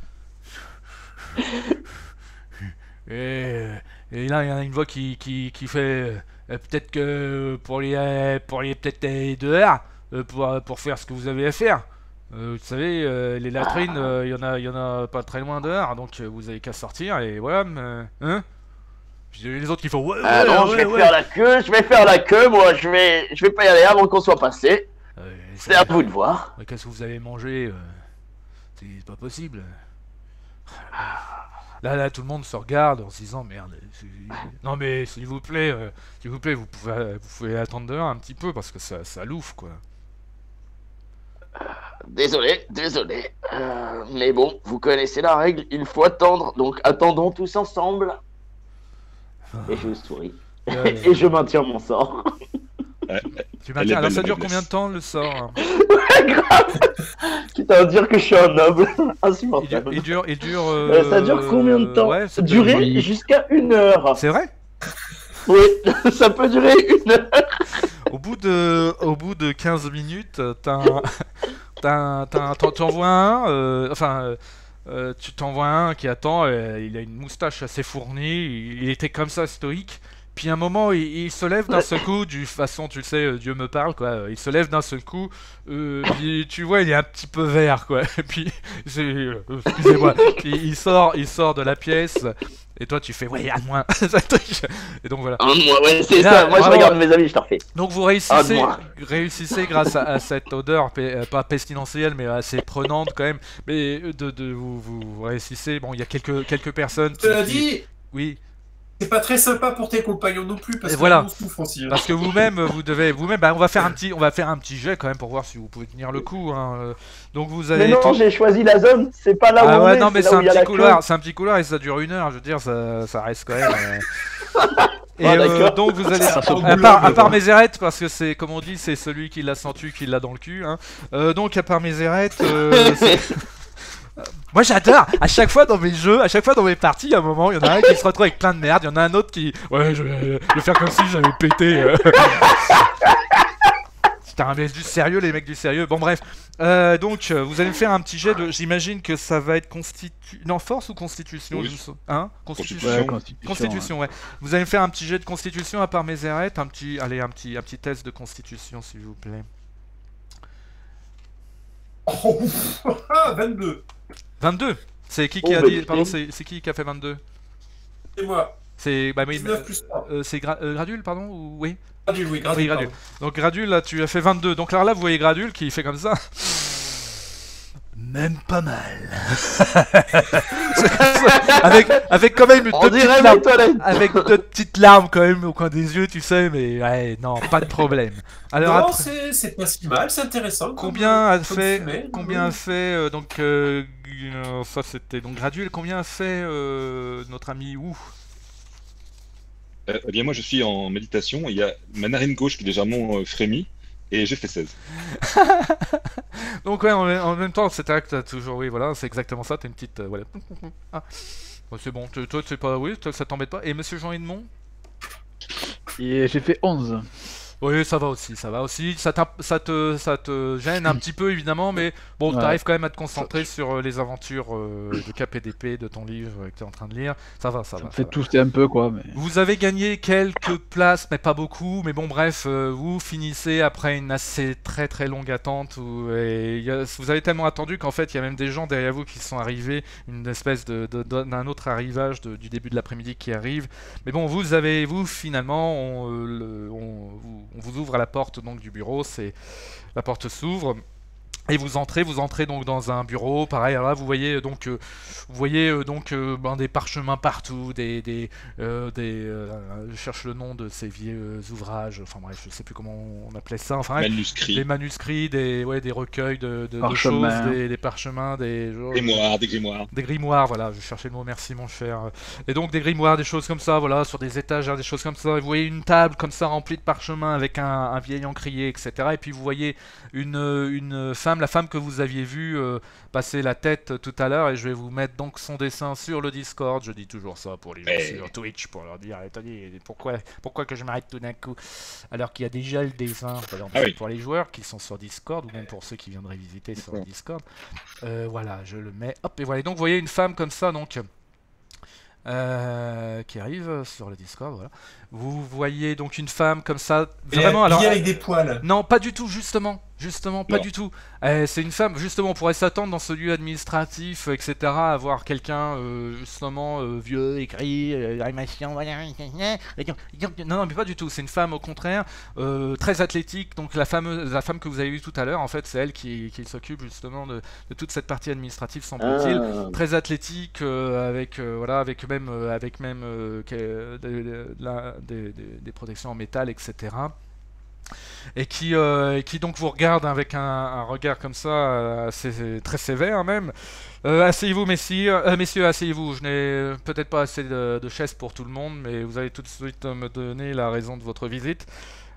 Et, et là il y en a une voix qui qui, qui fait euh, peut-être que pour les euh, pour les peut-être aller dehors euh, pour pour faire ce que vous avez à faire. Euh, vous savez, euh, les latrines, euh, il y en a, il y en a pas très loin dehors, donc euh, vous avez qu'à sortir et voilà, mais, hein. Puis les autres qui font ouais, ouais, Ah non, ouais, je vais ouais. faire la queue, je vais faire la queue, moi, je vais, je vais pas y aller avant qu'on soit passé. Euh, C'est à vous de voir. mais qu'est-ce que vous avez mangé euh, C'est pas possible. Là, là, tout le monde se regarde en se disant merde. c'est- Non mais s'il vous plaît, euh, s'il vous plaît, vous pouvez, vous pouvez attendre dehors un petit peu parce que ça, ça louffe quoi. Désolé, désolé. Euh, mais bon, vous connaissez la règle, il faut attendre, donc attendons tous ensemble. Et je souris. Ouais, Et je maintiens mon sort. tu Elle est maintiens. Alors belle, ça la dure faiblesse. combien de temps le sort hein Grave. Quitte à dire que je suis un noble. Il dure, Insupportable. il dure, il dure. Euh, ça dure combien de temps Ouais, ça peut- Durer jusqu'à une heure. C'est vrai. Oui, ça peut durer une heure. Au bout de, au bout de quinze minutes, euh, t'as un, t'as un- t'as un- t'en t'en vois un, euh, enfin, euh, euh, tu t'en vois un qui attend, euh, il a une moustache assez fournie, il, il était comme ça stoïque, puis à un moment il, il se lève d'un seul coup, du façon, tu le sais, euh, Dieu me parle, quoi, euh, il se lève d'un seul coup, euh, puis tu vois il est un petit peu vert, quoi, et puis, c'est, euh, excusez-moi, puis il sort, il sort de la pièce, et toi tu fais, ouais, à moins, et donc voilà. Un de moi, ouais, c'est Et là, ça. Moi, je vraiment, regarde mes amis, je te refais. Donc vous Ah, réussissez, moi. réussissez grâce à, à cette odeur, pe- euh, pas pestilentielle, mais assez prenante quand même. Mais euh, de, de vous, vous réussissez. Bon, il y a quelques quelques personnes. qui- Cela qui- dit, oui, c'est pas très sympa pour tes compagnons non plus, parce Et que voilà. on souffre aussi. hein. parce que vous-même, vous devez, vous-même, bah, on va faire un petit, on va faire un petit jet quand même pour voir si vous pouvez tenir le coup. Hein. euh. Donc vous Mais allez. non, j'ai choisi la zone. C'est pas là où Ah on ouais, est. non mais là c'est où un il y a petit la couloir, queue. c'est un petit couloir et ça dure une heure. Je veux dire, ça, ça reste quand même. euh. Et Ah, euh, d'accord. donc vous allez, Ça saute à boulot, part, à mais part bon. Mézéreth, parce que c'est comme on dit, c'est celui qui l'a sentu qui l'a dans le cul. Hein. Euh, donc à part Mézéreth, euh, c'est- moi j'adore. À chaque fois dans mes jeux, à chaque fois dans mes parties, à un moment, il y en a un qui se retrouve avec plein de merde, il y en a un autre qui, ouais, je vais, je vais faire comme si j'avais pété. euh. Putain, mais du sérieux, les mecs du sérieux. Bon, bref. Euh, donc, euh, vous allez me faire un petit jet de. J'imagine que ça va être constitu. Non, force ou constitution Oui. je sais- Hein Constitution. Ouais, Ouais, constitution. Constitution, ouais. Vous allez me faire un petit jet de constitution à part Mézéreth. Un petit. Allez, un petit, un petit test de constitution, s'il vous plaît. Oh, ouf. Ah, vingt-deux. vingt-deux. C'est qui Oh, qui a bah, dit. putain. Pardon, c'est c'est qui qui a fait vingt-deux? C'est moi. C'est. Bah, mais. dix-neuf plus trois. euh, c'est Gra- euh, Gradule, pardon ou... Oui. Gradule, oui, Gradule. Oui, Gradule. Donc Gradule, là, tu as fait vingt-deux. Donc là, là, vous voyez Gradule qui fait comme ça. Même pas mal. avec, avec quand même deux On petites dirait larmes. les toilettes. Avec deux petites larmes quand même au coin des yeux, tu sais, mais ouais, non, pas de problème. Alors, non, après, c'est c'est pas si mal, c'est intéressant. comme- combien a comme fait, fumée. combien a fait, euh, donc, euh, euh, ça c'était donc graduel, combien a fait euh, notre ami Wu? Euh, eh bien, moi, je suis en méditation. Il y a ma narine gauche qui légèrement euh, frémit et j'ai fait seize. Donc ouais, en, en même temps, cet acte, t'as toujours, oui, voilà, c'est exactement ça, t'as une petite, euh, voilà. Ah. Bon, c'est bon, toi, toi, c'est pas, oui, toi, ça t'embête pas. Et Monsieur Jean Edmond? Et j'ai fait onze. Oui, ça va aussi, ça va aussi. Ça, t'imp- ça, te, ça te gêne un petit peu évidemment, mais bon, Ouais. t'arrives quand même à te concentrer sur euh, les aventures euh, de K P D P, de ton livre euh, que t'es en train de lire. Ça va, ça Ça va. me ça fait va. tousser un peu, quoi. Mais... Vous avez gagné quelques places, mais pas beaucoup. Mais bon, bref, euh, vous finissez après une assez très très longue attente. Où, et il y a- vous avez tellement attendu qu'en fait, il y a même des gens derrière vous qui sont arrivés, une espèce de, de- de- d'un autre arrivage de- du début de l'après-midi qui arrive. Mais bon, vous avez, vous finalement, on, euh, le- on- vous, on vous ouvre à la porte donc du bureau. C'est la porte s'ouvre. Et vous entrez, vous entrez donc dans un bureau, pareil, alors là vous voyez donc, euh, vous voyez euh, donc euh, ben, des parchemins partout, des, des, euh, des euh, je cherche le nom de ces vieux euh, ouvrages, enfin bref, je sais plus comment on appelait ça, enfin bref, Manuscrits, des manuscrits, des, ouais, des recueils de, de- de Parchemins. choses, des, des parchemins, des, grimoires, des grimoires. des grimoires, voilà, je cherchais le mot, merci mon cher. Et donc des grimoires, des choses comme ça, voilà, sur des étagères, des choses comme ça. Et vous voyez une table comme ça remplie de parchemins avec un, un vieil encrier, et cetera. Et puis vous voyez une, une femme, la femme que vous aviez vue euh, passer la tête tout à l'heure. Et je vais vous mettre donc son dessin sur le Discord. Je dis toujours ça pour les gens Ouais. sur Twitch, pour leur dire, attendez, pourquoi, pourquoi que je m'arrête tout d'un coup alors qu'il y a déjà le dessin, par exemple, Ah oui. pour les joueurs qui sont sur Discord ou même pour ceux qui viendraient visiter sur le Discord. Euh, voilà, je le mets. Hop, et voilà. Et donc, vous voyez une femme comme ça, donc, euh, qui arrive sur le Discord. Voilà. Vous voyez donc une femme comme ça, Et vraiment. habillée Alors, avec des poils. non, pas du tout, justement. Justement, pas Non. du tout. Euh, c'est une femme, justement, on pourrait s'attendre dans ce lieu administratif, et cetera, à voir quelqu'un, euh, justement, euh, vieux, écrit, euh, animation, voilà. Non, non, mais pas du tout. C'est une femme, au contraire, euh, très athlétique. Donc, la fameuse, la femme que vous avez vue tout à l'heure, en fait, c'est elle qui, qui s'occupe, justement, de, de toute cette partie administrative, semble-t-il. Ah. Très athlétique, euh, avec, euh, voilà, avec même, euh, avec même euh, que- de- de- de la- des, des- des protections en métal, et cetera. Et qui, euh, et qui donc vous regarde avec un, un regard comme ça, euh, assez, très sévère même. Euh, asseyez-vous, messieurs, euh, messieurs, asseyez-vous. Je n'ai peut-être pas assez de, de chaises pour tout le monde, mais vous allez tout de suite me donner la raison de votre visite.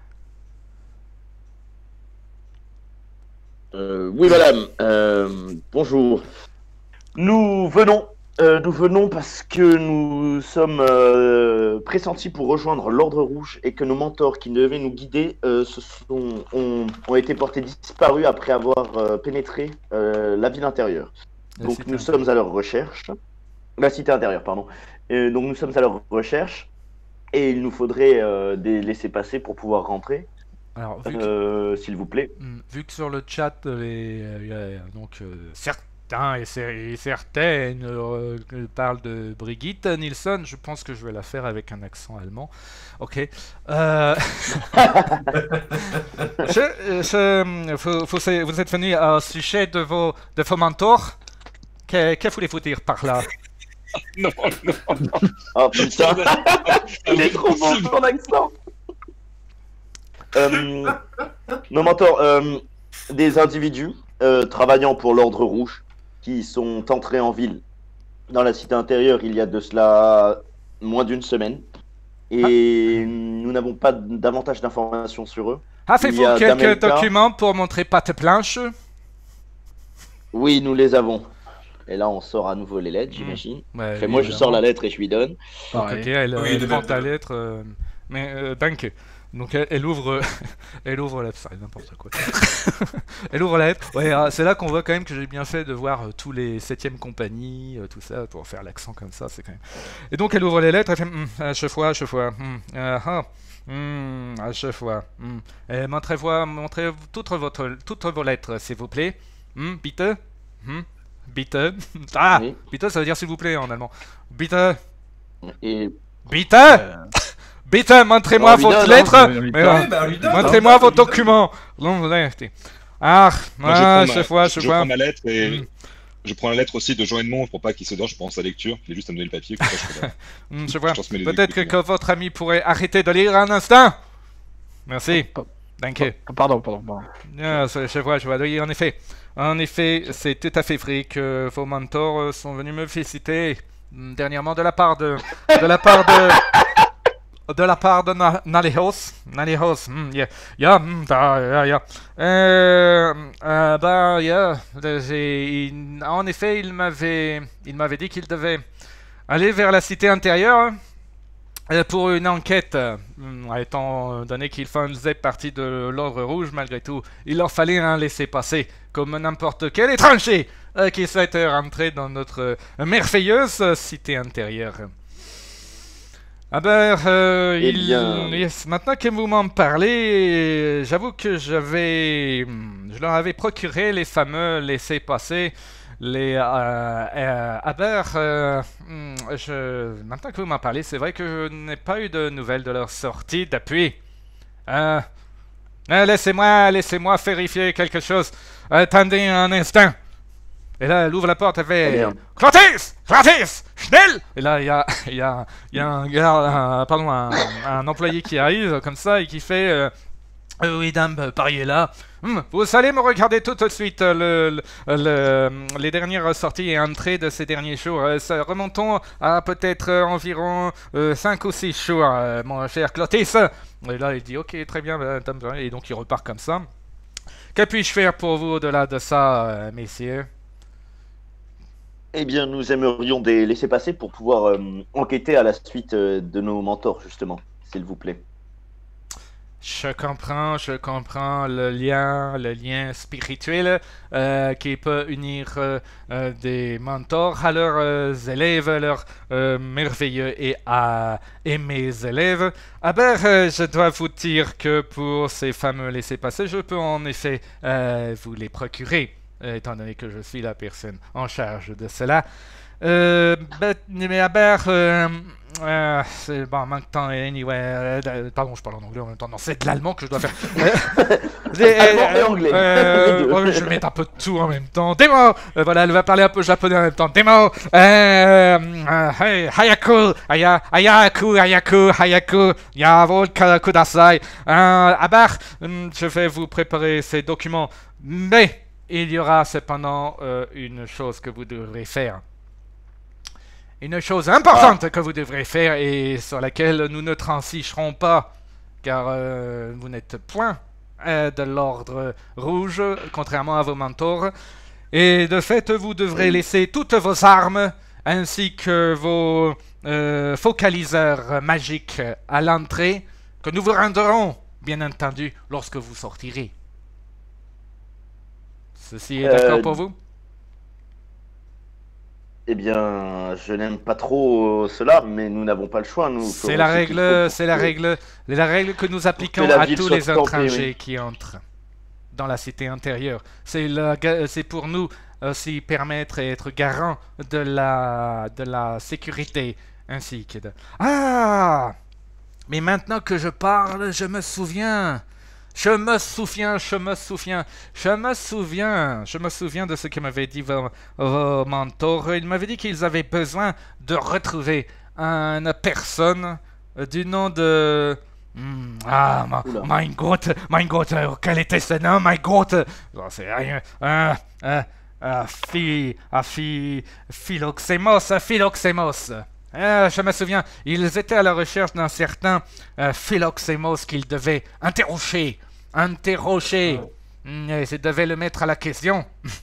Euh, oui, madame. Euh, bonjour. Nous venons. euh, nous venons parce que nous sommes euh, pressentis pour rejoindre l'Ordre Rouge et que nos mentors qui devaient nous guider euh, se sont, ont, ont été portés disparus après avoir euh, pénétré euh, la ville intérieure. La Donc cité nous intérieure. sommes à leur recherche. La cité intérieure, pardon. Euh, donc nous sommes à leur recherche et il nous faudrait euh, des laissez-passer pour pouvoir rentrer, Alors, vu que, euh, s'il vous plaît. hmm, vu que sur le chat, euh, les, euh, il y a, donc euh, certains et, cer- et certaines euh, parlent de Brigitte Nielsen, je pense que je vais la faire avec un accent allemand. Ok. Euh... je, je- vous, vous- vous êtes venu au sujet de vos, de vos mentors. Que, que voulez-vous dire par là? Non, non. Oh putain, il est trop bon ton accent. Euh, nos mentors, euh, des individus euh, travaillant pour l'Ordre Rouge qui sont entrés en ville dans la cité intérieure il y a de cela moins d'une semaine. Et nous n'avons pas davantage d'informations sur eux. Il Avez-vous y a quelques d'Amelka. documents pour montrer patte blanche? Oui, nous les avons. Et là, on sort à nouveau les lettres, j'imagine. Ouais, Après, moi, je évidemment. sors la lettre et je lui donne. Donc, Pareil. ok, elle, Oui, elle de prend même, ta de même. lettre, euh, mais euh, danke. Donc elle, elle ouvre, elle ouvre la, ça, n'importe quoi. Elle ouvre la lettre. Ouais, ah, c'est là qu'on voit quand même que j'ai bien fait de voir euh, tous les septième compagnies, euh, tout ça, pour faire l'accent comme ça, c'est quand même. Et donc elle ouvre les lettres, elle fait Hum, à chaque fois, à chaque fois, hum, ah, ah, hum, à chaque fois. Hum. Et montrez-moi, montrez toutes votre, toutes vos lettres, s'il vous plaît. Hum, bitte, hum, bitte. Ah, Oui. bitte, ça veut dire s'il vous plaît en allemand. Bitte. Et Bitte Euh, Bitte, montrez-moi On lui votre donne, hein. lettre On lui Mais, donne. euh, Ouais, bah, on lui donne, montrez-moi hein, vos on lui donne. documents Non, ouais, écoutez. Ah, Moi, je, ah, prends je ma, vois, je je vois. prends ma lettre et Mm. je prends la lettre aussi de Jean Edmond pour pas qu'il se dorme. Je pense à la lecture. Il est juste à me donner le papier. Comme ça, je, fais la- Hmm, je je vois. transmets les Peut-être que, documents. que votre ami pourrait arrêter de lire un instant. Merci. Pa- Danke. pa- Pardon, pardon, pardon. Ah, je je vois, je vois. Oui, en effet. En effet, c'est tout à fait vrai que vos mentors euh, sont venus me féliciter hmm, dernièrement de la part de... de la part de... De la part de Na- Nalehos. Nalehos, hmm, yeah. Yeah, hmm, da, yeah, yeah. Euh, euh, bah, yeah. Euh, j'ai- il- En effet, il m'avait... Il m'avait dit qu'il devait aller vers la cité intérieure euh, pour une enquête. euh, Étant donné qu'ils faisaient partie de l'Ordre Rouge, malgré tout, il leur fallait un laisser-passer, comme n'importe quel étranger euh, qui souhaite rentrer dans notre euh, merveilleuse euh, cité intérieure. Ah ben, euh, Eh il- bien- yes, maintenant que vous m'en parlez, j'avoue que j'avais, je leur avais procuré les fameux laissez-passer, les euh, euh, Aber, euh, hmm, je, maintenant que vous m'en parlez, c'est vrai que je n'ai pas eu de nouvelles de leur sortie depuis. Euh, euh, laissez-moi, laissez-moi vérifier quelque chose. Attendez un instant. Et là, elle ouvre la porte, elle Oh, fait merde. Clotis! Clotis! Schnell! Et là, il y a, il y a, il y a un gars, un, pardon, un, un employé qui arrive comme ça et qui fait euh, Euh, Oui, dame, euh, pariez là. Hum, vous allez me regarder tout de suite euh, le, le- le- les dernières sorties et entrées de ces derniers jours. Euh, ça- remontons à peut-être euh, environ cinq ou six jours, euh, mon cher Clotis. Et là, il dit Ok, très bien, bah, dame, et donc il repart comme ça. Que puis-je faire pour vous au-delà de ça, euh, messieurs? Eh bien, nous aimerions des laissez-passer pour pouvoir euh, enquêter à la suite euh, de nos mentors, justement, s'il vous plaît. Je comprends, je comprends le lien, le lien spirituel euh, qui peut unir euh, euh, des mentors à leurs euh, élèves, leurs euh, merveilleux et à aimés élèves. Ah ben, euh, je dois vous dire que pour ces fameux laissez-passer, je peux en effet euh, vous les procurer, euh, étant donné que je suis la personne en charge de cela. Euh, ben, mais Albert, euh, euh, c'est bon, en même temps, anyway, euh, euh, pardon, je parle en anglais en même temps, non, c'est de l'allemand que je dois faire. Euh, Allemand et anglais. euh, Les deux. ouais, je vais mettre un peu de tout en même temps. Démo, euh, voilà, elle va parler un peu japonais en même temps. Démo, euh, euh, hey, hayaku, aya, ayaku, ayaku, hayaku, yavol kudasai. Euh, Albert, hum, je vais vous préparer ces documents, mais il y aura cependant euh, une chose que vous devrez faire. Une chose importante ah. que vous devrez faire et sur laquelle nous ne transigerons pas, car euh, vous n'êtes point euh, de l'ordre rouge, contrairement à vos mentors. Et de fait, vous devrez laisser toutes vos armes, ainsi que vos euh, focaliseurs magiques à l'entrée, que nous vous rendrons, bien entendu, lorsque vous sortirez. Ceci est d'accord euh... pour vous? Eh bien, je n'aime pas trop cela, mais nous n'avons pas le choix. Nous. C'est la règle, c'est la règle, la règle que nous appliquons à tous les étrangers oui. qui entrent dans la cité intérieure. C'est c'est pour nous aussi permettre et être garant de la, de la sécurité ainsi que de. Ah! Mais maintenant que je parle, je me souviens. Je me souviens, je me souviens, je me souviens, je me souviens de ce que m'avaient dit vos, vos mentors. Ils m'avaient dit qu'ils avaient besoin de retrouver une personne du nom de... Mm, ah, ma, mein Gott, mein Gott, quel était ce nom, mein Gott? C'est rien. Ah, ah, ah, fi, ah, fi, Philoxémos, Philoxémos. Euh, je me souviens, ils étaient à la recherche d'un certain euh, Philoxémos qu'ils devaient interroger. Interroger. Oh. Mm, et ils devaient le mettre à la question.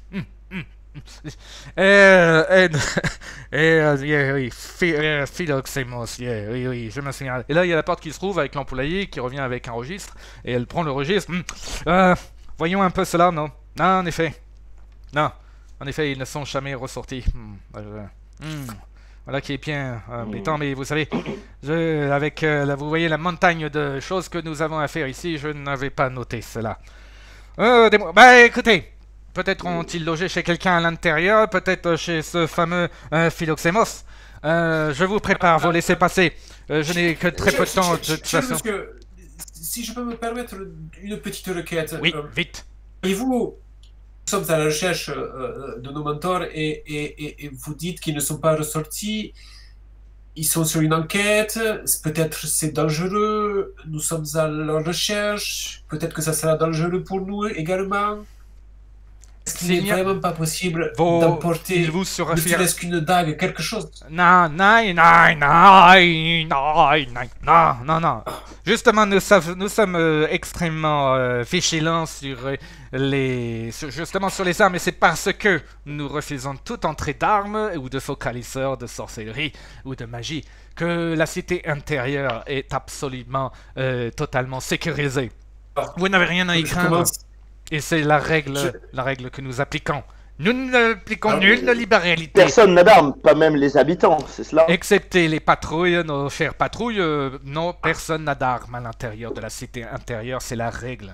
euh, et, et euh, yeah, oui, euh, Philoxémos, yeah, oui, oui, je me souviens. Et là, il y a la porte qui se trouve avec l'employé qui revient avec un registre. Et elle prend le registre. Mm. Euh, voyons un peu cela, non? Non, en effet. Non, en effet, ils ne sont jamais ressortis. Mm. Euh, mm. Voilà qui est bien embêtant, euh, mais vous savez, je, avec, euh, là, vous voyez la montagne de choses que nous avons à faire ici, je n'avais pas noté cela. Euh, des... Bah écoutez, peut-être ont-ils logé chez quelqu'un à l'intérieur, peut-être chez ce fameux euh, Philoxémos. Euh, je vous prépare, vous laissez passer. Euh, je n'ai que très je, peu de temps, je, de toute je, façon. Que, si je peux me permettre une petite requête. Oui, euh, vite. voyez-vous, nous sommes à la recherche euh, de nos mentors et, et, et, et vous dites qu'ils ne sont pas ressortis. Ils sont sur une enquête, peut-être c'est dangereux, nous sommes à leur recherche, peut-être que ça sera dangereux pour nous également. Est-ce qu'il n'est vraiment pas possible Vos... d'emporter il vous sera ne serait-ce qu'une dague, quelque chose? Non, non, non, non, non, non, non, non. Justement, nous, nous sommes euh, extrêmement euh, vigilants sur euh, les, sur, justement sur les armes, et c'est parce que nous refusons toute entrée d'armes ou de focaliseurs de sorcellerie ou de magie que la cité intérieure est absolument, euh, totalement sécurisée. Vous n'avez rien à y craindre. Et c'est la règle, Je... la règle que nous appliquons. Nous n'appliquons nulle libéralité. Personne n'a d'armes, pas même les habitants, c'est cela? Excepté les patrouilles, nos chères patrouilles, euh, non, personne n'a d'armes à l'intérieur de la cité intérieure, c'est la règle.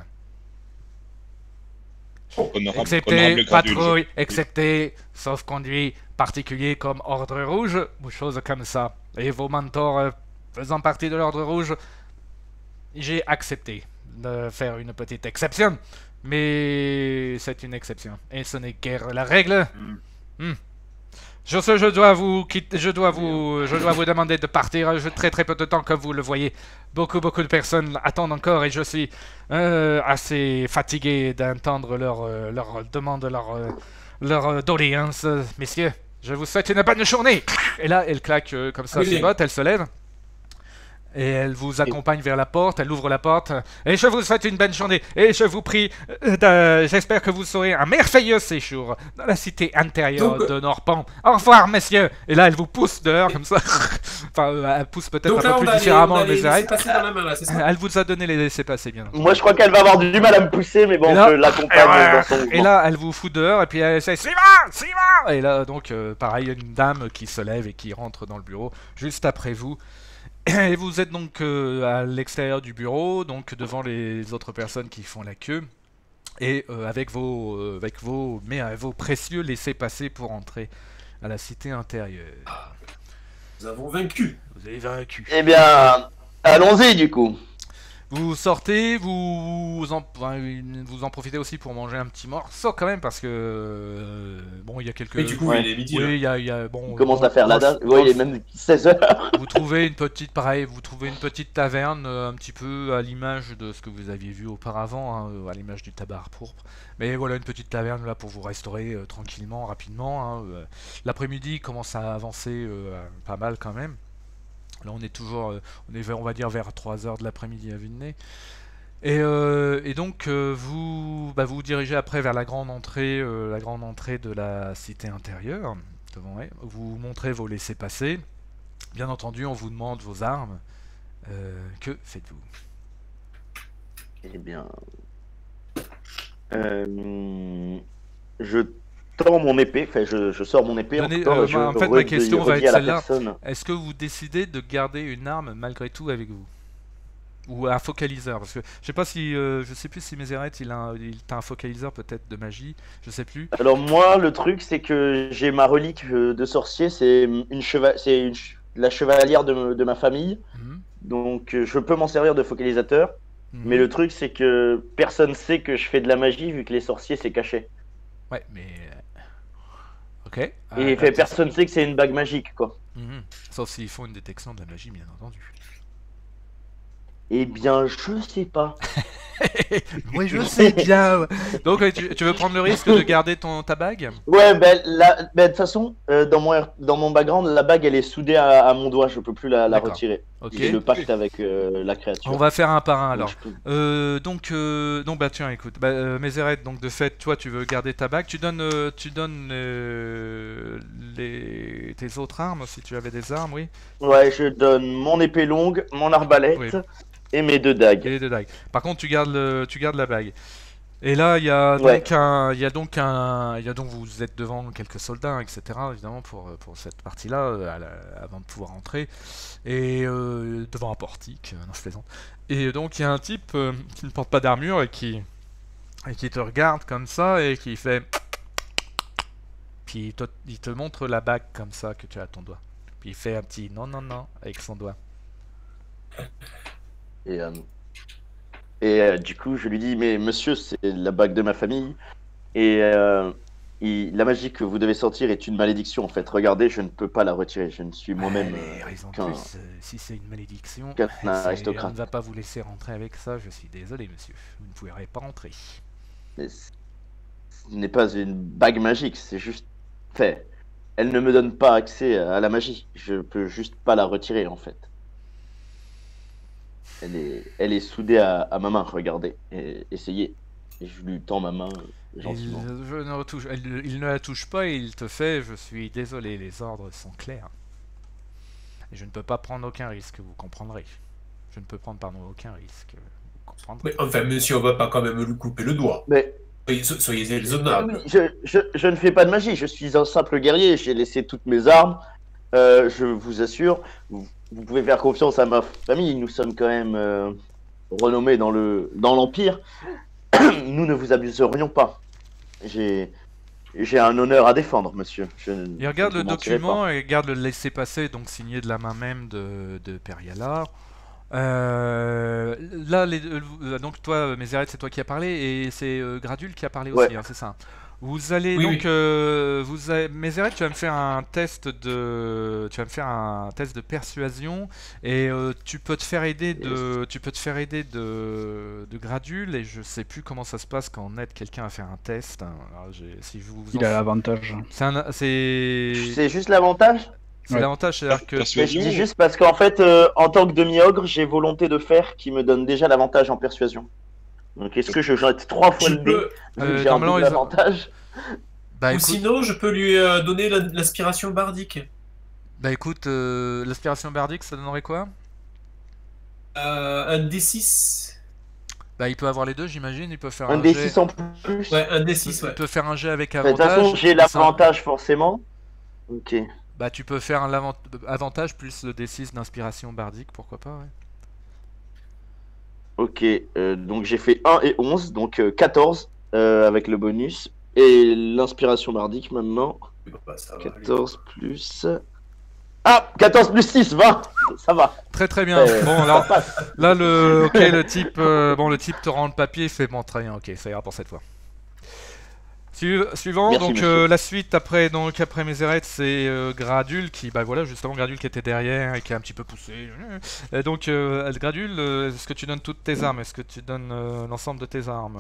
Honorable, excepté honorable patrouille, excepté sauf-conduit particulier comme Ordre Rouge, ou choses comme ça. Et vos mentors euh, faisant partie de l'Ordre Rouge, j'ai accepté de faire une petite exception. Mais c'est une exception, et ce n'est guère la règle. Mm. Mm. Sur ce, je dois vous quitter, je dois vous, je dois vous demander de partir. Je très très peu de temps, comme vous le voyez. Beaucoup beaucoup de personnes attendent encore, et je suis euh, assez fatigué d'entendre leur, euh, leur demande, leur, euh, leur euh, doléance, messieurs. Je vous souhaite une bonne journée. Et là, elle claque euh, comme ça ses bottes, elle se lève. Et elle vous accompagne vers la porte, elle ouvre la porte. Et je vous souhaite une bonne journée. Et je vous prie, euh, j'espère que vous aurez un merveilleux séjour dans la cité intérieure donc, de Norpan. Au revoir, messieurs. Et là, elle vous pousse dehors, comme ça. Enfin, euh, elle pousse peut-être un peu plus différemment, mais arrête. Elle vous a donné les laissez-passer, bien entendu. Moi, je crois qu'elle va avoir du mal à me pousser, mais bon, là, je l'accompagne dans son mouvement. Et là, elle vous fout dehors, et puis elle essaie, suivant, suivant. Et là, donc, euh, pareil, une dame qui se lève et qui rentre dans le bureau, juste après vous. Et vous êtes donc euh, à l'extérieur du bureau, donc devant les autres personnes qui font la queue, et euh, avec vos, euh, avec vos, mais euh, vos précieux laissez-passer pour entrer à la cité intérieure. Nous avons vaincu. Vous avez vaincu. Eh bien, allons-y du coup. Vous sortez, vous en, vous en profitez aussi pour manger un petit morceau quand même, parce que euh, bon, il y a quelques. Mais du coup, ouais. il est midi. Oui, il y a, il y a bon. Il commence à faire la date. Oui, il est même seize heures. Vous trouvez une petite, pareil, vous trouvez une petite taverne, euh, un petit peu à l'image de ce que vous aviez vu auparavant, hein, à l'image du tabac pourpre. Mais voilà, une petite taverne là pour vous restaurer euh, tranquillement, rapidement. Hein, euh. L'après-midi commence à avancer euh, pas mal quand même. Là, on est toujours, euh, on est, on va dire, vers trois heures de l'après-midi à vue de nez. Et, euh, et donc, euh, vous, bah, vous vous dirigez après vers la grande entrée, euh, la grande entrée de la cité intérieure. Devant, ouais. Vous montrez vos laissez-passer. Bien entendu, on vous demande vos armes. Euh, que faites-vous? Eh bien, euh, je tends mon épée, enfin je, je sors mon épée. Donnez, en, euh, je, en fait, ma question va être celle-là. Personne. Est-ce que vous décidez de garder une arme malgré tout avec vous? Ou un focaliseur, parce que je sais pas si, euh, je sais plus si Mézéreth il a, un, il a un focaliseur peut-être de magie, je sais plus. Alors moi le truc c'est que j'ai ma relique de sorcier, c'est une cheva c'est une, la chevalière de, de ma famille, mmh. Donc je peux m'en servir de focalisateur, mmh. Mais le truc c'est que personne sait que je fais de la magie vu que les sorciers c'est caché. Ouais mais, ok. Et euh, fait, personne sait que c'est une bague magique quoi. Mmh. Sauf s'ils font une détection de la magie bien entendu. Eh bien, je sais pas. Oui, je sais bien. Donc, tu, tu veux prendre le risque de garder ton, ta bague? Ouais, ben la, de ben, toute façon, euh, dans, mon, dans mon background, la bague, elle est soudée à, à mon doigt. Je peux plus la, la retirer. Okay. J'ai le pacte avec euh, la créature. On va faire un par un, alors. Donc, euh, donc, euh, donc, bah tiens, écoute. Bah, euh, Mézéreth, donc de fait, toi, tu veux garder ta bague. Tu donnes, euh, tu donnes euh, les... tes autres armes, si tu avais des armes, oui? Ouais, je donne mon épée longue, mon arbalète. Oui. Et mes deux dagues. Et les deux dagues. Par contre, tu gardes, le, tu gardes la bague. Et là, il y a donc ouais. un, il y a donc un, il y a donc vous êtes devant quelques soldats, et cetera. Évidemment pour pour cette partie-là, euh, avant de pouvoir entrer, et euh, devant un portique. Non, je plaisante. Et donc il y a un type euh, qui ne porte pas d'armure et qui et qui te regarde comme ça et qui fait, puis il te, il te montre la bague comme ça que tu as à ton doigt. Puis il fait un petit non non non avec son doigt. Et euh, Et euh, du coup, je lui dis, mais monsieur, c'est la bague de ma famille. Et euh, il- la magie que vous devez sortir est une malédiction, en fait. Regardez, je ne peux pas la retirer. Je ne suis moi-même Allez, euh, raison de qu'un plus, euh, si c'est une malédiction, qu'un c'est- on aristocrate. ne va pas vous laisser rentrer avec ça, je suis désolé monsieur, vous ne pourrez pas rentrer. Mais c- ce n'est pas une bague magique, c'est juste fait. Elle ne me donne pas accès à la magie. Je peux juste pas la retirer, en fait. Elle est, elle est soudée à, à ma main, regardez. Et, essayez. Et je lui tends ma main euh, Il, gentiment. je ne retouche, il, il ne la touche pas et il te fait, je suis désolé, les ordres sont clairs. Et je ne peux pas prendre aucun risque, vous comprendrez. Je ne peux prendre, pardon, aucun risque, vous comprendrez. Mais enfin, monsieur, on va pas quand même lui couper le doigt. Mais Soyez, so- soyez oui, raisonnable. je, je, je ne fais pas de magie, je suis un simple guerrier. J'ai laissé toutes mes armes. Euh, je vous assure, vous, vous pouvez faire confiance à ma famille. Nous sommes quand même euh, renommés dans le dans l'Empire. Nous ne vous abuserions pas. J'ai j'ai un honneur à défendre, monsieur. Je, ne- Il regarde je ne le vous mentirai document pas. et regarde le laisser-passer, donc signé de la main même de, de Periala. Euh, là, les, euh, donc toi, Mézéreth, c'est toi qui as parlé et c'est euh, Gradule qui a parlé aussi, Ouais. hein, c'est ça. Vous allez Oui, donc, oui. euh, vous avez- Mézéreth, tu vas me faire un test de, tu vas me faire un test de persuasion et euh, tu peux te faire aider de, tu peux te faire aider de, de Gradule et je sais plus comment ça se passe quand on aide quelqu'un à faire un test. hein. Alors, j'ai- si je vous, Il a l'avantage. c'est un- c'est, C'est juste l'avantage. c'est Ouais. l'avantage, c'est-à-dire que Mais je Persuasion. dis juste parce qu'en fait, euh, en tant que demi-ogre, j'ai volonté de faire qui me donne déjà l'avantage en persuasion. Donc est-ce que je jette trois fois Je le dé peux... vu que Euh, j'ai un normalement, double ils ont- avantage? bah Ou écoute, sinon, je peux lui euh, donner la- l'inspiration bardique. bah écoute, euh, l'aspiration bardique, ça donnerait quoi? Euh, un D six. Bah il peut avoir les deux, j'imagine. Il peut faire Un un D jet. six en plus? Ouais, un D Il six, peut, ouais. il peut faire un jet avec Mais de toute avantage. façon, j'ai mais ça- l'avantage forcément. Ok. Bah tu peux faire un lavant- avantage plus le D six d'inspiration bardique, pourquoi pas, ouais. Ok, euh, donc j'ai fait un et onze, donc euh, quatorze euh, avec le bonus. Et l'inspiration bardique maintenant. Bah, ça va, allez. quatorze plus. Ah, quatorze plus six, vingt. Ça va. Très très bien. Euh, Bon alors là le ok le type euh, bon le type te rend le papier, il fait bon très bien, ok, ça ira pour cette fois. Su- Suivant, Merci, donc monsieur. euh, la suite après donc après Mézéreth, c'est euh, Gradule qui bah voilà justement Gradule qui était derrière et qui a un petit peu poussé. Et donc euh, Gradule, euh, est-ce que tu donnes toutes tes armes? Est-ce que tu donnes euh, l'ensemble de tes armes?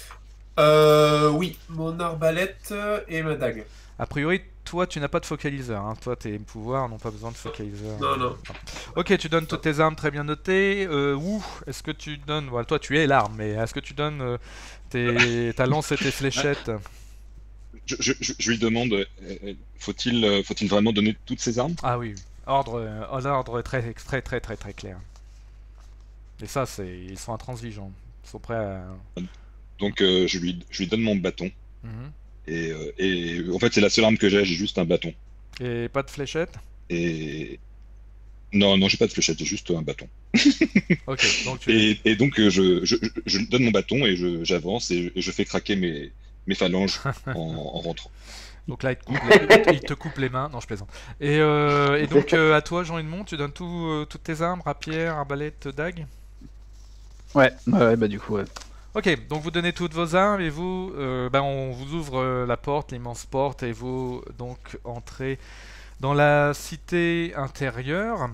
Euh, oui, mon arbalète et ma dague. A priori, toi tu n'as pas de focaliseur, hein. Toi tes pouvoirs n'ont pas besoin de focaliseur. Non, non. Ok, tu donnes toutes tes armes, très bien noté. Euh, Wu, est-ce que tu donnes... Voilà, toi tu es l'arme, mais est-ce que tu donnes euh, tes... ta lance et tes fléchettes? Je, je- je- je lui demande, euh, euh, faut-il euh, faut-il vraiment donner toutes ses armes? Ah oui, ordre, euh, l'ordre est très, très très très très clair. Et ça, c'est, ils sont intransigeants. Ils sont prêts à... Donc euh, je lui je lui donne mon bâton Mhm. et, euh, et en fait c'est la seule arme que j'ai, j'ai juste un bâton. Et pas de fléchettes? Et non non j'ai pas de fléchette, j'ai juste un bâton. Ok, donc tu... Et, et donc euh, je, je, je lui donne mon bâton et je- j'avance et je, et je fais craquer mes mes phalanges en, en rentrant. Donc là, il te coupe les, il te coupe les mains. Non, je plaisante. Et, euh, et donc, euh, à toi, Jean Edmond, tu donnes tout, euh, toutes tes armes, rapière, arbalète, dague? Ouais, ouais, ouais, bah du coup, ouais. Ok, donc vous donnez toutes vos armes et vous, euh, ben on vous ouvre euh, la porte, l'immense porte, et vous donc entrez dans la cité intérieure.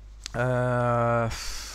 Euh,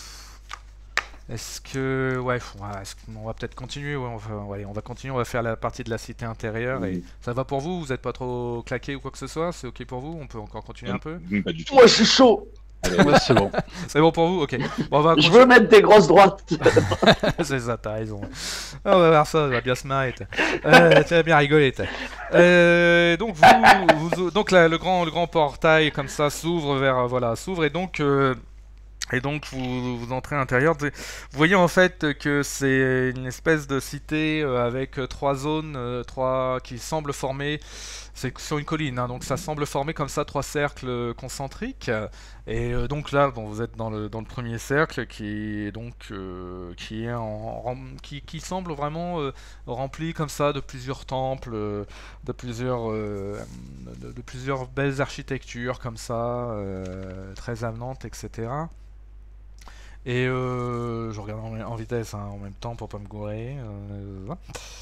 Est-ce que, ouais, ouais, est-ce qu'on va peut-être continuer, ouais, on va, ouais, on va continuer, on va faire la partie de la cité intérieure. Et ça va pour vous? Vous n'êtes pas trop claqué ou quoi que ce soit? C'est ok pour vous? On peut encore continuer un peu? Hum, Pas du tout. Moi, je suis chaud. Ouais, c'est bon. C'est bon pour vous? Ok. Bon, on va Je continuer. veux mettre des grosses droites. C'est ça, t'as raison. Ah, on va voir ça, on va bien se marrer. t'as. Euh, tu vas bien rigoler. t'as. Euh, donc vous, vous- donc là, le grand, le grand portail comme ça s'ouvre vers, euh, voilà, s'ouvre et donc. euh, Et donc vous, vous entrez à l'intérieur, vous voyez en fait que c'est une espèce de cité euh, avec euh, trois zones, euh, trois qui semblent former, c'est sur une colline, hein, donc ça semble former comme ça trois cercles euh, concentriques. Et euh, donc là, bon, vous êtes dans le, dans le premier cercle qui est donc euh, qui est en, rem- qui, qui semble vraiment euh, rempli comme ça de plusieurs temples, euh, de plusieurs euh, de, de plusieurs belles architectures comme ça, euh, très amenantes, et cetera. Et euh, je regarde en, en vitesse hein, en même temps pour pas me gourer. Euh, voilà.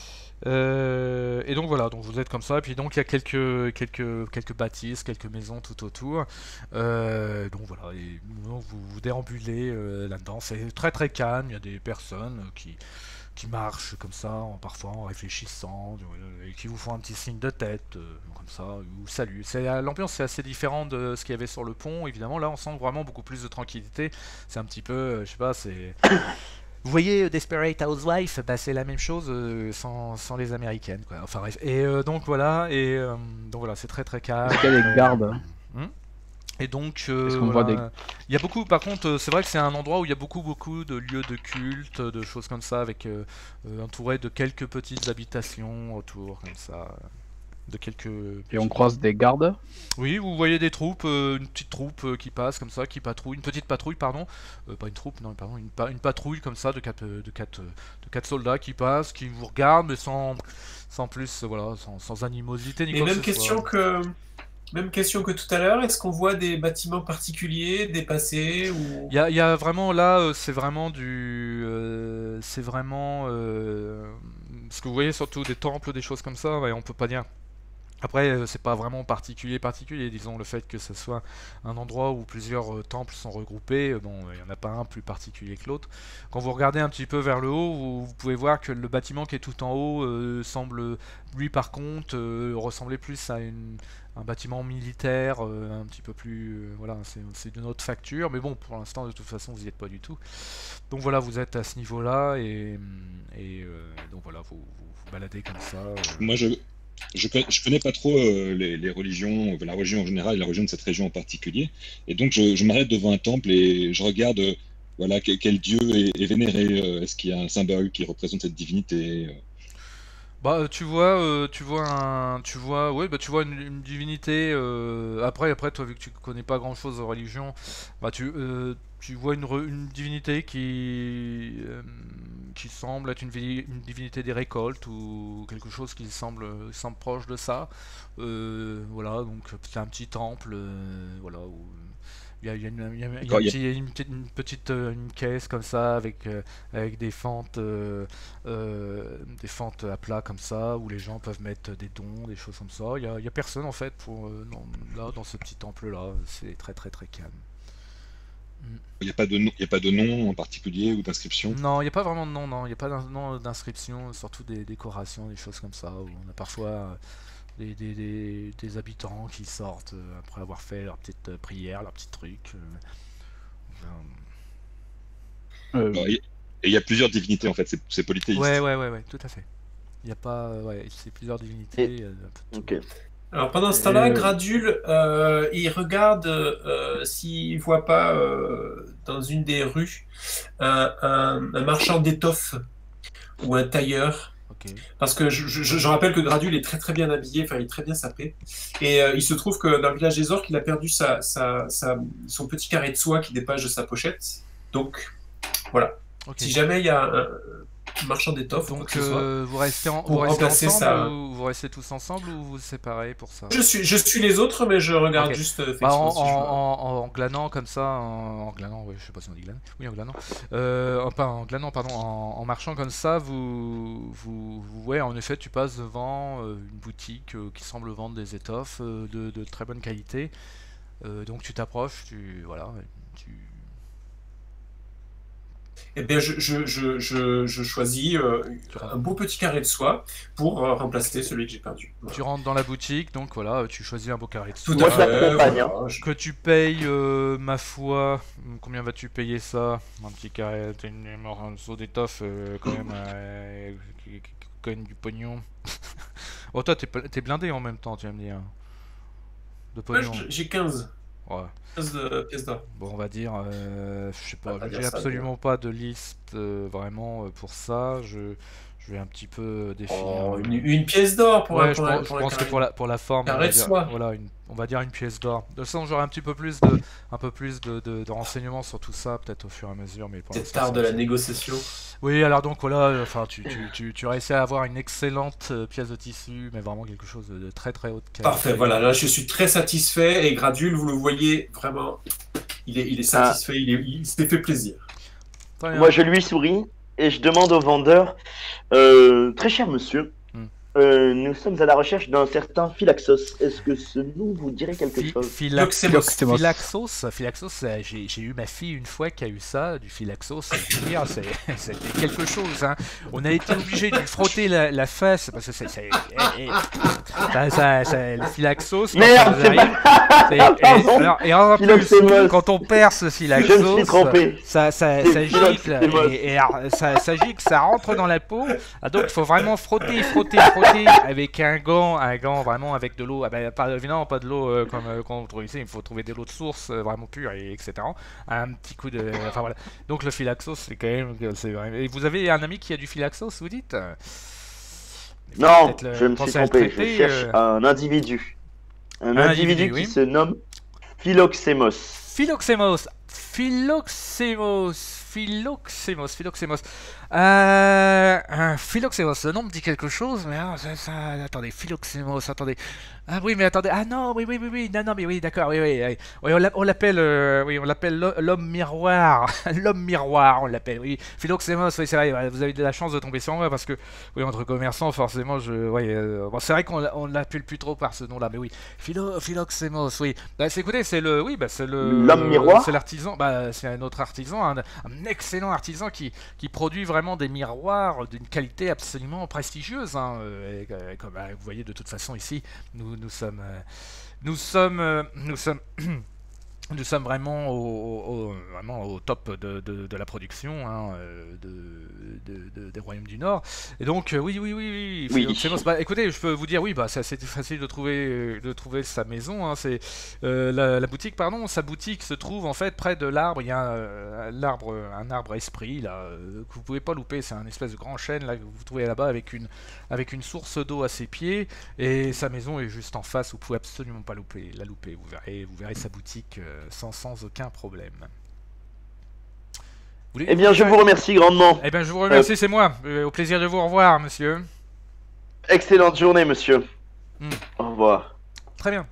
Euh, et donc voilà, donc vous êtes comme ça, et puis donc il y a quelques, quelques, quelques bâtisses, quelques maisons tout autour. Euh, donc voilà, et donc, vous, vous déambulez euh, là-dedans, c'est très très calme, il y a des personnes qui, qui marchent comme ça, en, parfois en réfléchissant, euh, et qui vous font un petit signe de tête, euh, comme ça, ou salut. C'est, l'ambiance est assez différente de ce qu'il y avait sur le pont, évidemment, là on sent vraiment beaucoup plus de tranquillité, c'est un petit peu, euh, je sais pas, c'est... Vous voyez Desperate Housewives, bah, c'est la même chose euh, sans, sans les américaines quoi. Enfin bref. Et euh, donc voilà, et euh, donc voilà, c'est très très calme. Est-ce qu'il y a des euh, gardes? hmm. Et donc euh, Est-ce qu'on voilà. voit des- Il y a beaucoup, par contre, euh, c'est vrai que c'est un endroit où il y a beaucoup beaucoup de lieux de culte, de choses comme ça, avec euh, euh, entouré de quelques petites habitations autour, comme ça, de quelques. Et on croise des gardes? Oui, vous voyez des troupes, euh, une petite troupe euh, qui passe comme ça, qui patrouille, une petite patrouille, pardon, euh, pas une troupe, non, pardon, une, pa- une patrouille comme ça de quatre, euh, de quatre, euh, de quatre soldats qui passent, qui vous regardent, mais sans, sans plus, euh, voilà, sans, sans animosité ni Et quoi même que ce question soit. que, même question que tout à l'heure, est-ce qu'on voit des bâtiments particuliers dépassés ou... Il y a, il y a vraiment là, euh, c'est vraiment du, euh, c'est vraiment, euh, ce que vous voyez surtout des temples, des choses comme ça, ouais, on peut pas dire. Après, euh, c'est pas vraiment particulier, particulier, disons, le fait que ce soit un endroit où plusieurs euh, temples sont regroupés, euh, bon, il n'y en a pas un plus particulier que l'autre. Quand vous regardez un petit peu vers le haut, vous, vous pouvez voir que le bâtiment qui est tout en haut euh, semble, lui par contre, euh, ressembler plus à une, un bâtiment militaire, euh, un petit peu plus, euh, voilà, c'est, c'est d'une autre facture, mais bon, pour l'instant, de toute façon, vous n'y êtes pas du tout. Donc voilà, vous êtes à ce niveau-là, et, et euh, donc voilà, vous, vous, vous baladez comme ça. euh. Moi, je je, co- je connais pas trop euh, les, les religions, euh, la religion en général et la religion de cette région en particulier. Et donc, je, je m'arrête devant un temple et je regarde, euh, voilà, que- quel dieu est, est vénéré. euh, Est-ce qu'il y a un symbole qui représente cette divinité? euh. Bah euh, tu vois euh, tu vois un tu vois ouais bah tu vois une, une divinité euh, après après toi vu que tu connais pas grand chose de religion bah tu euh, tu vois une, re- une divinité qui euh, qui semble être une, vi- une divinité des récoltes ou quelque chose qui semble semble proche de ça. Euh, voilà donc c'est un petit temple euh, voilà où il y a, il y a une, il y a- il y a un D'accord, il y a- petit- une petite, une petite, euh, une caisse comme ça avec, euh, avec des fentes, euh, euh, des fentes à plat comme ça où les gens peuvent mettre des dons, des choses comme ça. Il y a, il y a personne en fait pour, euh, dans, là dans ce petit temple là. C'est très très très calme. Il n'y a pas de nom, il y a pas de nom en particulier ou d'inscription? Non, il n'y a pas vraiment de nom, non. Il n'y a pas d'un- nom d'inscription, surtout des décorations, des choses comme ça où on a parfois euh, des, des, des- des habitants qui sortent euh, après avoir fait leur petite euh, prière, leur petit truc. euh, euh, Euh, Alors, il y a- Et il y a plusieurs divinités en fait, c'est c'est polythéiste. Ouais, ouais, ouais, ouais, tout à fait. Il n'y a pas. euh, Ouais, c'est plusieurs divinités. euh, un peu de tout. Ok. Alors pendant ce temps-là, Euh, Gradule, euh, il regarde euh, s'il voit pas euh, dans une des rues un, un- un marchand d'étoffes ou un tailleur. Ok. Parce que je, je- je rappelle que Gradule est très très bien habillé, enfin il est très bien sapé. Et euh, il se trouve que dans le village des Orques, il a perdu sa, sa- sa- son petit carré de soie qui dépasse de sa pochette. Donc voilà. Ok. Si jamais il y a un, un marchand d'étoffes ou quoi Donc que ce soit, euh, vous restez, en- pour vous restez remplacer ensemble ça. ou vous restez tous ensemble ou vous vous séparez pour ça? Je suis, je suis les autres, mais je regarde Ok. juste euh, Bah, effectivement en, si je vois. en- en- en glanant comme ça, en, en glanant, ouais, je sais pas si on dit glanant. Oui, en glanant. Euh, en- pas en glanant, pardon, en, en marchant comme ça, vous, vous, vous- ouais, en effet, tu passes devant euh, une boutique euh, qui semble vendre des étoffes euh, de, de très bonne qualité. Euh, donc tu t'approches, tu, voilà, tu. Eh bien, je, je, je, je, je choisis euh, Tu un rentres. beau petit carré de soie pour euh, remplacer celui que j'ai perdu. Voilà. Tu rentres dans la boutique, donc voilà, tu choisis un beau carré de Tout soie. à Moi, je fait. l'accompagne, hein. Voilà, je- Que tu payes, euh, ma foi, combien vas-tu payer ça? Un petit carré, t'as une morceau d'étoffe euh, quand même, euh, qui, qui- qui cogne du pognon. Oh, toi, t'es pl- t'es blindé en même temps, tu vas me dire. De Ouais, pognon. je- j'ai quinze. Ouais. quinze de pièces d'or. Bon, on va dire, euh, je sais On va pas, pas dire j'ai ça, absolument pas de liste euh, vraiment euh, pour ça. Je, je vais un petit peu définir. Oh, euh, une, une pièce d'or pour un, Ouais, je pour un- pense, je pour un pense que carré. pour la, pour la forme, on Carré va de dire, soie. voilà, une, on va dire une pièce d'or. De toute façon, j'aurai un petit peu plus de, un peu plus de, de, de renseignements sur tout ça, peut-être au fur et à mesure, mais pour Cet l'instant, art ça de me la suffit. négociation. Oui, alors donc voilà, euh, enfin, tu, tu, tu, tu réussis à avoir une excellente euh, pièce de tissu, mais vraiment quelque chose de, de très très haute qualité. Parfait, voilà, là je suis très satisfait et Gradule, vous le voyez, vraiment, il est, il est Ah. satisfait, il, est- il s'est fait plaisir. Très bien. Moi, je lui souris et je demande au vendeur, euh, très cher monsieur, Hmm. euh, nous sommes à la recherche d'un certain Philaxos. Est-ce que ce nom vous dirait quelque Phi- chose? Philax- Philoxémos. Philaxos, Philaxos, euh, j'ai j'ai eu ma fille une fois qui a eu ça, du Philaxos, et je veux dire, c'est- c'était quelque chose. Hein. On a été obligé de lui frotter la, la face parce que c'est. c'est- eh, eh, ça, ça, ça- le Philaxos, quand Merde, ça vous c'est arrive, c'est- et, Pardon. alors, et en plus, Philoxémos. quand on perd ce Je me Philaxos, suis trompé. ça, ça, C'est ça gicle, Philoxémos. et, et alors, ça, ça gicle, ça rentre dans la peau. Ah, donc il faut vraiment frotter, frotter, frotter avec un gant, un gant vraiment avec de l'eau. Ah ben, pas, évidemment pas de l'eau euh, comme euh, qu'on trouve ici, il faut trouver de l'eau de source euh, vraiment pure, et, etc. Un petit coup de. Enfin voilà. Donc le Philaxos, c'est quand même. c'est vrai. Et vous avez un ami qui a du Philaxos, vous dites? Il faut Non, peut-être le- je me suis penser à le trompé. Je traiter, cherche euh, un individu. Un, Un individu, individu, qui oui. se nomme Philoxémos. Philoxémos, Philoxémos, Philoxémos, Philoxémos. Euh, un Philoxémos, le nom me dit quelque chose, mais ah, ça, ça, attendez, Philoxémos, attendez. Ah oui, mais attendez, ah non, oui, oui, oui, oui, non, non, mais oui, d'accord, oui, oui, oui, oui, on l'a- on l'appelle, euh, oui, on l'appelle l'ho- l'homme miroir, l'homme miroir, on l'appelle, oui, Philoxémos, oui, c'est vrai, ouais, vous avez de la chance de tomber sur moi parce que, oui, entre commerçants, forcément, je, oui, euh, bon, c'est vrai qu'on l'a- on l'appelle plus trop par ce nom-là, mais oui, Philo, Philoxémos, oui, bah, c'est, écoutez, c'est le, oui, bah, c'est le, L'homme miroir. c'est l'artisan, bah, c'est un autre artisan, un, un excellent artisan qui, qui produit vraiment des miroirs d'une qualité absolument prestigieuse, hein, euh, et, euh, comme euh, vous voyez, de toute façon ici, nous, nous sommes, euh, nous sommes, euh, nous sommes. Nous sommes vraiment au, au- au- vraiment au top de, de- de la production, hein, euh, de, de- de- des royaumes du Nord. Et donc, euh, oui, oui, oui, oui. Oui. Philoxémos, bah, écoutez, je peux vous dire, oui, bah, c'est assez facile de trouver, euh, de trouver sa maison. Hein, c'est euh, la, la boutique, pardon. Sa boutique se trouve en fait près de l'arbre. Il y a euh, l'arbre, un arbre esprit là euh, que vous pouvez pas louper. C'est un espèce de grand chêne là que vous trouvez là-bas avec une avec une source d'eau à ses pieds. Et sa maison est juste en face. Vous pouvez absolument pas louper, la louper. Vous verrez, vous verrez sa boutique euh, sans, sans aucun problème. Vous voulez- Eh bien, je vous remercie grandement. Eh bien, je vous remercie, c'est moi. Euh, au plaisir de vous revoir, monsieur. Excellente journée, monsieur. Hmm. Au revoir. Très bien.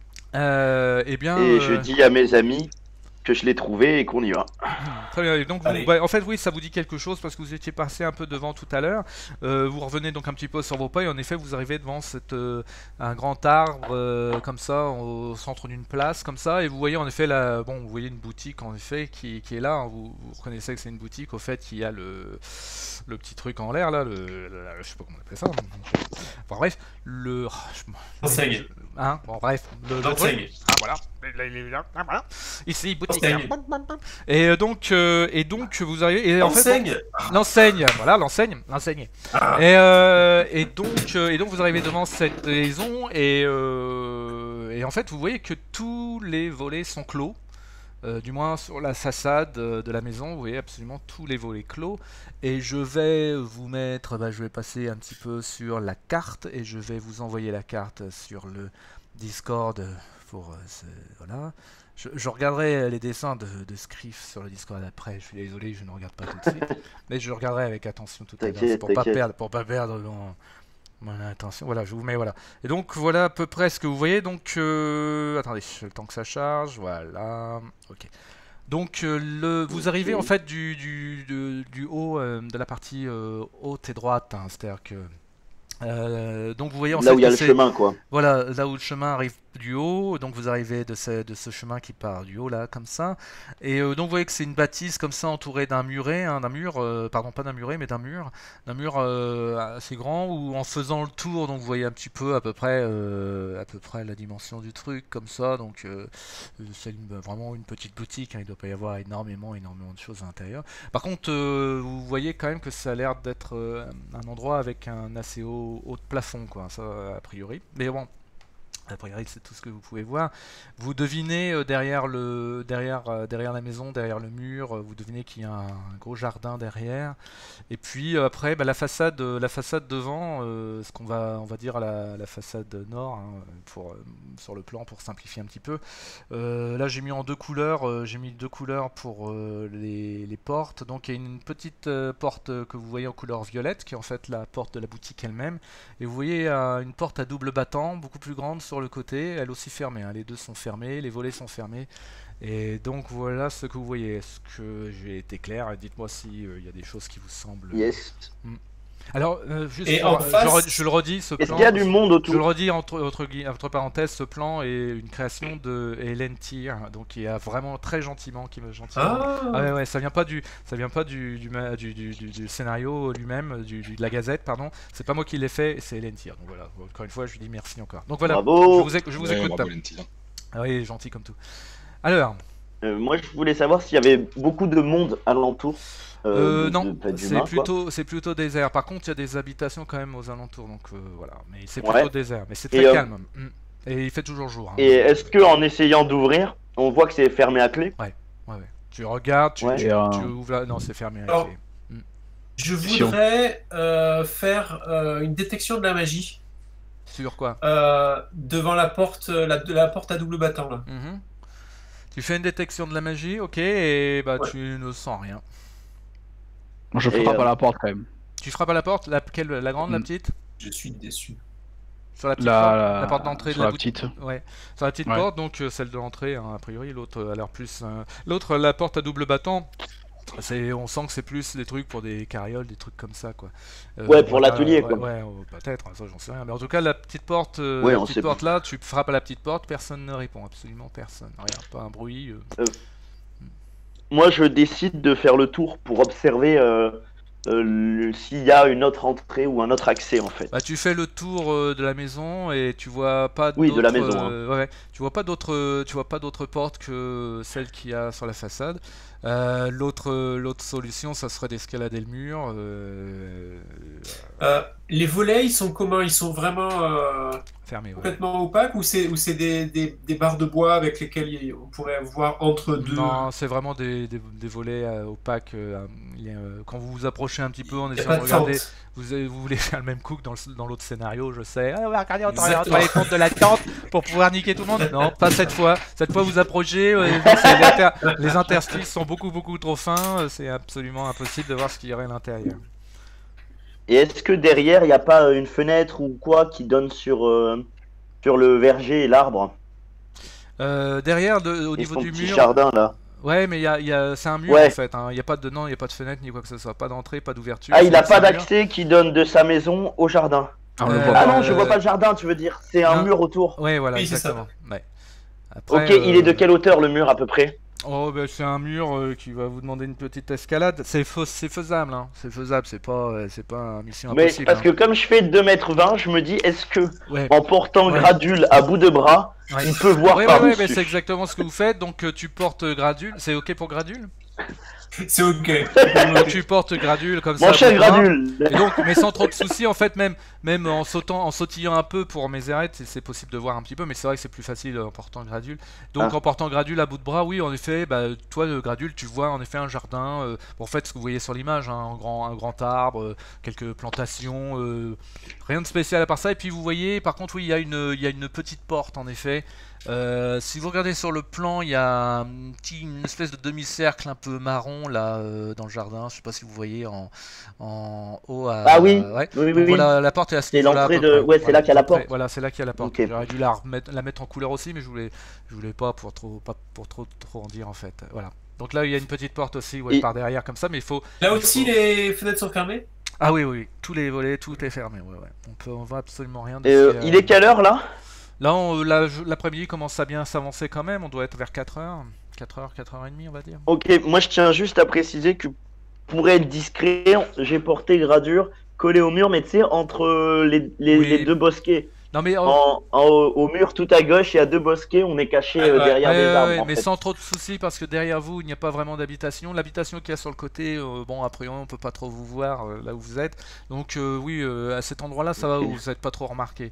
Euh, eh bien. Et je euh, dis à mes amis que je l'ai trouvé et qu'on y va. Très bien. Et donc, vous- Allez. bah, en fait, oui, ça vous dit quelque chose parce que vous étiez passé un peu devant tout à l'heure. Euh, vous revenez donc un petit peu sur vos pas et en effet, vous arrivez devant cette, euh, un grand arbre euh, comme ça, au centre d'une place comme ça, et vous voyez en effet la, bon, vous voyez une boutique en effet qui, qui est là. Hein. Vous, vous reconnaissez que c'est une boutique au fait qui a le, le petit truc en l'air là, le, le- je sais pas comment on appelle ça. Enfin bref, le, je- Enseigne. Hein, bon bref, le, le L'enseigne. truc. Ah voilà, Là, il est là. Ah, voilà. Ici boutique. Enseigne. Et euh, donc, euh, et donc vous arrivez. Et en fait, Enseigne. l'enseigne, voilà, l'enseigne, l'enseigne. Et, euh, et donc, euh, et donc vous arrivez devant cette maison et euh, et en fait vous voyez que tous les volets sont clos. Euh, du moins sur la façade euh, de la maison, vous voyez absolument tous les volets clos. Et je vais vous mettre, bah, je vais passer un petit peu sur la carte et je vais vous envoyer la carte sur le Discord pour euh, ce- voilà. Je, je regarderai les dessins de, de Scriff sur le Discord après. Je suis désolé, je ne regarde pas tout de suite, mais je regarderai avec attention tout à l'heure T'inquiète, pour pas t'inquiète. perdre, pour pas perdre mon, mon attention. Voilà, je vous mets voilà. Et donc voilà à peu près ce que vous voyez. Donc euh, attendez, le temps que ça charge. Voilà. Ok. Donc euh, le, vous arrivez en fait du, du, du, du haut euh, de la partie euh, haute et droite. Hein, c'est-à-dire que euh, donc vous voyez en Là fait où il y a que le c'est- chemin, quoi. voilà, là où le chemin arrive du haut, donc vous arrivez de ce, de ce chemin qui part du haut là, comme ça. Et euh, donc vous voyez que c'est une bâtisse comme ça entourée d'un muret, hein, d'un mur, euh, pardon pas d'un muret mais d'un mur, d'un mur euh, assez grand où en faisant le tour, donc vous voyez un petit peu à peu près, euh, à peu près la dimension du truc comme ça. Donc euh, c'est une- vraiment une petite boutique, hein, il doit pas y avoir énormément, énormément de choses à l'intérieur. Par contre, euh, vous voyez quand même que ça a l'air d'être euh, un endroit avec un assez haut, haut de plafond, quoi, ça a priori. Mais bon. A priori, c'est tout ce que vous pouvez voir. Vous devinez euh, derrière, le, derrière, euh, derrière la maison, derrière le mur, euh, vous devinez qu'il y a un, un gros jardin derrière. Et puis euh, après, bah, la façade, euh, la façade devant, euh, ce qu'on va, on va dire la, la façade nord, hein, pour, euh, sur le plan pour simplifier un petit peu. Euh, là, j'ai mis en deux couleurs. euh, j'ai mis deux couleurs pour euh, les, les portes. Donc, il y a une petite euh, porte euh, que vous voyez en couleur violette, qui est en fait la porte de la boutique elle-même. Et vous voyez euh, une porte à double battant, beaucoup plus grande sur le côté, elle aussi fermée, hein. Les deux sont fermés, les volets sont fermés, Et donc voilà ce que vous voyez. Est-ce que j'ai été clair? Dites-moi si il y a des choses qui vous semblent. Yes. Alors, euh, juste Et pour- en euh, face- je, re- je le redis, ce Est-ce plan. qu'il y a du monde Je autour? le redis entre, entre, gui- entre parenthèses, ce plan est une création de Hélène Tyr, donc qui a vraiment très gentiment, qui me gentiment. Ah, Ah ouais, ouais, ça vient pas du, ça vient pas du, du, ma- du, du, du- du scénario lui-même, du, du- de la Gazette, pardon. C'est pas moi qui l'ai fait, c'est Hélène Tyr. Donc voilà, encore une fois, je lui dis merci encore. Donc voilà, Bravo. je vous, éc- je vous Ouais, écoute. bravo, Lentil, hein. Ah oui, gentil comme tout. Alors, Euh, moi, je voulais savoir s'il y avait beaucoup de monde alentour. euh, de- non, de- pas c'est d'humains, quoi. plutôt, c'est plutôt désert. Par contre, il y a des habitations quand même aux alentours, donc euh, voilà. Mais c'est Ouais. plutôt désert, mais c'est Et, très euh, calme. Mm. Et il fait toujours jour. hein. Et est-ce que en essayant d'ouvrir, on voit que c'est fermé à clé? Ouais, ouais. Tu regardes, tu, Ouais. tu, Et, euh, tu ouvres la... Non, c'est fermé avec Alors, les- je Si on- voudrais euh, faire euh, une détection de la magie Sur quoi? euh, devant la porte, la, de la porte à double battant là. Mhm. Tu fais une détection de la magie, ok, et bah Ouais. tu ne sens rien. Je Et, frappe euh, à la porte quand même. Tu frappes à la porte, la, quelle, la grande, la Mm. petite? Je suis déçu. Sur la petite La- porte, la- la porte d'entrée de sur la, la boutique. petite. Ouais, sur la petite Ouais. porte, donc euh, celle de l'entrée, hein, a priori, l'autre euh, a l'air plus. euh, L'autre, la porte à double battant. C'est, on sent que c'est plus des trucs pour des carrioles, des trucs comme ça, quoi. Euh, Ouais, pour voilà, l'atelier, ouais, quoi. Ouais, oh, peut-être, ça j'en sais rien. Mais en tout cas, la petite porte, euh, Ouais, la on petite sait porte là, tu frappes à la petite porte, personne ne répond, absolument personne. Rien, pas un bruit. euh. Moi, je décide de faire le tour pour observer euh, euh, le- s'il y a une autre entrée ou un autre accès, en fait. Bah, tu fais le tour euh, de la maison et tu vois pas Oui, de la d'autres, maison, hein. euh, ouais, ouais. tu vois pas d'autres, tu vois pas d'autres portes que celle qu'il y a sur la façade. Euh, l'autre, euh, l'autre solution, ça serait d'escalader le mur. euh, Euh, les volets, ils sont comment? Ils sont vraiment euh, fermé. Ouais. complètement opaques ou c'est ou c'est des, des, des barres de bois avec lesquelles il- on pourrait voir entre deux? Non, c'est vraiment des, des, des volets euh, opaques. euh, il y a, euh, quand vous vous approchez un petit peu en Il y a essayant pas de de regarder, fente. vous, avez- vous voulez faire le même coup que dans, le- dans l'autre scénario, je sais. Ah, on va regarder entre, Exactement. entre les comptes de la tente pour pouvoir niquer tout le monde. Non, pas cette fois. Cette fois, vous approchez. euh, c'est- les, inter- les interstices sont beaucoup, beaucoup trop fins. euh, C'est absolument impossible de voir ce qu'il y aurait à l'intérieur. Et est-ce que derrière, il n'y a pas euh, une fenêtre ou quoi qui donne sur, euh, sur le verger et l'arbre? Euh, derrière, de- au Et niveau son du petit mur. jardin, là. Ouais, mais il y a, il y a- c'est un mur Ouais. en fait. hein. Il n'y a pas de, non, il y a pas de fenêtre ni quoi que ce soit. Pas d'entrée, pas d'ouverture. Ah, il c'est- n'a c'est pas un mur. d'accès qui donne de sa maison au jardin. Ah, on le Euh, voit Ah pas. non, je vois Euh, pas le jardin, tu veux dire. C'est un non. mur autour. Ouais, voilà, Oui, c'est ça. exactement. Ouais. Après, Ok, il est de euh, quelle hauteur le mur à peu près? Oh, bah, c'est un mur euh, qui va vous demander une petite escalade. C'est faux, c'est faisable, hein. C'est faisable, c'est pas, euh, c'est pas une mission Mais impossible. parce hein. que comme je fais deux mètres vingt, je me dis, est-ce que Ouais. en portant Ouais. Gradule à bout de bras, Ouais. il peut voir Ouais, ouais, par ouais, dessus? mais c'est exactement ce que vous faites. Donc, euh, tu portes Gradule. C'est ok pour Gradule? C'est ok. Donc, tu portes Gradule comme ça. Mon cher pour moi. Gradule. Et donc, mais sans trop de soucis, en fait, même, même en sautant, en sautillant un peu pour mes arêtes, c'est- c'est possible de voir un petit peu, mais c'est vrai que c'est plus facile en portant Gradule. Donc, Ah. en portant Gradule à bout de bras, oui, en effet, bah, toi, le Gradule, tu vois en effet un jardin. euh, bon, en fait, ce que vous voyez sur l'image, hein, un grand, un grand arbre, euh, quelques plantations, euh, rien de spécial à part ça. Et puis, vous voyez, par contre, oui, il y a une, il y a une petite porte, en effet. Euh, si vous regardez sur le plan, il y a un petit, une espèce de demi-cercle un peu marron là euh, dans le jardin. Je sais pas si vous voyez en, en haut à. Ah oui, ouais. oui, oui, Donc oui. voilà, la porte est à ce C'est niveau-là, à l'entrée peu de- près. ouais, c'est Voilà, là qu'il y a la après, porte. Voilà, c'est là qu'il y a la porte. Ok. J'aurais dû la, remettre, la mettre en couleur aussi, mais je voulais, je voulais pas pour trop, pas pour trop, trop en dire en fait. Voilà. Donc là, il y a une petite porte aussi, ouais, Et- par derrière comme ça, mais il faut. Là il aussi, faut- les fenêtres sont fermées? Ah oui, oui, oui, tous les volets, tout est fermé. Ouais, ouais. On peut, on voit absolument rien. Et, euh, d'ici à- il est quelle heure là? Là, on- la- l'après-midi commence à bien s'avancer quand même. On doit être vers quatre heures. quatre heures, quatre heures trente, on va dire. Ok, moi je tiens juste à préciser que pour être discret, j'ai porté Gradure collé au mur, mais tu sais, entre les, les, Oui. les deux bosquets. Non, mais. oh, En, en haut- au mur tout à gauche, il y a deux bosquets, on est caché Ah, euh, ouais. derrière ouais, des ouais, arbres. ouais, en mais fait. sans trop de soucis parce que derrière vous, il n'y a pas vraiment d'habitation. L'habitation qu'il y a sur le côté, euh, bon, a priori, on peut pas trop vous voir euh, là où vous êtes. Donc, euh, oui, euh, à cet endroit-là, ça va, Ok. vous n'êtes pas trop remarqué.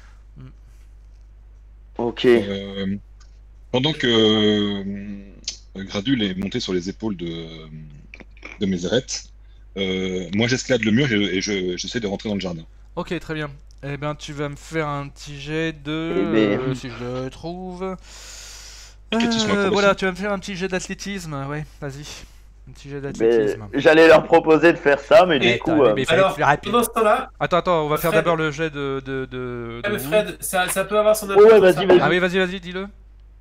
Ok. Euh, pendant que euh, Gradule est monté sur les épaules de, de Mézéreth, euh, moi j'escalade le mur et, et je- j'essaie de rentrer dans le jardin. Ok, très bien. Eh ben, tu vas me faire un petit jet de. Eh ben. euh, si je le trouve. Athlétisme, Euh, acrobatie. voilà, tu vas me faire un petit jet d'athlétisme. Ouais, vas-y. Un petit jet Mais d'athlétisme. j'allais leur proposer de faire ça, mais Et du coup, attends, euh, mais il fallait être Alors, plus rapide. pendant ce temps-là, Attends, attends, on va faire Fred. d'abord le jet de. de, de, de ah, mais vous. Fred, ça, ça peut avoir son Ouais, ouais, influence, vas-y, ça. vas-y. Ah oui, vas-y, vas-y, dis-le.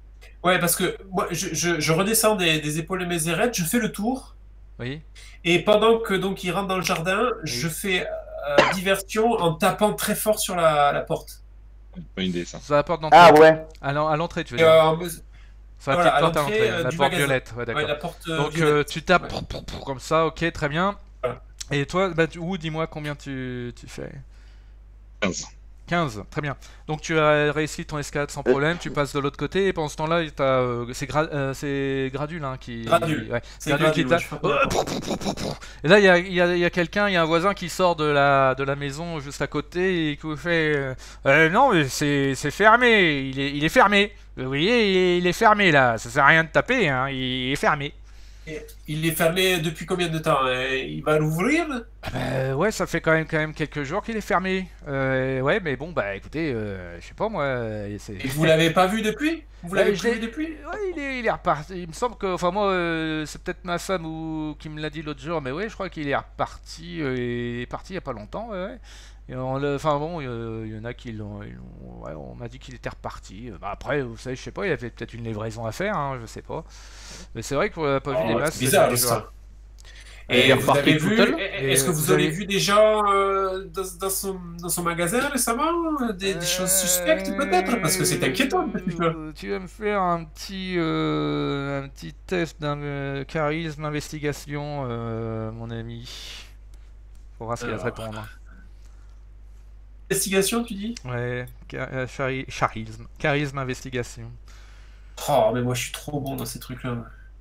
Ouais, parce que moi, je, je, je redescends des, des épaules de Mézéret, je fais le tour, Oui. et pendant que donc il rentre dans le jardin, je fais euh, diversion en tapant très fort sur la, la porte. Pas une idée, ça. Ça apporte d'entrée. Ah ouais. À l'en- à l'entrée, tu veux Et, dire. euh, en me- Sur la voilà, petite à porte à l'entrée, l'entrée, euh, la du porte magasin. violette, ouais, d'accord. ouais, la porte euh, Donc euh, violette. tu tapes Ouais. comme ça, ok, très bien. Voilà. Et toi, bah, tu- ou dis-moi combien tu, tu fais. quinze. quinze, très bien. Donc tu as réussi ton escalade sans problème, tu passes de l'autre côté, et pendant ce temps-là, t'as, euh, c'est gra- euh, c'est Gradule hein, qui... Gradule. Ouais, C'est Gradule qui Gradule, tape. ouais, je Et là, il y a, il y a- il y a quelqu'un, il y a un voisin qui sort de la, de la maison juste à côté et qui vous fait euh, Euh, non, mais c'est c'est fermé, il est, il est fermé. Vous voyez, il est, il est fermé là, ça sert à rien de taper, hein, il est fermé. Et il est fermé depuis combien de temps? hein Il va l'ouvrir? Euh, ouais, ça fait quand même, quand même quelques jours qu'il est fermé. Euh, ouais, mais bon, bah écoutez, euh, je sais pas moi. euh, c'est- Et vous l'avez pas vu depuis? Vous Ouais, l'avez je plus l'ai- vu depuis? Ouais, il est, il est reparti. Il me semble que, enfin moi, euh, c'est peut-être ma femme ou qui me l'a dit l'autre jour, mais ouais, je crois qu'il est reparti. euh, il est parti il y a pas longtemps. Ouais. ouais. Et on l'a- Enfin bon, il y, il y en a qui l'ont. ils l'ont- Ouais, on m'a dit qu'il était reparti. Euh, Bah, après, vous savez, je sais pas, il avait peut-être une livraison à faire, hein, je sais pas. Mais c'est vrai qu'on l'a pas vu Oh, des c'est masses. bizarre ces ça. derniers jours. Et il est Et vous reparti avez tout vu, seul est-ce que Et vous vous avez avez- vu des gens euh, dans, dans son, dans son magasin récemment? Des, des choses suspectes peut-être? Parce que c'est inquiétant un petit peu. Euh, Tu vas me faire un petit, euh, un petit test d'un euh, charisme investigation, euh, mon ami. Faut voir ce qu'il va te Alors. répondre. Investigation, tu dis? Ouais, cha- euh, chari- charisme, charisme investigation. Oh, mais moi je suis trop bon dans ces trucs-là.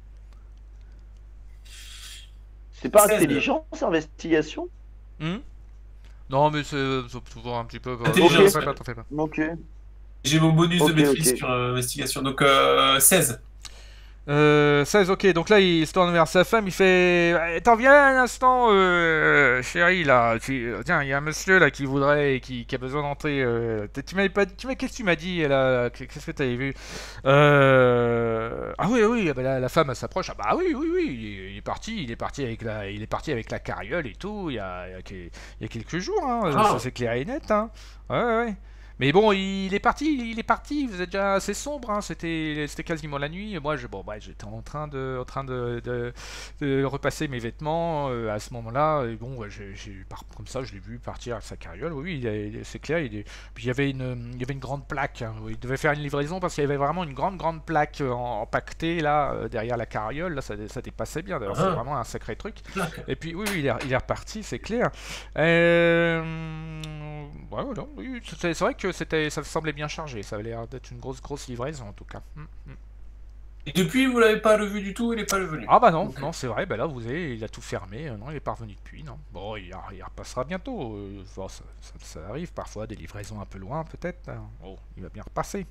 C'est pas seize. intelligence, investigation? Hmm non, mais c'est c'est toujours un petit peu. Intelligence, T'en fais pas, ouais. t'en fais pas. Ok. J'ai mon bonus Ok, de maîtrise ok. sur euh, investigation, donc euh, seize. Euh, seize, ok, donc là il se tourne vers sa femme, il fait Eh, T'en viens un instant, euh, chérie, là. Tu- euh, Tiens, il y a un monsieur là qui voudrait, qui, qui a besoin d'entrer. euh, t- Tu m'avais pas dit, tu m'as- qu'est-ce que tu m'as dit là? Qu'est-ce que tu avais vu? euh... Ah oui, oui, ah bah, la, la femme elle s'approche. Ah bah oui, oui, oui, il est, il est parti, il est parti avec la, il est parti avec la carriole et tout. Il y a, il y a, que- il y a quelques jours, hein, Ah. ça c'est clair et net, hein. Ouais, ouais, ouais. Mais bon, il est parti, il est parti, vous êtes déjà assez sombre, hein, c'était, c'était quasiment la nuit. Et moi, je, bon, bah, j'étais en train de, en train de, de, de repasser mes vêtements euh, à ce moment-là. Et bon, ouais, j'ai, j'ai- par- comme ça, je l'ai vu partir avec sa carriole. Oui, oui, il est- il est- c'est clair. Il est, puis il y avait une, il y avait une grande plaque. Hein, il devait faire une livraison parce qu'il y avait vraiment une grande, grande plaque euh, en- empaquetée là euh, derrière la carriole. Là, ça, ça dépassait bien. D'ailleurs, Ah. c'est vraiment un sacré truc. Plaque. Et puis oui, oui, il est, il est reparti, c'est clair. Euh... Ouais, voilà, oui, c'est c'est vrai que c'était, ça semblait bien chargé. Ça avait l'air d'être une grosse, grosse livraison en tout cas. Mm, mm. Et depuis, vous l'avez pas revu du tout, il est pas revenu. Ah bah non, Ok. non, c'est vrai. Bah là, vous avez, il a tout fermé. euh, Non, il est pas revenu depuis, non. Bon, il, il repassera bientôt. euh, bon, ça, ça- ça arrive parfois des livraisons un peu loin, peut-être. hein. Oh, il va bien repasser.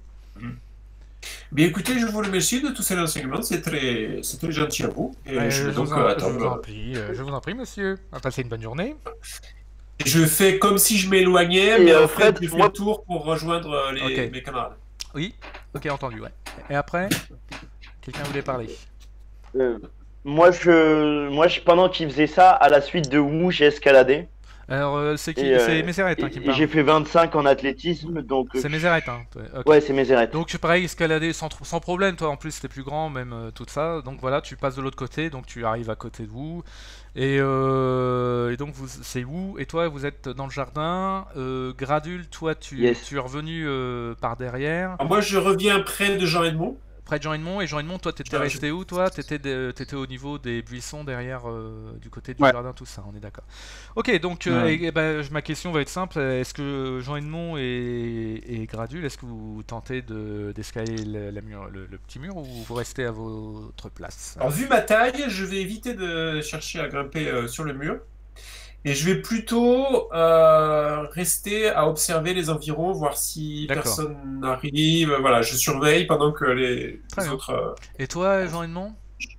Bien écoutez, je vous remercie de tous ces renseignements, c'est très, c'est très gentil à vous. Et Euh, je je, vais donc vous en, euh, je attendre. vous en prie, euh, je vous en prie, monsieur. Passez une bonne journée. Je fais comme si je m'éloignais, Et, mais euh, en fait, Fred, je fais moi- le tour pour rejoindre euh, les, Ok. mes camarades. Oui, ok, entendu, ouais. Et après, quelqu'un voulait parler. Euh, moi, je, moi, je, pendant qu'il faisait ça, à la suite de Wu, j'ai escaladé. Alors, euh, c'est qui? Et, euh, C'est Mézéret hein, qui me Et parle. j'ai fait vingt-cinq en athlétisme, donc. C'est Mézéret, hein. ouais, ok. Ouais, c'est Mézéret. Donc pareil, escalader sans, tr- sans problème, toi en plus t'es plus grand, même euh, tout ça. Donc voilà, tu passes de l'autre côté, donc tu arrives à côté de vous. Et, euh, et donc vous, c'est vous, et toi vous êtes dans le jardin. Euh, Gradule, toi tu, Yes. tu es revenu euh, par derrière, Alors moi, je reviens près de Jean Edmond. près de Jean Edmond. Et Jean Edmond, toi t'étais Ouais, resté où toi? T'étais de- t'étais au niveau des buissons derrière, euh, du côté du Ouais. jardin, tout ça, on est d'accord. Ok, donc euh, Ouais. et- et ben, je- ma question va être simple. Est-ce que Jean Edmond et, et Gradule, est-ce que vous tentez de- d'escalader le, la mur- le- le petit mur ou vous restez à votre place? Alors, vu ma taille, je vais éviter de chercher à grimper euh, sur le mur. Et je vais plutôt euh, rester à observer les environs, voir si D'accord. personne n'arrive. Voilà, je surveille pendant que les, Très les bien. autres. euh, Et toi, Jean Edmond?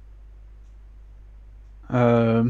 Euh...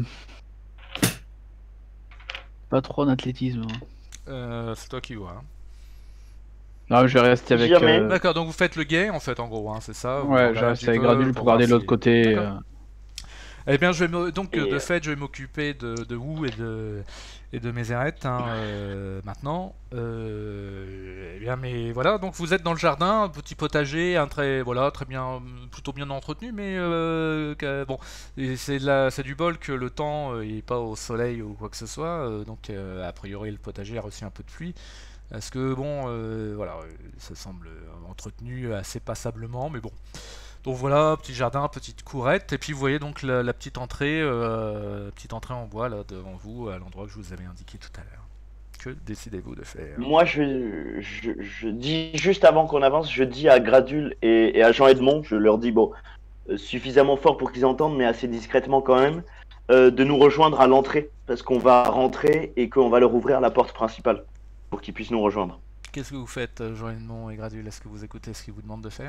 Pas trop en athlétisme. hein. Euh, c'est toi qui vois. hein. Non, je vais rester avec. Jamais. euh, D'accord, donc vous faites le guet en fait, en gros, hein, c'est ça? vous Ouais, regardez je un reste petit avec peu Gradule pour garder voir de l'autre si- côté. D'accord. euh, Eh bien, je vais me- donc Et, de euh, fait, je vais m'occuper de, de Wu et de et de Mézeret hein, euh, maintenant. Euh, eh bien, mais voilà, donc vous êtes dans le jardin, un petit potager, un très voilà, très bien, plutôt bien entretenu, mais euh, que- bon, et c'est de la- c'est du bol que le temps euh, il est pas au soleil ou quoi que ce soit, euh, donc euh, a priori le potager a reçu un peu de pluie. Parce que bon, euh, voilà, euh, ça semble euh, entretenu assez passablement, mais bon. Donc voilà, petit jardin, petite courette, et puis vous voyez donc la, la petite entrée, euh, petite entrée en bois là devant vous, à l'endroit que je vous avais indiqué tout à l'heure. Que décidez-vous de faire? Moi, je, je, je dis, juste avant qu'on avance, je dis à Gradule et, et à Jean-Edmond, je leur dis, bon, euh, suffisamment fort pour qu'ils entendent, mais assez discrètement quand même, euh, de nous rejoindre à l'entrée, parce qu'on va rentrer et qu'on va leur ouvrir la porte principale, pour qu'ils puissent nous rejoindre. Qu'est-ce que vous faites, euh, Jean Edmond et Gradule? Est-ce que vous écoutez ce qu'ils vous demandent de faire?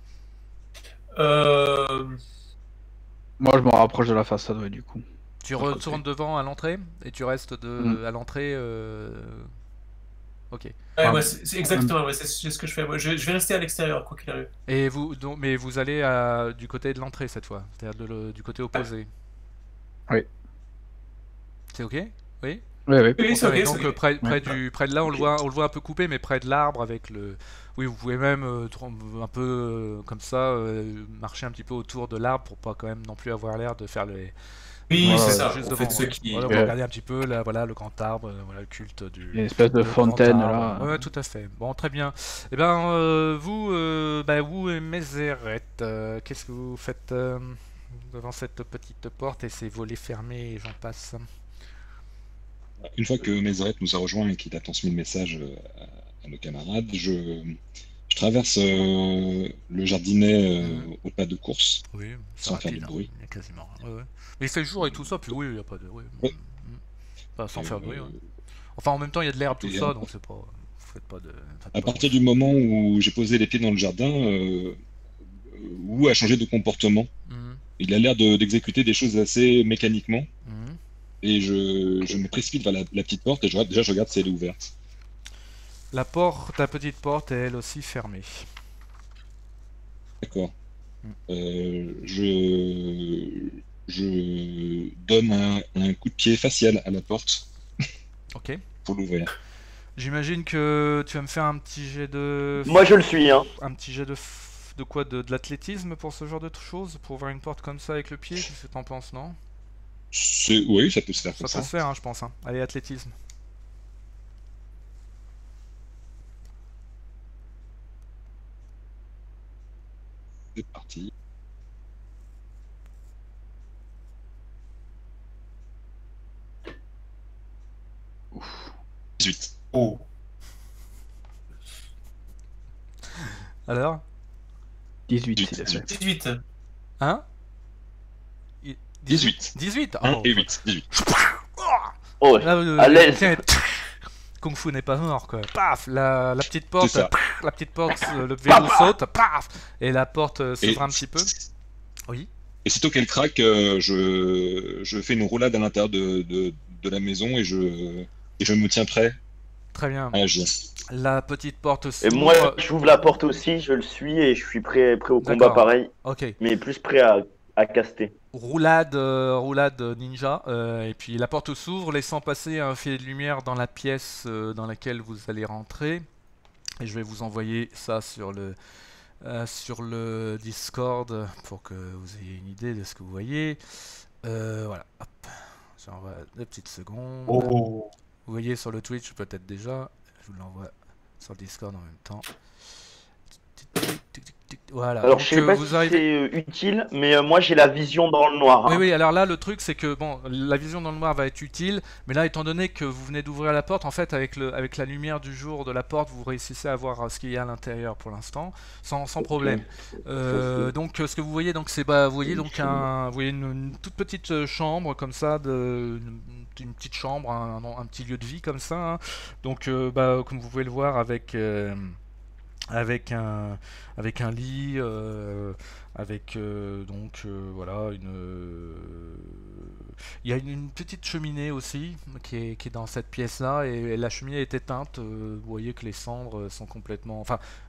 Euh... Moi, je me rapproche de la façade, ouais, du coup. Tu À côté. retournes devant à l'entrée et tu restes de Mm. à l'entrée. euh, Ok. Ouais, Ah, ouais, c'est c'est exactement, ouais, c'est c'est ce que je fais. Moi, je, je vais rester à l'extérieur, quoi qu'il arrive. Et vous, donc, mais vous allez à- du côté de l'entrée cette fois, c'est-à-dire de le- du côté opposé. Oui. C'est ok? Oui. Oui, oui. Oui, c'est Ouais, ok, donc c'est euh, ok. près, près Ouais. du, près de là, on Ok. le voit, on le voit un peu coupé, mais près de l'arbre avec le. Oui, vous pouvez même euh, trom- un peu euh, comme ça euh, marcher un petit peu autour de l'arbre pour pas quand même non plus avoir l'air de faire les. Oui, Voilà, c'est ouais, ça. juste En devant. fait, ceux ouais. qui... Voilà, vous Ouais. regardez un petit peu là, voilà le grand arbre, euh, voilà le culte du. Il y a une espèce de le grand fontaine arbre. là. Ouais, tout à fait. Bon, très bien. Eh ben, euh, vous, euh, bah, vous et Mézeret, euh, qu'est-ce que vous faites euh, devant cette petite porte et ces volets fermés et j'en passe? Une fois que Mézeret nous a rejoints et qu'il a transmis le message euh, à, à nos camarades, je, je traverse euh, le jardinet euh, Mhm. au pas de course, Oui, c'est sans faire rapide, de hein, bruit. il y a quasiment. Ouais, ouais. Mais il fait jour et tout ça, puis oui, il n'y a pas de. Oui, Ouais. mm, mm. Pas sans Et, faire de bruit, ouais. euh, Enfin, en même temps, il y a de l'herbe, tout et ça, à, donc c'est pas. Vous faites pas de. Faites à pas partir grand- du moment où j'ai posé les pieds dans le jardin, euh, Wu a changé de comportement. Mhm, Il a l'air de- d'exécuter des choses assez mécaniquement. mhm. Et je, je me précipite vers la, la petite porte et je, regarde- déjà je regarde si elle est ouverte. La porte, la petite porte est elle aussi fermée. D'accord. Mm. Euh, je, je donne un, un coup de pied facial à la porte Ok. pour l'ouvrir. J'imagine que tu vas me faire un petit jet de. Moi, je le suis, hein. Un petit jet de. f- De quoi? De, de l'athlétisme pour ce genre de choses? Pour ouvrir une porte comme ça avec le pied? Qu'est-ce que t'en penses, non? C'est- Oui, ça peut se faire Ça comme peut ça. se faire, hein, je pense. Hein. Allez, athlétisme. C'est parti. dix-huit. Oh. Alors? dix-huit, dix-huit, s'il a fait. dix-huit. Hein? I- dix-huit. dix-huit? un Oh, et huit. dix-huit. Oh, Là, euh, à l'aise. tiens, Kung Fu n'est pas mort, quoi. Paf, la, la petite porte, C'est ça. pff, la petite porte, euh, le verrou saute, paf, et la porte euh, Et, s'ouvre un petit peu. Oui. et sitôt qu'elle craque, euh, je, je fais une roulade à l'intérieur de, de, de la maison et je, et je me tiens prêt Très bien. à agir. La petite porte Et s'ouvre. moi, j'ouvre la porte aussi, je le suis et je suis prêt, prêt au combat D'accord. pareil, Ok. mais plus prêt à, à caster. Roulade, euh, roulade ninja, euh, et puis la porte s'ouvre, laissant passer un filet de lumière dans la pièce euh, dans laquelle vous allez rentrer. Et je vais vous envoyer ça sur le, euh, sur le Discord pour que vous ayez une idée de ce que vous voyez. Euh, voilà, hop, j'envoie deux petites secondes. Oh. Vous voyez sur le Twitch peut-être déjà, je vous l'envoie sur le Discord en même temps. Voilà. Alors, donc, je sais euh, pas vous si arrivez... c'est euh, utile, mais euh, moi j'ai la vision dans le noir. Oui, hein. oui, alors là, le truc, c'est que, bon, la vision dans le noir va être utile, mais là, étant donné que vous venez d'ouvrir la porte, en fait, avec, le, avec la lumière du jour de la porte, vous réussissez à voir euh, ce qu'il y a à l'intérieur pour l'instant, sans, sans problème. Euh, donc, euh, ce que vous voyez, donc, c'est, bah, vous voyez, donc, un, vous voyez une, une toute petite euh, chambre, comme ça, de, une, une petite chambre, un, un, un petit lieu de vie, comme ça. Hein. Donc, euh, bah, comme vous pouvez le voir, avec... Euh, avec un avec un lit euh, avec euh, donc euh, voilà une euh, il y a une, une petite cheminée aussi qui est, qui est dans cette pièce là et, et la cheminée est éteinte, euh, vous voyez que les cendres sont complètement enfin vous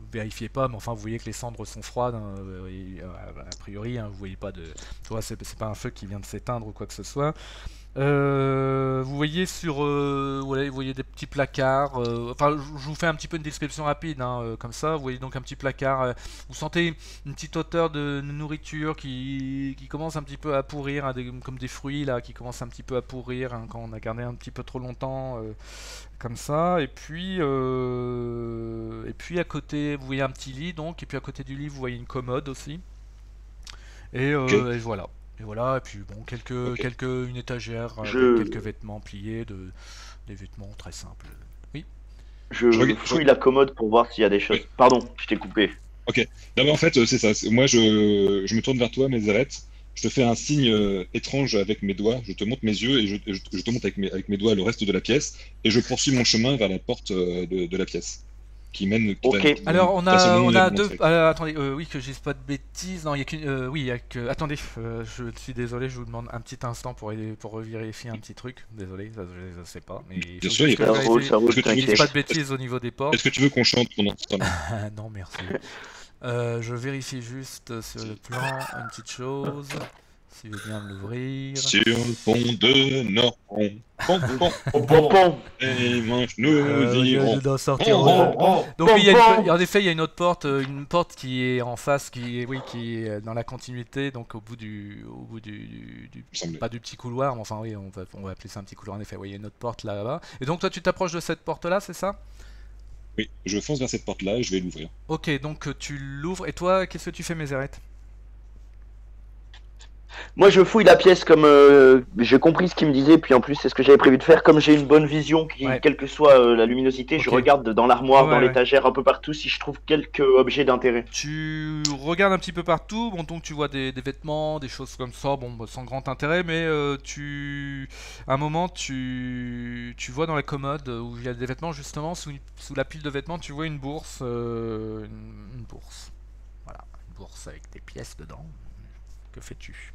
vérifiez pas, mais enfin vous voyez que les cendres sont froides, hein, euh, et, euh, a priori, hein, vous voyez pas de, tu vois, c'est c'est pas un feu qui vient de s'éteindre ou quoi que ce soit. Euh, vous voyez sur, euh, voilà, vous voyez des petits placards. euh, Enfin, je je vous fais un petit peu une description rapide, hein, euh, comme ça. Vous voyez donc un petit placard. euh, vous sentez une petite odeur de nourriture qui, qui commence un petit peu à pourrir, hein, des- comme des fruits là, qui commencent un petit peu à pourrir, hein, quand on a gardé un petit peu trop longtemps, euh, comme ça. Et puis, euh, et puis à côté, vous voyez un petit lit, donc. Et puis à côté du lit, vous voyez une commode aussi. Et, euh, Ok. et voilà. Et voilà, et puis bon, quelques, Ok. quelques, une étagère avec Je, quelques vêtements pliés, de, des vêtements très simples. Oui. je Je regarde. fouille la commode pour voir s'il y a des choses. Oui. Pardon, je t'ai coupé. Ok. Non, mais en fait, euh, c'est ça. C'est- Moi, je, je me tourne vers toi, Mézeret. Je te fais un signe euh, étrange avec mes doigts. Je te montre mes yeux et je, je- je te montre avec mes, avec mes doigts le reste de la pièce. Et je poursuis mon chemin vers la porte euh, de, de la pièce qui mène. Qui va- Ok. qui Alors, on va a, selon on les a montres. deux. euh, attendez, euh, oui, que je dise pas de bêtises. Non, il y a qu'une. euh, oui, il y a que. Attendez, euh, je suis désolé, je vous demande un petit instant pour, aider- pour vérifier un petit truc. Désolé, ça, je ne sais pas. Mais il Bien faut sûr, juste il y que a je Ça roule, vérifie. ça roule, Est-ce que tu veux Je que dise je- pas de t'inquiète. bêtises au niveau des portes. Est-ce que tu veux qu'on chante pendant ce temps-là? Ah, non, merci. Euh, je vérifie juste sur le plan une petite chose. S'il veut bien me l'ouvrir. Sur le pont de Nord-Pont, pont, pont, Bon, Pom bon. pom, et dimanche nous Euh, il y a- irons. je dois sortir. Oh, euh, Bon, bon. Donc oui, il y a pom une, pom. en effet, il y a une autre porte, euh, une porte qui est en face, qui est, oui, qui est dans la continuité, donc au bout du, au bout du, du- du- Il me semblait. pas du petit couloir, mais enfin oui, on va, on va appeler ça un petit couloir. En effet, oui, il y a une autre porte là-bas. Et donc toi, tu t'approches de cette porte-là, c'est ça? Oui, je fonce vers cette porte-là et je vais l'ouvrir. Ok, donc euh, tu l'ouvres. Et toi, qu'est-ce que tu fais, Mézeret? Moi, je fouille la pièce comme euh, j'ai compris ce qu'il me disait, puis en plus, c'est ce que j'avais prévu de faire. Comme j'ai une bonne vision, qui, Ouais. quelle que soit euh, la luminosité, je Ok. regarde dans l'armoire, Ouais, dans ouais. l'étagère, un peu partout, si je trouve quelques objets d'intérêt. Tu regardes un petit peu partout, bon donc tu vois des, des vêtements, des choses comme ça, bon bah, sans grand intérêt, mais euh, tu, à un moment tu, tu vois dans la commode où il y a des vêtements justement sous, une- sous la pile de vêtements, tu vois une bourse, euh, une, une bourse, voilà, une bourse avec des pièces dedans. Que fais-tu?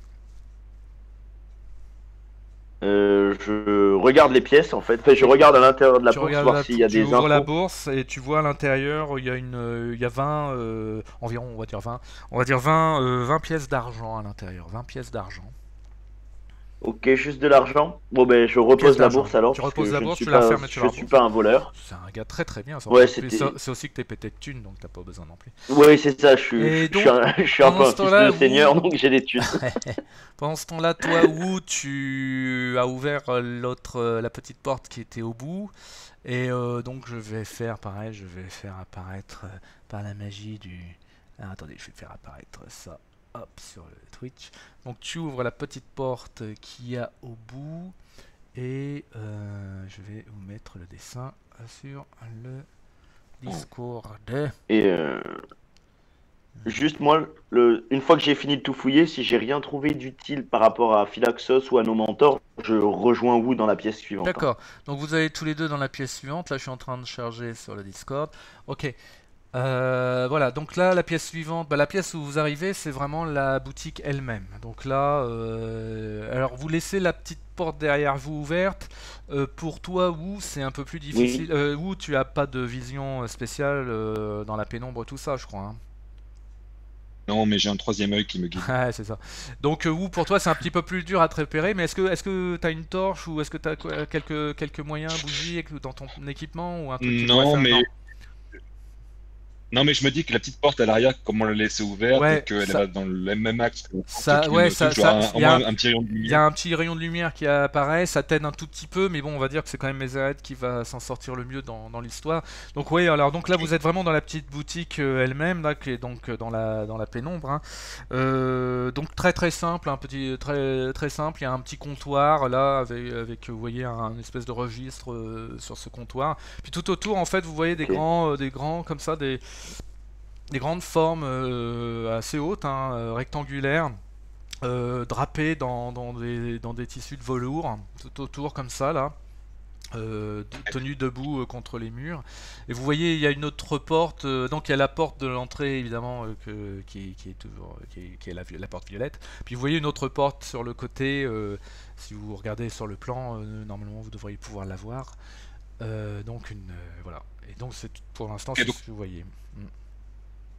Euh, je regarde les pièces, en fait. Enfin, je regarde à l'intérieur de la Tu bourse, regardes voir la- s'il y a tu des ouvres la infos. bourse et tu vois à l'intérieur il y a une, euh, il y a vingt, euh, environ on va dire vingt, on va dire vingt, euh, vingt pièces d'argent à l'intérieur, vingt pièces d'argent. Ok, juste de l'argent. Bon, ben, je Pièces repose la d'argent. bourse alors, Tu parce reposes que la je ne bourse, suis tu la pas, refermes et tu la je suis reposes. pas un voleur. C'est un gars très très bien. ça. Ouais, En plus, c'était- ça- c'est aussi que t'es pété de thunes, donc t'as pas besoin non plus. Oui, c'est ça, je suis, Et je, donc, suis un, je suis un peu pendant un ce fils temps-là, de seigneur, vous- donc j'ai des thunes. Pendant ce temps-là, toi, Wu, tu as ouvert euh, l'autre, euh, la petite porte qui était au bout. Et euh, donc je vais faire pareil, je vais faire apparaître euh, par la magie du... Ah, attendez, je vais faire apparaître ça, hop, sur le Twitch. Donc tu ouvres la petite porte qu'il y a au bout. Et euh, je vais vous mettre le dessin sur le Discord. Et euh, juste moi, le, une fois que j'ai fini de tout fouiller, si j'ai rien trouvé d'utile par rapport à Phylaxos ou à nos mentors, je rejoins Wu dans la pièce suivante. D'accord, donc vous allez tous les deux dans la pièce suivante. Là, je suis en train de charger sur le Discord. Ok. Euh, voilà, donc là, la pièce suivante, bah, la pièce où vous arrivez, c'est vraiment la boutique elle-même. Donc là, euh, alors vous laissez la petite porte derrière vous ouverte. Euh, pour toi, Wu, c'est un peu plus difficile. Euh, Wu, tu as pas de vision euh, spéciale euh, dans la pénombre, tout ça, je crois. Hein. Non, mais j'ai un troisième œil qui me guide. Ouais, c'est ça. Donc euh, Wu, pour toi, c'est un petit peu plus dur à te repérer, mais est-ce que est-ce que t'as une torche ou est-ce que t'as quoi, quelques quelques moyens, bougies dans ton équipement ou un truc qui Non, pourrait faire- mais- non. Non, mais je me dis que la petite porte à l'arrière, comme on l'a laissée ouverte, Ouais, et qu'elle ça- va dans le même axe que Ça- que ouais, une- ça- tu ça- auras un, au y a moins un- un petit rayon de Il y lumière. a un petit rayon de lumière qui apparaît, ça t'aide un tout petit peu, mais bon, on va dire que c'est quand même Mézeret qui va s'en sortir le mieux dans, dans l'histoire. Donc oui, alors donc là vous êtes vraiment dans la petite boutique euh, elle-même, là, qui est donc euh, dans la dans la pénombre. Hein. Euh, donc très très simple, un petit très très simple. Il y a un petit comptoir là avec, avec vous voyez un, un espèce de registre euh, sur ce comptoir. Puis tout autour en fait vous voyez des Ok. grands euh, des grands comme ça des des grandes formes euh, assez hautes, hein, euh, rectangulaires. Euh, drapés dans, dans, des, dans des tissus de velours, tout autour comme ça là, euh, de- tenus debout euh, contre les murs. Et vous voyez, il y a une autre porte, euh, donc il y a la porte de l'entrée évidemment, euh, que, qui, qui est toujours, qui est, qui est la, la porte violette. Puis vous voyez une autre porte sur le côté, euh, si vous regardez sur le plan, euh, normalement vous devriez pouvoir la voir. Euh, donc une, euh, voilà. Et donc c'est tout- pour l'instant Et c'est donc- ce que vous voyez. Mm.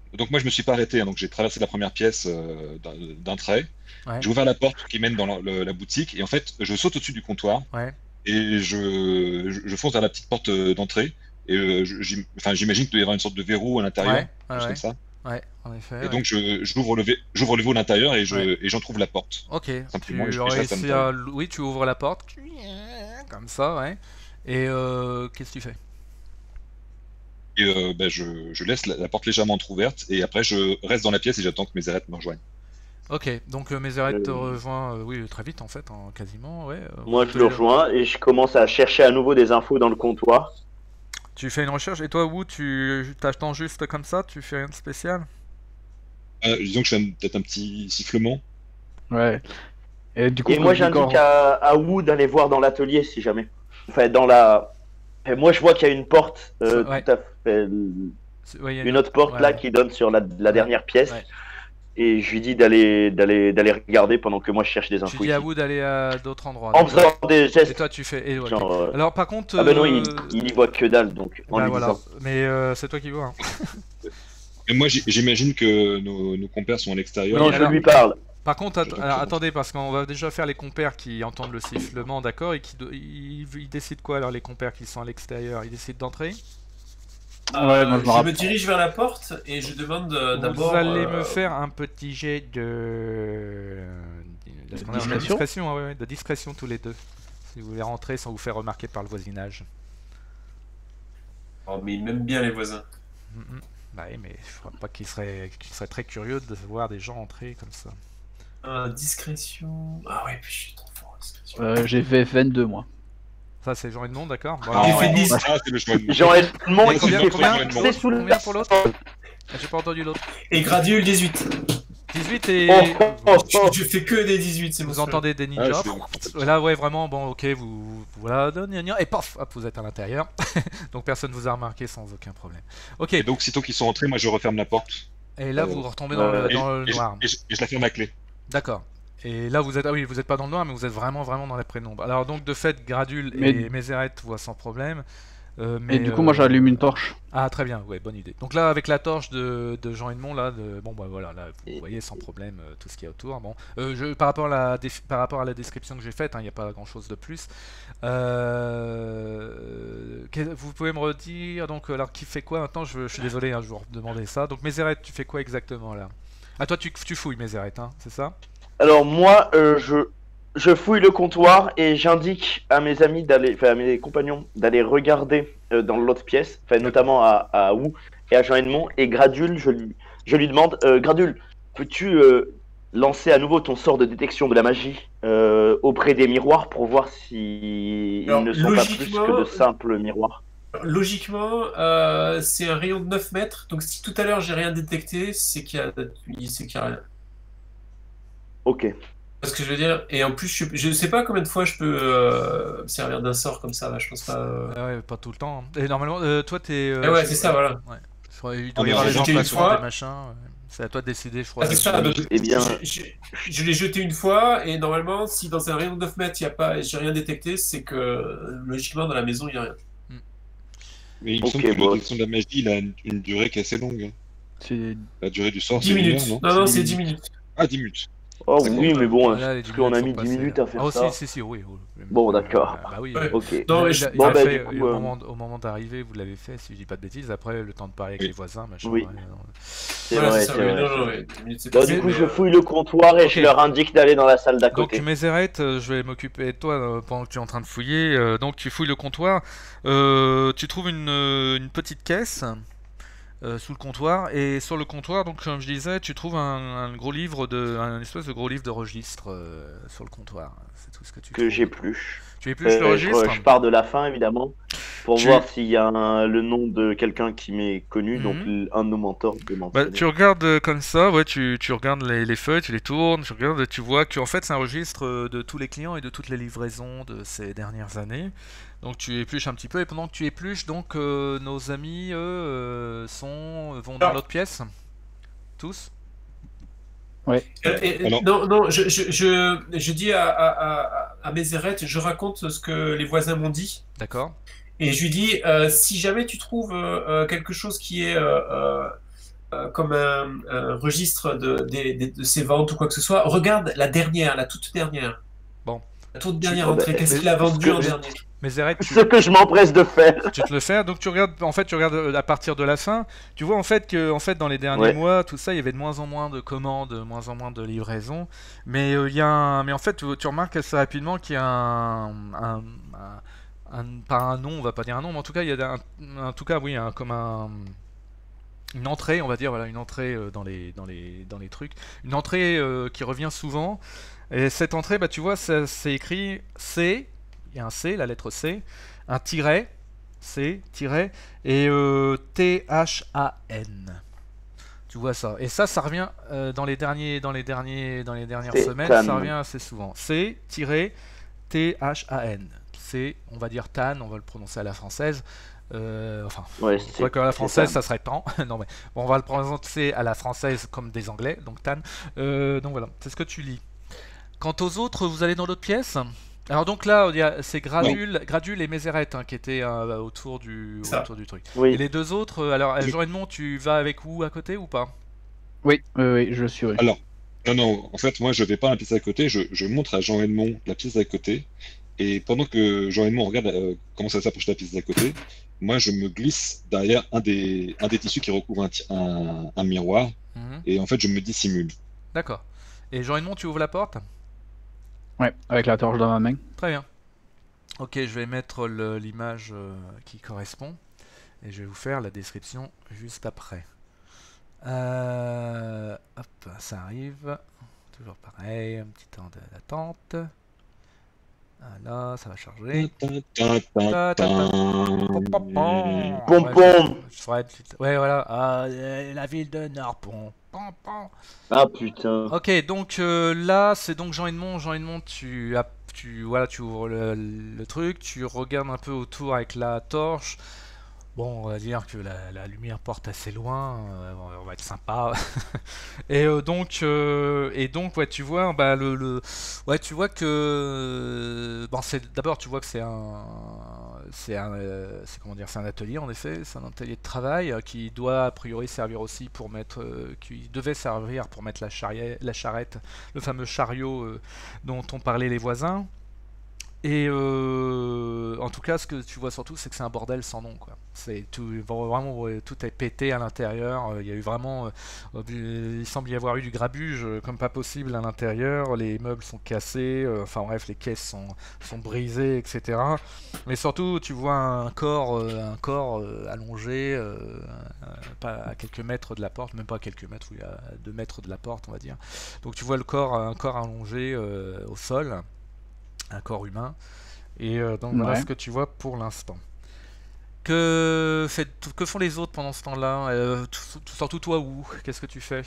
donc moi je me suis pas arrêté, hein, donc j'ai traversé la première pièce euh, d'un d'un trait. Ouais. J'ai ouvert la porte qui mène dans la, le- la boutique et en fait je saute au-dessus du comptoir Ouais. et je, je, je fonce vers la petite porte euh, d'entrée. Et euh, je- j'im- enfin, j'imagine qu'il doit y avoir une sorte de verrou à l'intérieur, Ouais, quelque ouais, chose ouais. comme ça. Ouais, en effet. Et ouais. donc je- j'ouvre le, vé- j'ouvre le verrou à l'intérieur et je Ouais. et j'en trouve la porte. Ok, Simplement, tu je- je reste à réussis l'intérieur. à... Oui, tu ouvres la porte. Comme ça, ouais. Et euh, qu'est-ce que tu fais? Et euh, ben, je, je laisse la, la porte légèrement entrouverte et après je reste dans la pièce et j'attends que mes arêtes me rejoignent. Ok, donc euh, Mézéreth te Euh. rejoint, euh, oui, très vite en fait, hein, quasiment, ouais. euh, Moi, vous je le pouvez- rejoins et je commence à chercher à nouveau des infos dans le comptoir. Tu fais une recherche, et toi, Wu, tu t'attends juste comme ça, tu fais rien de spécial? Euh, disons que je fais un- peut-être un petit sifflement. Ouais. Et du coup, Et moi, quand Igor- j'indique à, à Wu d'aller voir dans l'atelier si jamais. Enfin, dans la. Et moi, je vois qu'il y a une porte, euh, Ouais. tout à fait. C'est- ouais, il y a Une autre porte ouais, là ouais. qui donne sur la, la Ouais. dernière pièce. Ouais. Et je lui dis d'aller d'aller d'aller regarder pendant que moi je cherche des Tu infos. dis à ici. Wu d'aller à d'autres endroits. En donc, faisant des Et gestes. toi, tu fais... et, ouais, ok. Genre, euh, Alors, par contre... Ah ben non, il, euh, il y voit que dalle donc en bah, lui voilà. disant. Mais euh, c'est toi qui vois. hein. Et moi j'- j'imagine que nos, nos compères sont à l'extérieur. Non, Oui, je alors- lui parle. Par contre, att- Je- je- alors, je- attendez, parce qu'on va déjà faire les compères qui entendent le sifflement, d'accord, et qui do- ils, ils décident quoi alors les compères qui sont à l'extérieur? Ils décident d'entrer? Ouais, moi, je me je me rappelle. dirige vers la porte et je demande euh, Vous d'abord. allez euh, me faire un petit jet de, de... ce qu'on appelle discrétion discrétion, ouais, ouais, de discrétion tous les deux. Si vous voulez rentrer sans vous faire remarquer par le voisinage. Oh, mais ils m'aiment bien les voisins. Mhm. Bah oui, mais je crois pas qu'ils seraient, qu'ils seraient très curieux de voir des gens entrer comme ça. Ah, discrétion. Ah ouais, puis je suis trop fort en discrétion. Euh, j'ai fait vingt-deux, moi. Ça, c'est Jean Edmond, d'accord? Bon, Ah, J'ai alors, fait Edmond, dix. ah, c'est le choix de- Jean Edmond, Et il combien, est combien, c'est sous le- combien pour l'autre? J'ai pas entendu l'autre. Et Gradule dix-huit. dix-huit et... Oh, oh, oh, Je, oh. je fais que des dix-huit, c'est Vous mon entendez des ninjas. Ah, Là, ouais, vraiment, bon, ok, vous, vous- voilà, gna, gna, et paf, hop, vous êtes à l'intérieur. Donc personne vous a remarqué sans aucun problème. Ok, Et donc, sitôt qu'ils sont entrés, moi je referme la porte. et là, euh, vous retombez dans le, euh, Et, dans le et je- noir. et je, et je la ferme à clé. D'accord. Et là, vous êtes, ah oui, vous êtes pas dans le noir, mais vous êtes vraiment, vraiment dans la pénombre. Alors, donc, de fait, Gradule Mais- et Mézéreth voient sans problème. Euh, mais, Et du coup, euh, moi, j'allume une torche. Ah, très bien, ouais, bonne idée. Donc là, avec la torche de, de Jean Edmond, là, de... bon, bah voilà, là, vous Et- voyez sans problème euh, tout ce qu'il y a autour. Bon, Euh, je, par, rapport à la défi- par rapport à la description que j'ai faite, il n'y a pas grand-chose de plus. Euh, que- Vous pouvez me redire, donc, alors, qui fait quoi maintenant? je, je suis désolé, hein, je vous redemandais ça. Donc, Mézéreth, tu fais quoi exactement, là? Ah, toi, tu, tu fouilles, Mézéreth, hein, c'est ça? Alors moi, euh, je, je fouille le comptoir et j'indique à mes amis d'aller, enfin à mes compagnons d'aller regarder euh, dans l'autre pièce, enfin notamment à, à Wu et à Jean Edmond et Gradule. Je lui, je lui demande, euh, Gradule, peux-tu euh, lancer à nouveau ton sort de détection de la magie euh, auprès des miroirs pour voir si Alors, ils ne sont pas plus logiquement- que de simples miroirs. Logiquement, euh, c'est un rayon de neuf mètres. Donc si tout à l'heure j'ai rien détecté, c'est qu'il y a, c'est qu'il y a rien. Ok. Parce que je veux dire, et en plus, je, je sais pas combien de fois je peux euh, me servir d'un sort comme ça, là, je pense pas. euh. Ah ouais, pas tout le temps. hein. Et normalement, euh, toi, t'es. euh, Ah ouais, je- c'est ça, voilà. Ouais. Je crois qu'il Ah, doit y mais avoir j'ai des jeté une emplacements, fois. des machins. ouais. C'est à toi de décider, je crois. Ah, c'est ça, donc, Eh bien- je, je- je l'ai jeté une fois, et normalement, si dans un rayon de neuf mètres, il y a pas, j'ai rien détecté, c'est que logiquement, dans la maison, il n'y a rien. Mais il me Ok, semble que bon. la détection de la magie, il a une, une durée qui est assez longue. hein. C'est La durée du sort, dix c'est une minutes. heure, non, non, c'est dix minutes. Ah, dix minutes. Oh D'accord. oui, mais bon, Là, les parce dix qu'on a minutes mis sont dix passées, minutes là. à faire Ah, ça. si, si, si, oui. oui. Bon, d'accord. Euh, bah oui. Ouais. Ok. Non, mais Il je- a- il bon, a bah, fait, du coup, au euh, moment, au moment d'arriver, vous l'avez fait, si je dis pas de bêtises. Après, le temps de parler avec Oui. les voisins, machin. Oui. ouais, non. C'est Voilà, vrai, c'est ça, c'est oui, vrai. non, non, ouais, dix minutes, c'est Bon, passé, du coup, mais, je euh, fouille le comptoir et Ok. je leur indique d'aller dans la salle d'à Donc côté. Mézéreth, euh, je vais m'occuper de toi euh, pendant que tu es en train de fouiller. Euh, donc tu fouilles le comptoir. Euh, tu trouves une, euh, une petite caisse euh, sous le comptoir. Et sur le comptoir, donc comme je disais, tu trouves un, un gros livre de, un espèce de gros livre de registre euh, sur le comptoir. C'est tout ce que tu Que trouves. j'épluche. Tu épluches le Euh, je, registre. je pars de la fin, évidemment, pour Tu- voir s'il y a un- le nom de quelqu'un qui m'est connu, Mhm. donc l- un de nos mentors de Bah, mentionner. tu regardes euh, comme ça, ouais, tu, tu regardes les, les feuilles, tu les tournes, tu regardes, tu vois que en fait c'est un registre euh, de tous les clients et de toutes les livraisons de ces dernières années. Donc tu épluches un petit peu et pendant que tu épluches, donc euh, nos amis eux euh, sont vont dans Ah. l'autre pièce, tous. Euh, et- Alors- non, non, je, je, je, je dis à, à, à, à Mézéreth, je raconte ce que les voisins m'ont dit. D'accord. Et je lui dis, euh, si jamais tu trouves euh, euh, quelque chose qui est euh, euh, euh, comme un, un registre de, de, de, de ses ventes ou quoi que ce soit. Regarde la dernière, la toute dernière. Bon. La toute dernière Tu- entrée. Qu'est-ce mais- qu'il a vendu que en je- dernier? Mais Zeret, tu, Ce que je m'empresse de faire. tu te le fais, donc tu regardes, en fait, tu regardes euh, à partir de la fin, tu vois en fait que, en fait, dans les derniers Ouais. mois, tout ça, il y avait de moins en moins de commandes, de moins en moins de livraisons, mais euh, il y a un, mais en fait, tu, tu remarques assez rapidement qu'il y a un, un, un- un- pas un nom, on va pas dire un nom, mais en tout cas, il y a un, en tout cas, oui, un, comme un, une entrée, on va dire, voilà, une entrée euh, dans les, dans les, dans les trucs, une entrée euh, qui revient souvent, et cette entrée, bah, tu vois, ça- c'est écrit C, il y a un C, la lettre C, un tiret, C, tiret, et euh, T H A N. Tu vois ça. Et ça, ça revient euh, dans les derniers, dans les derniers, dans les dernières C'est semaines, Tan. ça revient assez souvent. C, tiret, T H A N. C'est, on va dire Tan, on va le prononcer à la française. Euh, enfin, Ouais, je c'est- crois qu'à la c'est française, ça. ça serait Tan. non mais, bon, on va le prononcer à la française comme des Anglais, donc Tan. Euh, donc voilà, c'est ce que tu lis. Quant aux autres, vous allez dans l'autre pièce. Alors donc là, il y a- c'est Gradule, Gradule et Mézérette hein, qui étaient euh, autour, du, Ça. autour du truc. Et Oui. les deux autres, euh, alors Oui. Jean Edmond, tu vas avec où à côté ou pas? Oui, oui, oui, je le suis. Oui. Alors, non, non, en fait, moi, je vais pas à la pièce à côté, je, je montre à Jean Edmond la pièce à côté, et pendant que Jean Edmond regarde euh, comment ça s'approche de la pièce d'à côté, moi, je me glisse derrière un des, un des tissus qui recouvre un, ti- un, un miroir, Mhm. et en fait, je me dissimule. D'accord. Et Jean Edmond, tu ouvres la porte? Ouais, avec la torche dans ma main. Très bien. Ok, je vais mettre le- l'image euh, qui correspond et je vais vous faire la description juste après. Euh, hop, ça arrive. Toujours pareil, un petit temps de- d'attente. Voilà, ça va charger. Ta, ta, ta, Ta, ta, ta. Pom, pom, pom. Pom, Ouais, pom. je- je ferai une petite- Ouais, voilà. Ah, euh, la ville de Narbon. Pom, pom. Ah putain. Ok, donc euh, là, c'est donc Jean Edmond. Jean Edmond, tu, as- tu, voilà, tu ouvres le, le truc, tu regardes un peu autour avec la torche. Bon, on va dire que la, la lumière porte assez loin, euh, on va être sympa. et euh, donc, euh, et donc, ouais, tu vois, bah le, le- ouais, tu vois que, bon, c'est d'abord, tu vois que c'est un, c'est un, euh, c'est comment dire, c'est un atelier en effet, c'est un atelier de travail euh, qui doit a priori servir aussi pour mettre, euh, qui devait servir pour mettre la charrière, la charrette, le fameux chariot euh, dont ont parlé les voisins. Et euh, en tout cas, ce que tu vois surtout, c'est que c'est un bordel sans nom, quoi. C'est tout, vraiment, ouais, tout est pété à l'intérieur. euh, Il y a eu vraiment, euh, du- il semble y avoir eu du grabuge euh, comme pas possible à l'intérieur. Les meubles sont cassés. euh, enfin bref, les caisses sont, sont brisées, et cetera. Mais surtout, tu vois un corps, euh, un corps euh, allongé, euh, euh, pas à quelques mètres de la porte, même pas à quelques mètres, oui, à deux mètres de la porte, on va dire. Donc tu vois le corps, un corps allongé euh, au sol, un corps humain. Et euh, donc voilà Ouais. ce que tu vois pour l'instant. Que, fait, que font les autres pendant ce temps-là? Euh, tout- tout- Surtout toi, où? Qu'est-ce que tu fais?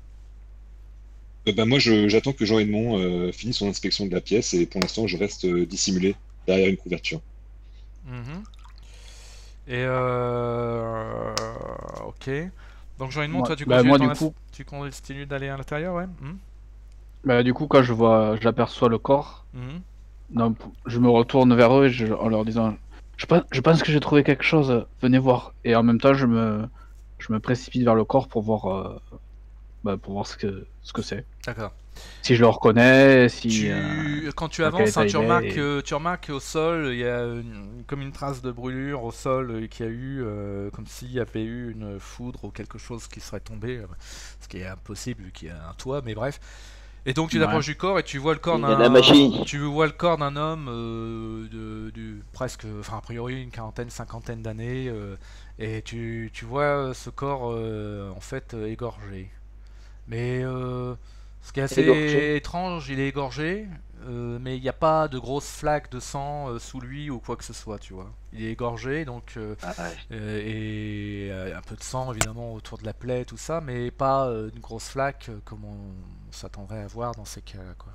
Euh, bah, moi, je- j'attends que Jean Edmond euh, finisse son inspection de la pièce, et pour l'instant, je reste euh, dissimulé derrière une couverture. Mhm. Et euh... ok. Donc Jean Edmond, Moi- toi tu bah, continues, moi, ton du ins- coup- tu continues d'aller à l'intérieur, ouais? Mhm. Bah, du coup, quand je vois, j'aperçois le corps, Mhm. donc, je me retourne vers eux et je- en leur disant, je pense, je pense que j'ai trouvé quelque chose. Venez voir. Et en même temps, je me, je me précipite vers le corps pour voir, euh, bah, pour voir ce que, ce que c'est. D'accord. Si je le reconnais, si. Tu- euh, Quand tu dans quel avances, hein, état tu, il est remarques, et- euh, tu remarques qu'au sol, il y a une- comme une trace de brûlure au sol euh, qu'il y a eu, euh, comme s'il y avait eu une foudre ou quelque chose qui serait tombé, euh, ce qui est impossible vu qu'il y a un toit, mais bref. Et donc tu Ouais. t'approches du corps et tu vois le corps Il y a d'un de la magie. tu vois le corps d'un homme euh, de, du- presque, enfin a priori une quarantaine, cinquantaine d'années, euh, et tu, tu vois ce corps euh, en fait euh, égorgé. Mais euh, ce qui est assez Égorgé. étrange, il est égorgé, euh, mais il n'y a pas de grosses flaques de sang euh, sous lui ou quoi que ce soit, tu vois. Il est égorgé, donc euh, Ah, ouais. euh, et euh, un peu de sang évidemment autour de la plaie, tout ça, mais pas euh, une grosse flaque euh, comme on, on s'attendrait à voir dans ces cas-là, quoi.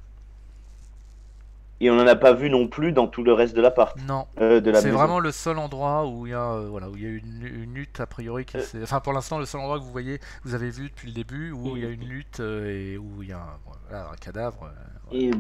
Et on n'en a pas vu non plus dans tout le reste de l'appart. Non. Euh, de la C'est maison. vraiment le seul endroit où il y a, euh, voilà, où il y a une, une lutte a priori qui Euh. s'est- enfin pour l'instant le seul endroit que vous voyez, vous avez vu depuis le début où Mm. il y a une lutte euh, et où il y a un, voilà, un cadavre. euh, voilà. Et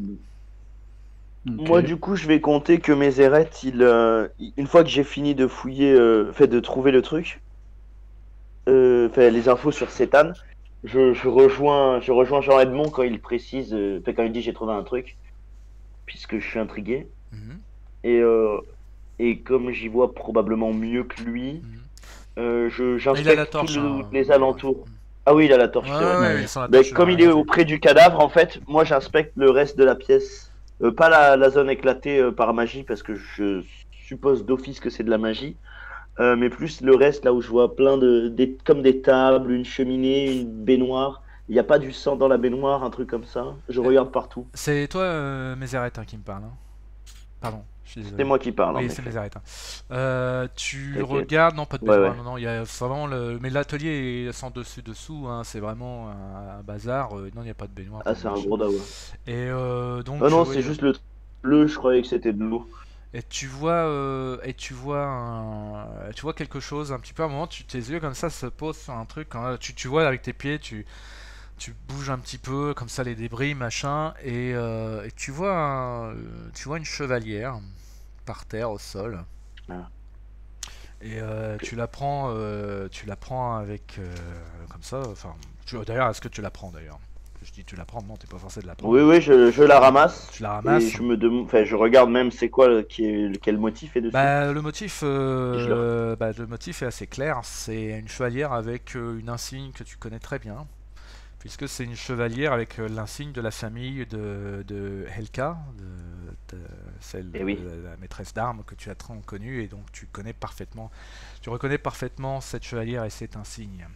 Ok. moi, du coup, je vais compter que mes Mézérette, il, euh, il- une fois que j'ai fini de fouiller, euh, fait de trouver le truc, euh, enfin, les infos sur Cétane, je, je rejoins, je rejoins Jean Edmond quand il précise, euh, enfin, quand il dit j'ai trouvé un truc, puisque je suis intrigué. Mhm, Et, euh, et comme j'y vois probablement mieux que lui, mhm. euh, je, Ah, il a la j'inspecte torche. tous le- hein, les ouais, alentours. ouais. Ah oui, il a la torche, Ouais, c'est vrai. ouais, Ouais. ouais, sans la Ben, torche, comme il rien est fait. auprès du cadavre, en fait, moi j'inspecte le reste de la pièce. Euh, pas la, la zone éclatée euh, par magie, parce que je suppose d'office que c'est de la magie. Euh, mais plus le reste, là où je vois plein de. Des, comme des tables, une cheminée, une baignoire. Il n'y a pas du sang dans la baignoire, un truc comme ça. Je Euh, regarde partout. C'est toi, euh, Mézeret, hein, qui me parle. Hein. Pardon, je suis C'est désolé. moi qui parle, en Oui, c'est effet. Mézeret. Hein. Euh, tu T'inquiète. regardes, non, pas de Ouais, baignoire, ouais. non, non, il y a c'est vraiment le. Mais l'atelier est sans dessus-dessous, hein, c'est vraiment un, un bazar. euh, non, il n'y a pas de baignoire, pas Ah, de c'est un machin. gros dawa. Et euh, donc, Ah non, ouais, c'est juste le bleu, je croyais que c'était de l'eau. Et tu vois, euh, et tu vois, un, tu vois quelque chose un petit peu. À un moment, tu, tes yeux comme ça se posent sur un truc. Hein, tu, tu vois avec tes pieds, tu, tu bouges un petit peu comme ça les débris, machin, et, euh, et tu vois, un- tu vois une chevalière par terre au sol. Ah. Et euh, tu la prends, euh, tu la prends avec euh, comme ça. Enfin, tu- d'ailleurs, est-ce que tu la prends d'ailleurs? Je dis tu la prends, non, t'es pas forcé de la prendre. Oui, oui, je, je la ramasse. Tu la Et ramasses. je me demande. Enfin, je regarde même c'est quoi, le- qui est, quel motif est dessus. Bah, le motif, Et je leur- euh, bah, le motif est assez clair. C'est une chevalière avec euh, une insigne que tu connais très bien, puisque c'est une chevalière avec euh, l'insigne de la famille de, de Helka, de, de- celle Eh oui. de la maîtresse d'armes que tu as très connue, et donc tu connais parfaitement, tu reconnais parfaitement cette chevalière et cet insigne.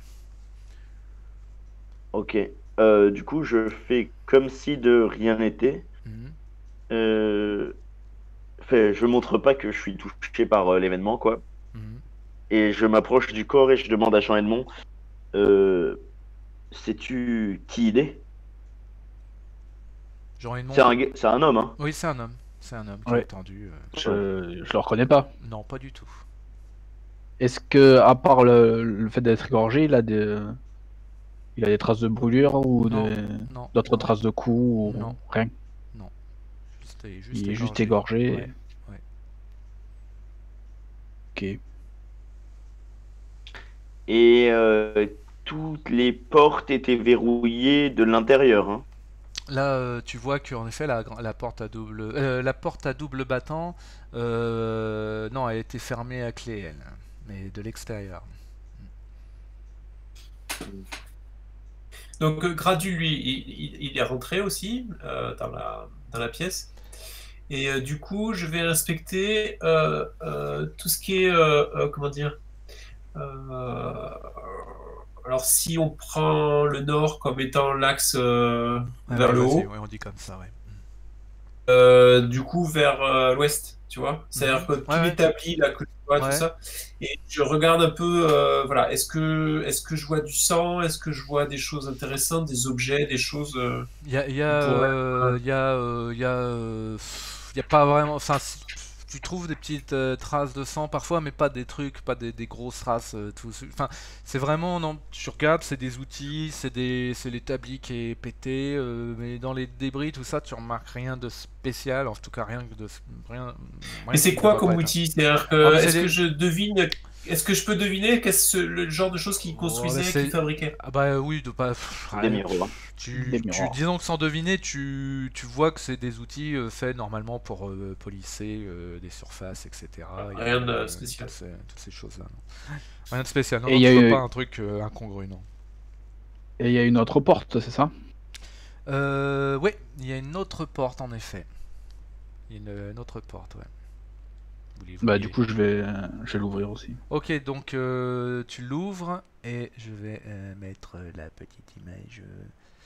Ok. Euh, du coup, je fais comme si de rien n'était. Mhm. Euh... Enfin, je montre pas que je suis touché par euh, l'événement, quoi. Mhm. Et je m'approche du corps et je demande à Jean Edmond, euh, sais-tu qui il est? Jean Edmond. C'est un, gue- c'est un homme, hein. Oui, c'est un homme. C'est un homme qui Ouais. est tendu. euh. Je, je le reconnais pas. Non, pas du tout. Est-ce que, à part le, le fait d'être égorgé, il a des, il a des traces de brûlure ou Non, des- non, d'autres non, traces de coups ou Non. rien? Juste, juste Il est juste égorgé. égorgé. Ouais, ouais. Ok. Et euh, toutes les portes étaient verrouillées de l'intérieur, hein. Là, euh, tu vois qu'en effet, la, la porte à double, euh, la porte à double battant, euh, non, elle était fermée à clé, elle, mais de l'extérieur. Donc euh, Gradu, lui, il, il- il est rentré aussi euh, dans la, dans la pièce. Et euh, du coup, je vais inspecter euh, euh, tout ce qui est, euh, euh, comment dire, euh, alors si on prend le nord comme étant l'axe euh, Ah vers ouais, le vas-y, haut, ouais, on dit comme ça, ouais. euh, du coup vers euh, l'ouest, tu vois. C'est-à-dire Mhm. que tout Ouais, ouais. l'établi, là, que tu vois, Ouais. tout ça. Et je regarde un peu, euh, voilà, est-ce que, est-ce que je vois du sang? Est-ce que je vois des choses intéressantes, des objets, des choses euh, Il y a, il y a, On pourrait- euh, il y a, euh, il y a, euh, pff, il y a pas vraiment. Enfin, si- tu trouves des petites euh, traces de sang parfois, mais pas des trucs, pas des, des grosses traces. euh, tout, ce- enfin, c'est vraiment non. Tu regardes, c'est des outils, c'est des, c'est l'établi qui est pété, euh, mais dans les débris, tout ça, tu remarques rien de spécial. En tout cas, rien de rien. rien Mais c'est qui quoi ne doit comme pas être- outil? C'est-à-dire que, Ah, mais c'est est-ce des- que je devine, est-ce que je peux deviner qu'est-ce le genre de choses qu'ils Oh, construisaient, mais c'est- qu'ils fabriquaient? Ah bah oui, de pas. pff, Des rien. miroirs. Tu, Des tu- miroirs. disons que sans deviner, tu, tu vois que c'est des outils euh, faits normalement pour euh, polisser euh, des surfaces, et cetera. Il y a, Rien de euh, spécial. Toutes ces, toutes ces choses-là. non. Rien de spécial. Non, Et non, il y tu a vois eu- pas un truc euh, incongru, non. Et il y a une autre porte, c'est ça? Euh, ouais, il y a une autre porte en effet. Il y a une, une autre porte, ouais. Vous les Bah voyez. du coup je vais, euh, je vais l'ouvrir aussi. Ok, donc euh, tu l'ouvres et je vais euh, mettre la petite image. euh.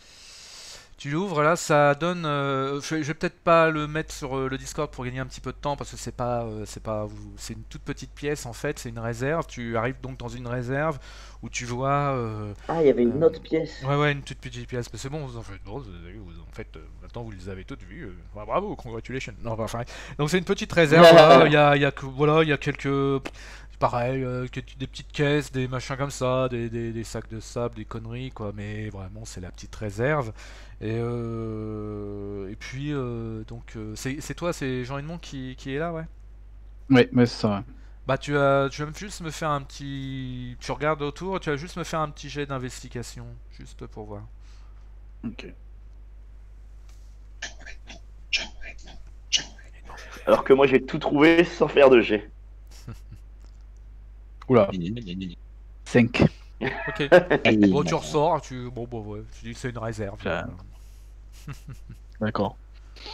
Tu l'ouvres là, ça donne. euh, je, vais- je vais peut-être pas le mettre sur euh, le Discord pour gagner un petit peu de temps parce que c'est pas, euh, c'est pas, vous- c'est une toute petite pièce en fait, c'est une réserve. Tu arrives donc dans une réserve où tu vois. euh, Ah, il y avait une Euh, autre pièce. Ouais, ouais, une toute petite pièce. Mais c'est bon, vous en faites. Bon, vous avez- vous- en fait, euh, maintenant vous les avez toutes vues. euh, bah, bravo, congratulations. Non, enfin, donc c'est une petite réserve. Voilà, il y a, il y a que- voilà, il y a quelques. Pareil, euh, que- des petites caisses, des machins comme ça, des, des- des sacs de sable, des conneries, quoi. Mais vraiment, c'est la petite réserve. Et, euh, et puis, euh, donc, euh, c'est c'est toi, c'est Jean Edmond qui, qui est là, ouais. Oui, mais c'est ça. Bah tu as, tu vas juste me faire un petit, tu regardes autour, tu vas juste me faire un petit jet d'investigation, juste pour voir. Ok. Alors que moi j'ai tout trouvé sans faire de jet. Oula, Gna, gna, gna, gna. cinq. Ok. Allez, Bon, tu non. ressors, tu, bon, bon, ouais, tu dis que c'est une réserve. Ça- D'accord.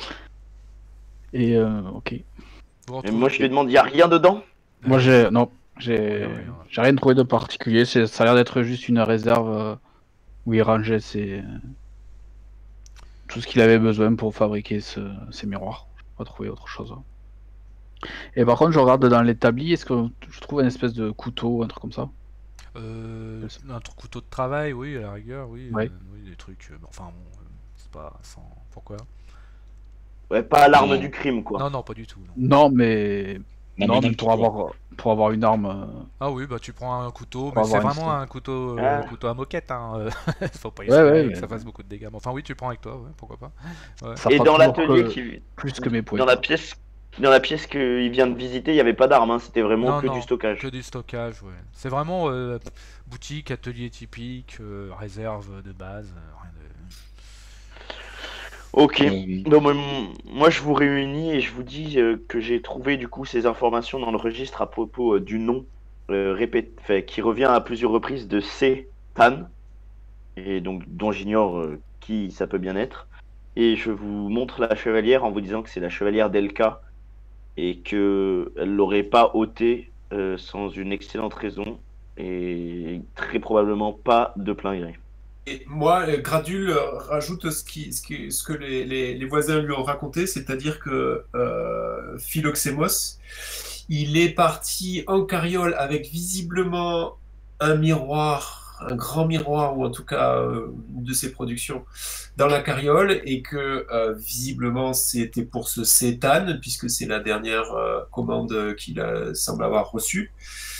Et euh, ok. Vous Et retrouvez- moi je lui demande, il y a rien dedans? Moi j'ai non, j'ai Ouais, ouais, ouais. j'ai rien trouvé de particulier. C'est- Ça a l'air d'être juste une réserve euh, où il rangeait ses tout ce qu'il avait besoin pour fabriquer ce... ces miroirs. Je n'ai pas trouvé autre chose. Et par contre, je regarde dans l'établi, est-ce que je trouve une espèce de couteau, un truc comme ça? Euh, un truc couteau de travail, oui, à la rigueur, oui. Ouais. euh, oui, des trucs. euh, bon, enfin, bon, euh, c'est pas sans. Pourquoi? Ouais, pas l'arme Non. du crime quoi. Non, non, pas du tout. non. Non, mais Non, non, mais mais non, pour tu avoir pour avoir une arme. euh, Ah oui, bah tu prends un couteau, Pour mais c'est avoir une vraiment stone. un couteau, euh, Ah. couteau à moquette. Hein. euh, Faut pas Ouais, espérer ouais, que mais- ça fasse beaucoup de dégâts. Mais enfin, oui, tu prends avec toi, ouais, pourquoi pas. Ça Et fera dans toujours l'atelier que- qui... plus que mes points. Dans la pièce, dans la pièce qu'il vient de visiter, il n'y avait pas d'armes, hein, c'était vraiment Non, que non, du stockage. Que du stockage, ouais. C'est vraiment euh, boutique, atelier typique, euh, réserve de base, euh, rien de. Ok. Euh, Donc, moi, moi, je vous réunis et je vous dis euh, que j'ai trouvé du coup ces informations dans le registre à propos euh, du nom euh, répét- fait, qui revient à plusieurs reprises de C. Tan, et donc dont j'ignore euh, qui ça peut bien être. Et je vous montre la chevalière en vous disant que c'est la chevalière d'Elka et que elle l'aurait pas ôté euh, sans une excellente raison et très probablement pas de plein gré. Et moi, euh, Gradule euh, rajoute ce, qui, ce, qui- ce que les, les- les voisins lui ont raconté, c'est-à-dire que euh, Philoxémos, il est parti en carriole avec visiblement un miroir, un grand miroir, ou en tout cas euh, une de ses productions, dans la carriole, et que euh, visiblement c'était pour ce Cétane, puisque c'est la dernière euh, commande qu'il a- semble avoir reçue.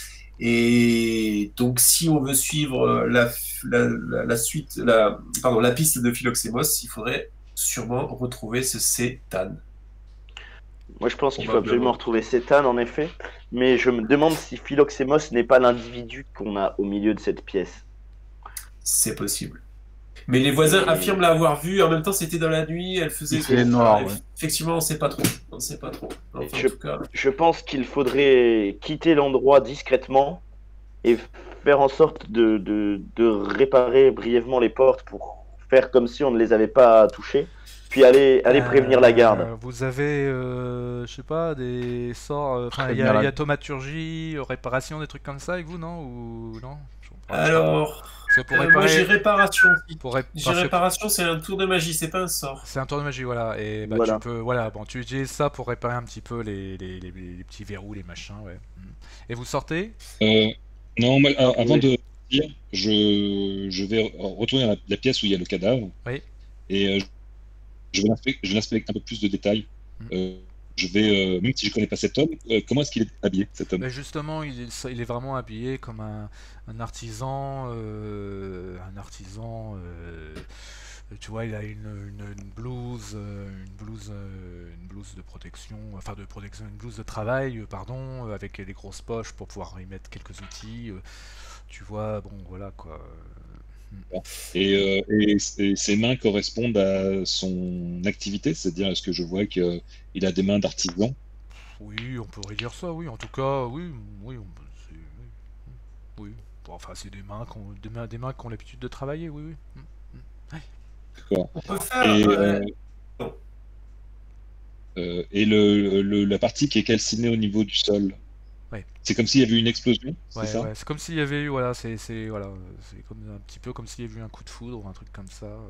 Et donc, si on veut suivre la, la, la, la suite, la, pardon, la piste de Philoxémos, il faudrait sûrement retrouver ce Cétan. Moi, je pense qu'il faut Probablement. absolument retrouver Cétane, en effet. Mais je me demande si Philoxémos n'est pas l'individu qu'on a au milieu de cette pièce. C'est possible. Mais les voisins Et- affirment l'avoir vu. En même temps, c'était dans la nuit. Elle faisait. Il fait noir, Alors, ouais. Effectivement, on ne sait pas trop. On ne sait pas trop. Enfin, Je- en tout cas, Je pense qu'il faudrait quitter l'endroit discrètement et faire en sorte de, de, de réparer brièvement les portes pour faire comme si on ne les avait pas touchées, puis aller, aller prévenir la garde. Euh, Vous avez, euh, je sais pas, des sorts. euh, Enfin, il y, Prévenir a- la- il y a thaumaturgie, euh, réparation, des trucs comme ça avec vous, non? Ou non? Je comprends pas. alors, Parce que pour euh, moi j'ai réparer, réparation. pour ré- J'ai parce que- réparation, c'est un tour de magie, c'est pas un sort. c'est un tour de magie, voilà. Et bah, Voilà. tu peux, voilà, bon, tu utilises ça pour réparer un petit peu les, les, les- les petits verrous, les machins, ouais. Mm. Et vous sortez? euh, non, moi, euh, avant Oui. de dire, je, je vais retourner à la, la pièce où il y a le cadavre. Oui. Et euh, je vais l'inspecter je vais l'inspecter avec un peu plus de détails. Mm. Euh, je vais, euh, même si je connais pas cet homme, euh, comment est-ce qu'il est habillé, cet homme? Mais justement, il est, il est vraiment habillé comme un, un artisan, euh, un artisan. euh, tu vois, il a une, une, une blouse, euh, une blouse, euh, une blouse de protection, enfin de protection, une blouse de travail, euh, pardon, euh, avec des grosses poches pour pouvoir y mettre quelques outils. euh, tu vois, bon, voilà quoi. Et, euh, et, et ses mains correspondent à son activité, c'est-à-dire est-ce que je vois qu'il a des mains d'artisan? Oui, on pourrait dire ça, oui. En tout cas, oui, oui, on, c'est- oui, oui. Bon, enfin, c'est des mains, qu'on, des mains, des mains qui ont l'habitude de travailler, oui, oui. Mm. D'accord. On peut faire. Et, euh, euh, euh, et le, le- la partie qui est calcinée au niveau du sol, Ouais. c'est comme s'il y avait eu une explosion, c'est Ouais, ça? ouais, c'est comme s'il y avait eu, voilà, c'est, c'est, voilà, euh, c'est comme un petit peu comme s'il y avait eu un coup de foudre ou un truc comme ça. euh,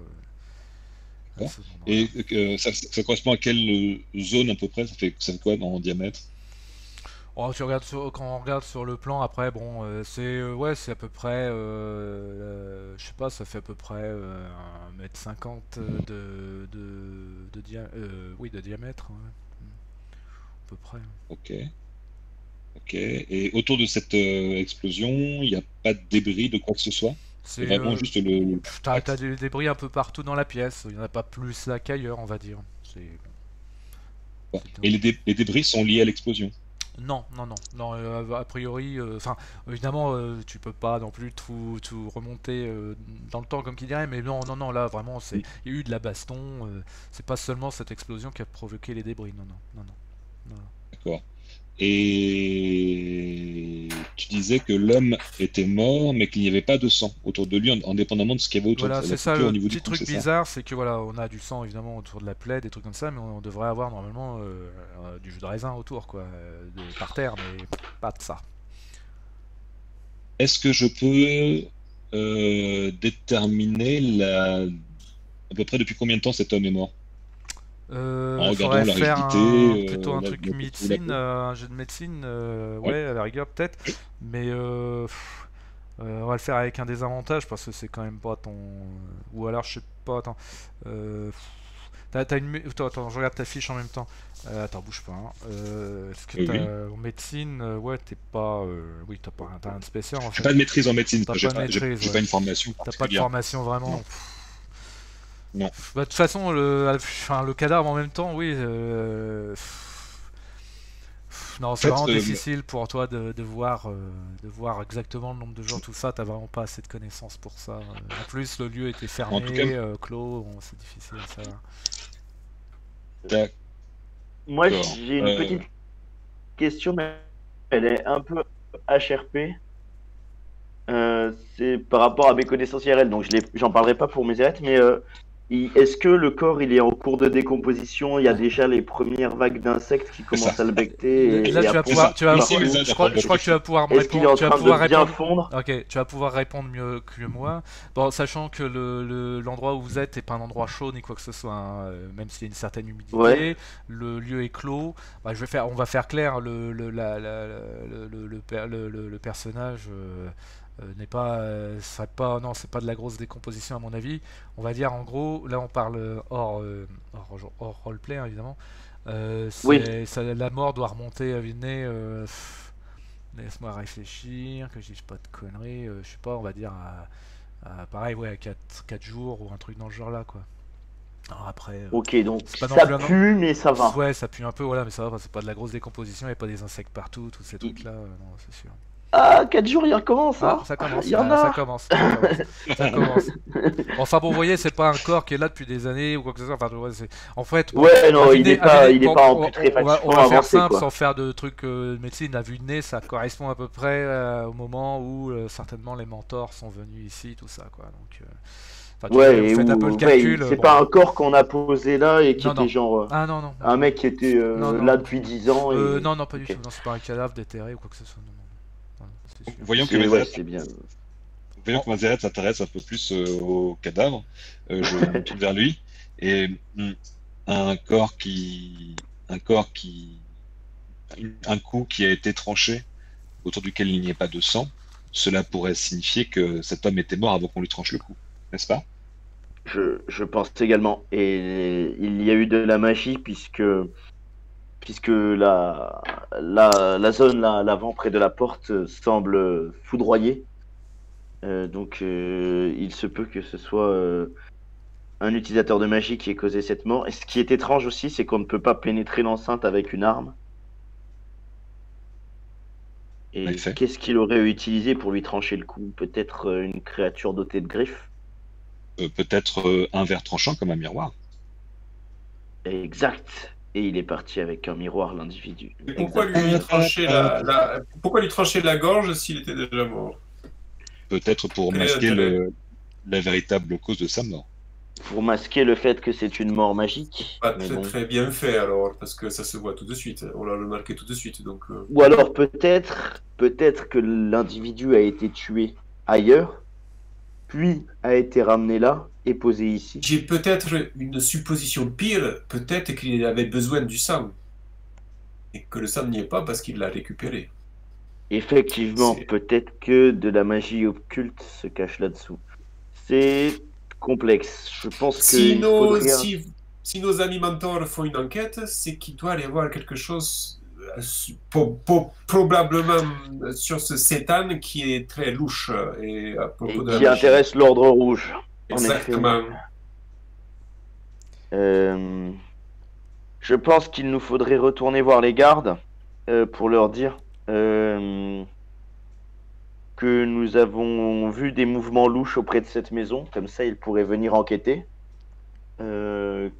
à D'accord. ce moment-là. Et euh, ça, ça correspond à quelle euh, zone à peu près? Ça fait, ça fait quoi en diamètre? Oh, tu regardes sur, quand on regarde sur le plan, après, bon, euh, c'est, euh, ouais, c'est à peu près, euh, euh, je sais pas, ça fait à peu près euh, un mètre cinquante de, de, de, dia- euh, oui, de diamètre, ouais. Mm. À peu près. Ok. Ok. Et autour de cette euh, explosion, il n'y a pas de débris de quoi que ce soit? C'est C'est, vraiment euh, juste le. pff, t'as, t'as des débris un peu partout dans la pièce, il n'y en a pas plus là qu'ailleurs, on va dire. C'est, Quoi. c'est- Et les, dé- les débris sont liés à l'explosion. Non, non, non, non. euh, a priori, enfin, évidemment, euh, tu peux pas non plus tout, tout remonter euh, dans le temps comme qui dirait, mais non, non, non, là vraiment, c'est, Oui. il y a eu de la baston. euh, c'est pas seulement cette explosion qui a provoqué les débris. Non, non, non, non. non, non. D'accord. Et tu disais que l'homme était mort, mais qu'il n'y avait pas de sang autour de lui, en- indépendamment de ce qu'il y avait autour Voilà, de c'est la ça coupure le au niveau du petit cou, truc c'est ça? bizarre, c'est que voilà, on a du sang évidemment autour de la plaie, des trucs comme ça, mais on devrait avoir normalement euh, euh, du jus de raisin autour, quoi, euh, de- par terre, mais pas de ça. Est-ce que je peux euh, déterminer la... à peu près depuis combien de temps cet homme est mort? En Euh, regardant faudrait la faire rigidité, un, plutôt euh, un la, truc la texture de la médecine, peau? euh, un jeu de médecine, euh, Ouais. ouais, à la rigueur peut-être, mais euh, pff, euh, on va le faire avec un désavantage parce que c'est quand même pas ton. Ou alors je sais pas, attends. Euh, pff, t'as, t'as une. mé- Attends, attends, je regarde ta fiche en même temps. Euh, attends, bouge pas. Hein. Euh, est-ce que Oui, t'as. oui. En médecine, euh, ouais, t'es pas. euh, Oui, t'as pas, t'as rien de spécial en J'ai fait. pas de maîtrise en médecine, T'as j'ai pas de pas, j'ai maîtrise, j'ai ouais. pas une formation T'as pas de particulière. formation vraiment. Non, Pff, non. bah, de toute façon, le, enfin, le cadavre en même temps, oui. euh, Non, En c'est fait, vraiment euh, difficile pour toi de, de voir, euh, de voir exactement le nombre de jours, tout ça. T'as vraiment pas assez de connaissances pour ça. Euh, En plus, le lieu était en tout cas, fermé, euh, clos. Bon, c'est difficile à savoir. d'accord. Moi, j'ai une Euh, petite question, mais elle est un peu H R P. Euh, c'est par rapport à mes connaissances I R L, donc je l'ai- j'en parlerai pas pour mes aides, mais euh, il- est-ce que le corps il est en cours de décomposition? Il y a déjà les premières vagues d'insectes qui c'est ça. commencent à le becter et, Là, et tu à vas C'est pondre pouvoir, ça. tu vas, par Ici, pouvoir- les dessus. aides je crois, je crois que tu vas pouvoir me Est-ce qu'il est répondre. en Tu vas train pouvoir de bien répondre. fondre? Ok, tu vas pouvoir répondre mieux que moi. Bon, sachant que le, le- l'endroit où vous êtes n'est pas un endroit chaud ni quoi que ce soit, hein, euh, même s'il y a une certaine humidité, Ouais. le lieu est clos. Bah, je vais faire, on va faire clair. Le, le, la- la- la- le, le, le per- le- le- le personnage euh, euh, n'est pas, euh, serait pas, non, c'est pas de la grosse décomposition à mon avis. On va dire en gros, là on parle euh, hors, euh, hors, hors roleplay hein, évidemment. Euh, Oui. c'est, ça- la mort doit remonter à nez. Euh, pff, laisse-moi réfléchir, que je dise pas de conneries. euh, je sais pas, on va dire à, à- pareil, ouais, à quatre jours ou un truc dans le genre là, quoi. Alors après, euh, Ok, donc c'est pas non ça plus un. pue, mais ça va. Ouais, ça pue un peu, voilà, mais ça va, c'est pas de la grosse décomposition, il a pas des insectes partout, tous ces trucs-là, euh, non, c'est sûr. Ah, quatre jours, il recommence, Ah, hein? ça commence, Il y en ah, ça a. commence, ça commence, ça commence. Enfin bon, vous voyez, c'est pas un corps qui est là depuis des années ou quoi que ce soit. Enfin, ouais, c'est... En fait, bon, Ouais, non, à vue il de nez- est à vue pas, de nez- il est bon, pas en on, on va, putréfaction on va faire avancée, simple quoi. sans faire de trucs euh, de médecine. À vue de nez, ça correspond à peu près euh, au moment où euh, certainement les mentors sont venus ici, tout ça, quoi. Donc, euh, enfin, tu vois, Ouais, vous et faites un peu le où, ouais, calcul. c'est bon. pas un corps qu'on a posé là et qui Non, était non. genre euh, Ah non, non. un mec qui était euh, Non, non. là depuis dix ans. Et... Euh, non, non, pas du Ok. tout. Non, c'est pas un cadavre déterré ou quoi que ce soit. Non, non, non. Non, c'est sûr. Voyons que C'est- ouais, Mazeret c'est bien. voyons que Mazeret s'intéresse un peu plus euh, au cadavre. Euh, je me tourne vers lui. Et hum, un corps qui. Un corps qui. Un cou qui a été tranché, autour duquel il n'y ait pas de sang, cela pourrait signifier que cet homme était mort avant qu'on lui tranche le cou, n'est-ce pas? Je, je pense également. Et il y a eu de la magie puisque puisque la la, la zone là, à l'avant près de la porte euh, semble foudroyée. Euh, donc euh, il se peut que ce soit euh, un utilisateur de magie qui ait causé cette mort. Et ce qui est étrange aussi, c'est qu'on ne peut pas pénétrer l'enceinte avec une arme. En Et effet. qu'est-ce qu'il aurait utilisé pour lui trancher le cou? Peut-être euh, une créature dotée de griffes? Euh, peut-être euh, un verre tranchant comme un miroir. Exact. Et il est parti avec un miroir, l'individu. Et pourquoi Exact. lui trancher la, la- pourquoi lui trancher la gorge s'il était déjà mort? Peut-être pour Quel est masquer l'intérêt? le, la véritable cause de sa mort. Pour masquer le fait que c'est une mort magique. Pas Mais très, bon. très bien fait alors, parce que ça se voit tout de suite. On l'a remarqué tout de suite. Donc, euh, Ou alors peut-être, peut-être que l'individu a été tué ailleurs, puis a été ramené là et posé ici. j'ai peut-être une supposition pire. Peut-être qu'il avait besoin du sang. Et que le sang n'y est pas parce qu'il l'a récupéré. Effectivement, C'est- peut-être que de la magie occulte se cache là-dessous. C'est complexe. Je pense Si qu'il nos, faudrait... si, si nos amis mentors font une enquête, c'est qu'il doit y avoir quelque chose, euh, su- po- po- probablement sur ce Cétan qui est très louche. Et à et propos de la qui magie. intéresse l'ordre rouge. En effet. Exactement. Euh, Je pense qu'il nous faudrait retourner voir les gardes. euh, pour leur dire euh, que nous avons vu des mouvements louches auprès de cette maison. Comme ça, ils pourraient venir enquêter. Euh,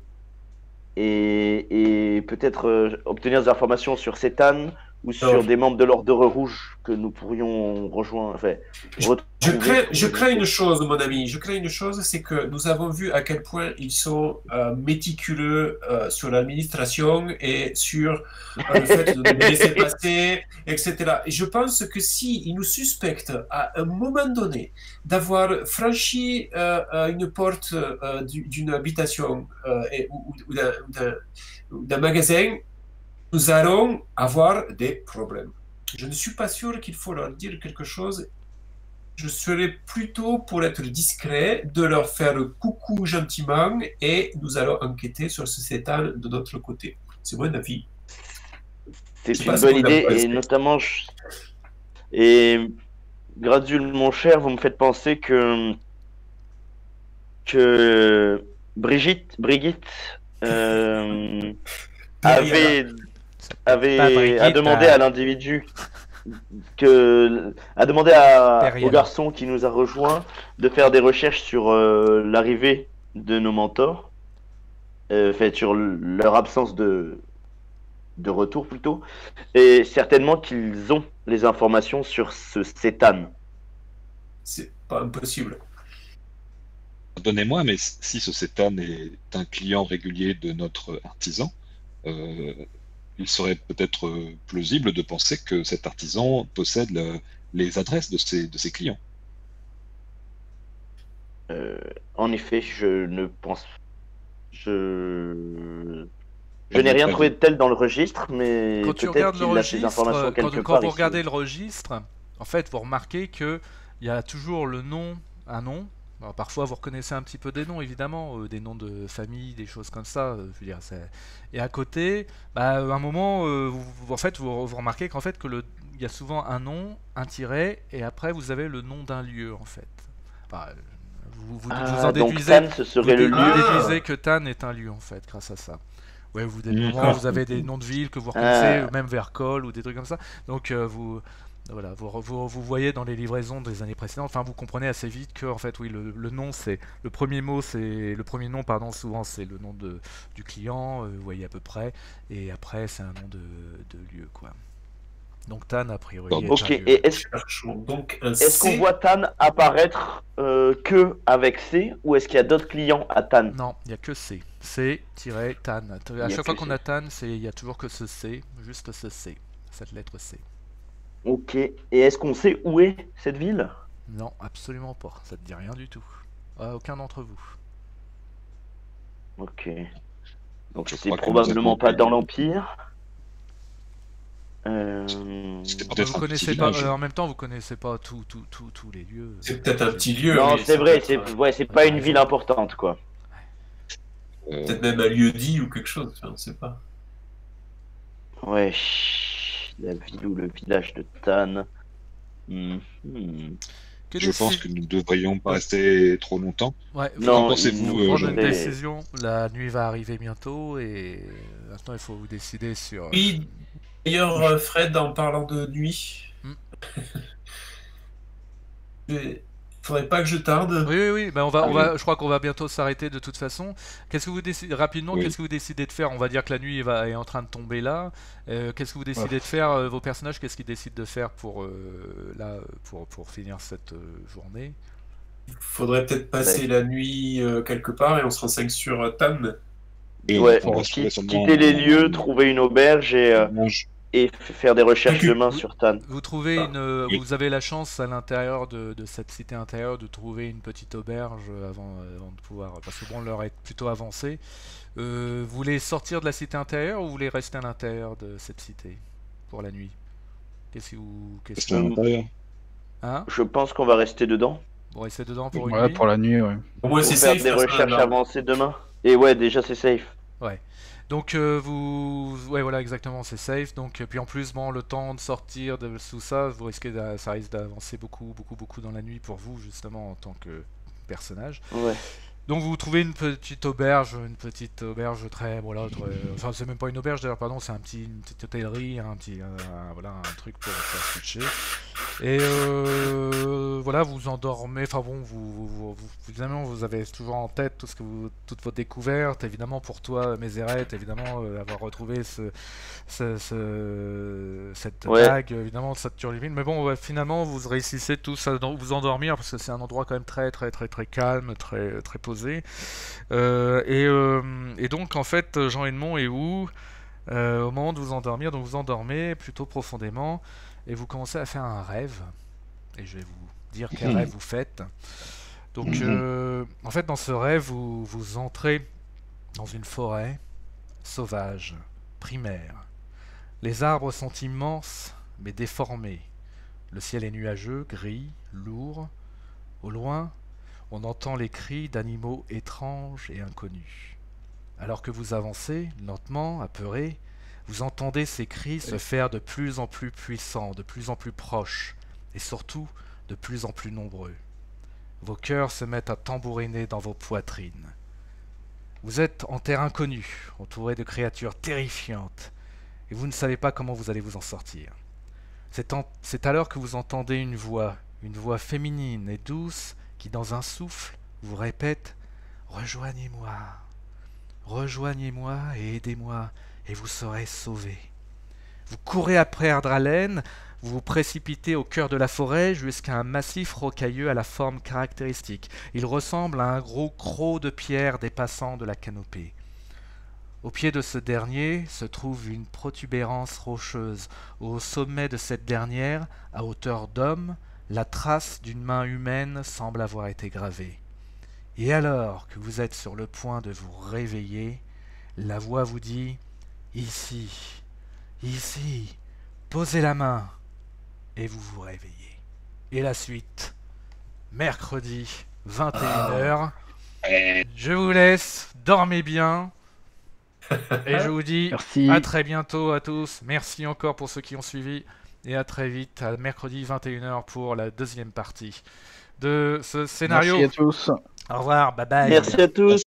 et et peut-être euh, obtenir des informations sur Cétane ou sur Alors, des membres de l'Ordre Rouge que nous pourrions rejoindre. Enfin, Je, retrouver je crains, pour je nous crains aider. une chose, mon ami. Je crains une chose, c'est que nous avons vu à quel point ils sont euh, méticuleux euh, sur l'administration et sur euh, le fait de nous laisser passer, et cetera. Et je pense que si ils nous suspectent à un moment donné d'avoir franchi euh, euh, une porte euh, du- d'une habitation euh, et- ou, ou- ou d'un- ou d'un ou d'un magasin, nous allons avoir des problèmes. Je ne suis pas sûr qu'il faut leur dire quelque chose. Je serais plutôt pour être discret, de leur faire coucou gentiment et nous allons enquêter sur ce Cétane de notre côté. C'est mon avis. C'est Je sais pas une ce que bonne vous en idée, pensez. et notamment, je- et Gradule, mon cher, vous me faites penser que, que Brigitte, Brigitte euh, avait, Pas avait Brigitte, a demandé euh, à l'individu que a demandé à, Periel. au garçon qui nous a rejoint de faire des recherches sur euh, l'arrivée de nos mentors, euh, fait sur leur absence de de retour plutôt, et certainement qu'ils ont les informations sur ce Cétane. C'est pas impossible. Pardonnez-moi, mais si ce Cétane est un client régulier de notre artisan, euh, il serait peut-être euh, plausible de penser que cet artisan possède le- les adresses de ses, de ses clients. Euh, en effet, je ne pense, je je Ah, n'ai vous rien pas trouvé vu. de tel dans le registre, mais Quand tu peut-être regardes le qu'il a ces registre, informations euh, quand, quelque quand part vous ici. regardez le registre, en fait, vous remarquez que il y a toujours le nom, un nom. Alors, parfois, vous reconnaissez un petit peu des noms, évidemment, euh, des noms de famille, des choses comme ça. euh, je veux dire, c'est- et à côté, bah, à un moment, euh, vous, vous- en fait, vous, vous remarquez qu'en fait, que le, il y a souvent un nom, un tiret, et après, vous avez le nom d'un lieu, en fait. Enfin, vous, vous, vous Ah, en donc déduisez, Tan, ce vous, serait dé- le vous lieu. Ah. déduisez que Tan est un lieu, en fait, grâce à ça. Ouais, vous, des Mmh. moments, vous avez des noms de villes que vous Ah. reconnaissez, même vers Col ou des trucs comme ça. Donc euh, vous, voilà, vous, vous, vous voyez dans les livraisons des années précédentes, enfin vous comprenez assez vite que en fait oui, le, le nom c'est le premier mot, c'est le premier nom pardon, souvent c'est le nom de du client, euh, vous voyez à peu près, et après c'est un nom de, de lieu quoi. Donc Tan a priori est Ok, un lieu. et est-ce Cherchons donc un est-ce qu'on C. voit Tan apparaître euh, que avec C, ou est-ce qu'il y a d'autres clients à Tan? Non, il n'y a que C. C-Tan. Il y À a chaque fois que qu'on C. a Tan, c'est- il n'y a toujours que ce C, juste ce C, cette lettre C. Ok, et est-ce qu'on sait où est cette ville? Non, absolument pas. Ça te dit rien du tout. Ah, aucun d'entre vous. Ok, donc Je c'est crois que nous probablement avons pas payé. dans l'Empire. Euh... C'était Enfin, peut-être vous un petit connaissez pas. village. euh, en même temps, vous connaissez pas tous tout, tout, tous les lieux. C'est peut-être un petit lieu. Non, mais c'est ça vrai, peut c'est être, ouais, c'est pas une ville importante, quoi. Euh, Peut-être même un lieu dit ou quelque chose. On ne sait pas. Ouais, chut, la ville ou le village de Tan. Hmm, hmm. Que je pense déci- que nous ne devrions pas Ouais. rester trop longtemps. Ouais, faut Non, pensez-vous, il nous euh, prendre faudrait- une décision. La nuit va arriver bientôt et maintenant il faut vous décider sur. euh, Oui, d'ailleurs, euh, Fred, en parlant de nuit, Hmm. il faudrait pas que je tarde. Oui, oui, oui. Ben, on va, Ah on oui. va, je crois qu'on va bientôt s'arrêter de toute façon. Qu'est-ce que vous décidez rapidement Oui. Qu'est-ce que vous décidez de faire On va dire que la nuit va, est en train de tomber là. Euh, qu'est-ce que vous décidez de faire euh, Vos personnages, qu'est-ce qu'ils décident de faire pour euh, là, pour, pour finir cette euh, journée Il faudrait peut-être passer la nuit euh, quelque part et on se renseigne sur euh, Tan. Et Ouais, on va qui- trouver sûrement quitter les un- lieux, trouver une auberge et, euh, un mange- et f- faire des recherches Récup- demain oui. sur Tan. Vous trouvez Ah, une, euh, oui. vous avez la chance à l'intérieur de, de cette cité intérieure de trouver une petite auberge avant, euh, avant de pouvoir, parce que bon, l'heure est plutôt avancée. Euh, vous voulez sortir de la cité intérieure ou vous voulez rester à l'intérieur de cette cité pour la nuit Qu'est-ce que vous, qu'est-ce Rester à l'intérieur. hein Je pense qu'on va rester dedans Vous restez dedans pour une Ouais, nuit pour la nuit, ouais. Au moins, pour c'est faire safe. des personne recherches n'a- avancées demain. Et ouais, déjà c'est safe. Donc euh, vous, ouais voilà exactement, c'est safe. Donc euh, puis en plus bon, le temps de sortir de sous ça, vous risquez, d'a- ça risque d'avancer beaucoup, beaucoup, beaucoup dans la nuit pour vous justement en tant que personnage. Ouais. Donc vous trouvez une petite auberge, une petite auberge très, voilà, très, enfin c'est même pas une auberge d'ailleurs, pardon, c'est un petit, une petite hôtellerie, un petit, euh, voilà, un truc pour faire switcher. Et euh, voilà, vous endormez, enfin bon, vous, vous, vous, vous- évidemment vous avez toujours en tête tout ce que vous, toutes vos découvertes, évidemment pour toi, Mézéret, évidemment euh, avoir retrouvé ce, ce, ce- cette Ouais. bague, évidemment cette turlupine, mais bon, ouais, finalement vous réussissez tous à dans- vous endormir parce que c'est un endroit quand même très très très très calme, très très posé. Euh, et, euh, et donc en fait, Jean Edmond et vous, euh, au moment de vous endormir, donc vous endormez plutôt profondément et vous commencez à faire un rêve. Et je vais vous dire quel rêve vous faites. Donc euh, en fait, dans ce rêve, vous, vous entrez dans une forêt sauvage, primaire. Les arbres sont immenses, mais déformés. Le ciel est nuageux, gris, lourd. Au loin, on entend les cris d'animaux étranges et inconnus. Alors que vous avancez, lentement, apeuré, vous entendez ces cris se faire de plus en plus puissants, de plus en plus proches, et surtout de plus en plus nombreux. Vos cœurs se mettent à tambouriner dans vos poitrines. Vous êtes en terre inconnue, entouré de créatures terrifiantes, et vous ne savez pas comment vous allez vous en sortir. C'est, en- c'est alors que vous entendez une voix, une voix féminine et douce, qui dans un souffle vous répète « Rejoignez-moi, rejoignez-moi et aidez-moi, et vous serez sauvés. » Vous courez après Ardralen, vous vous précipitez au cœur de la forêt jusqu'à un massif rocailleux à la forme caractéristique. Il ressemble à un gros croc de pierre dépassant de la canopée. Au pied de ce dernier se trouve une protubérance rocheuse. Au sommet de cette dernière, à hauteur d'homme, la trace d'une main humaine semble avoir été gravée. Et alors que vous êtes sur le point de vous réveiller, la voix vous dit « Ici, ici, posez la main » et vous vous réveillez. Et la suite, mercredi, vingt et une heures. Je vous laisse, dormez bien. Et je vous dis Merci. à très bientôt à tous. Merci encore pour ceux qui ont suivi. Et à très vite, à mercredi vingt et une heures pour la deuxième partie de ce scénario. Merci à tous. Au revoir, bye bye. Merci à tous.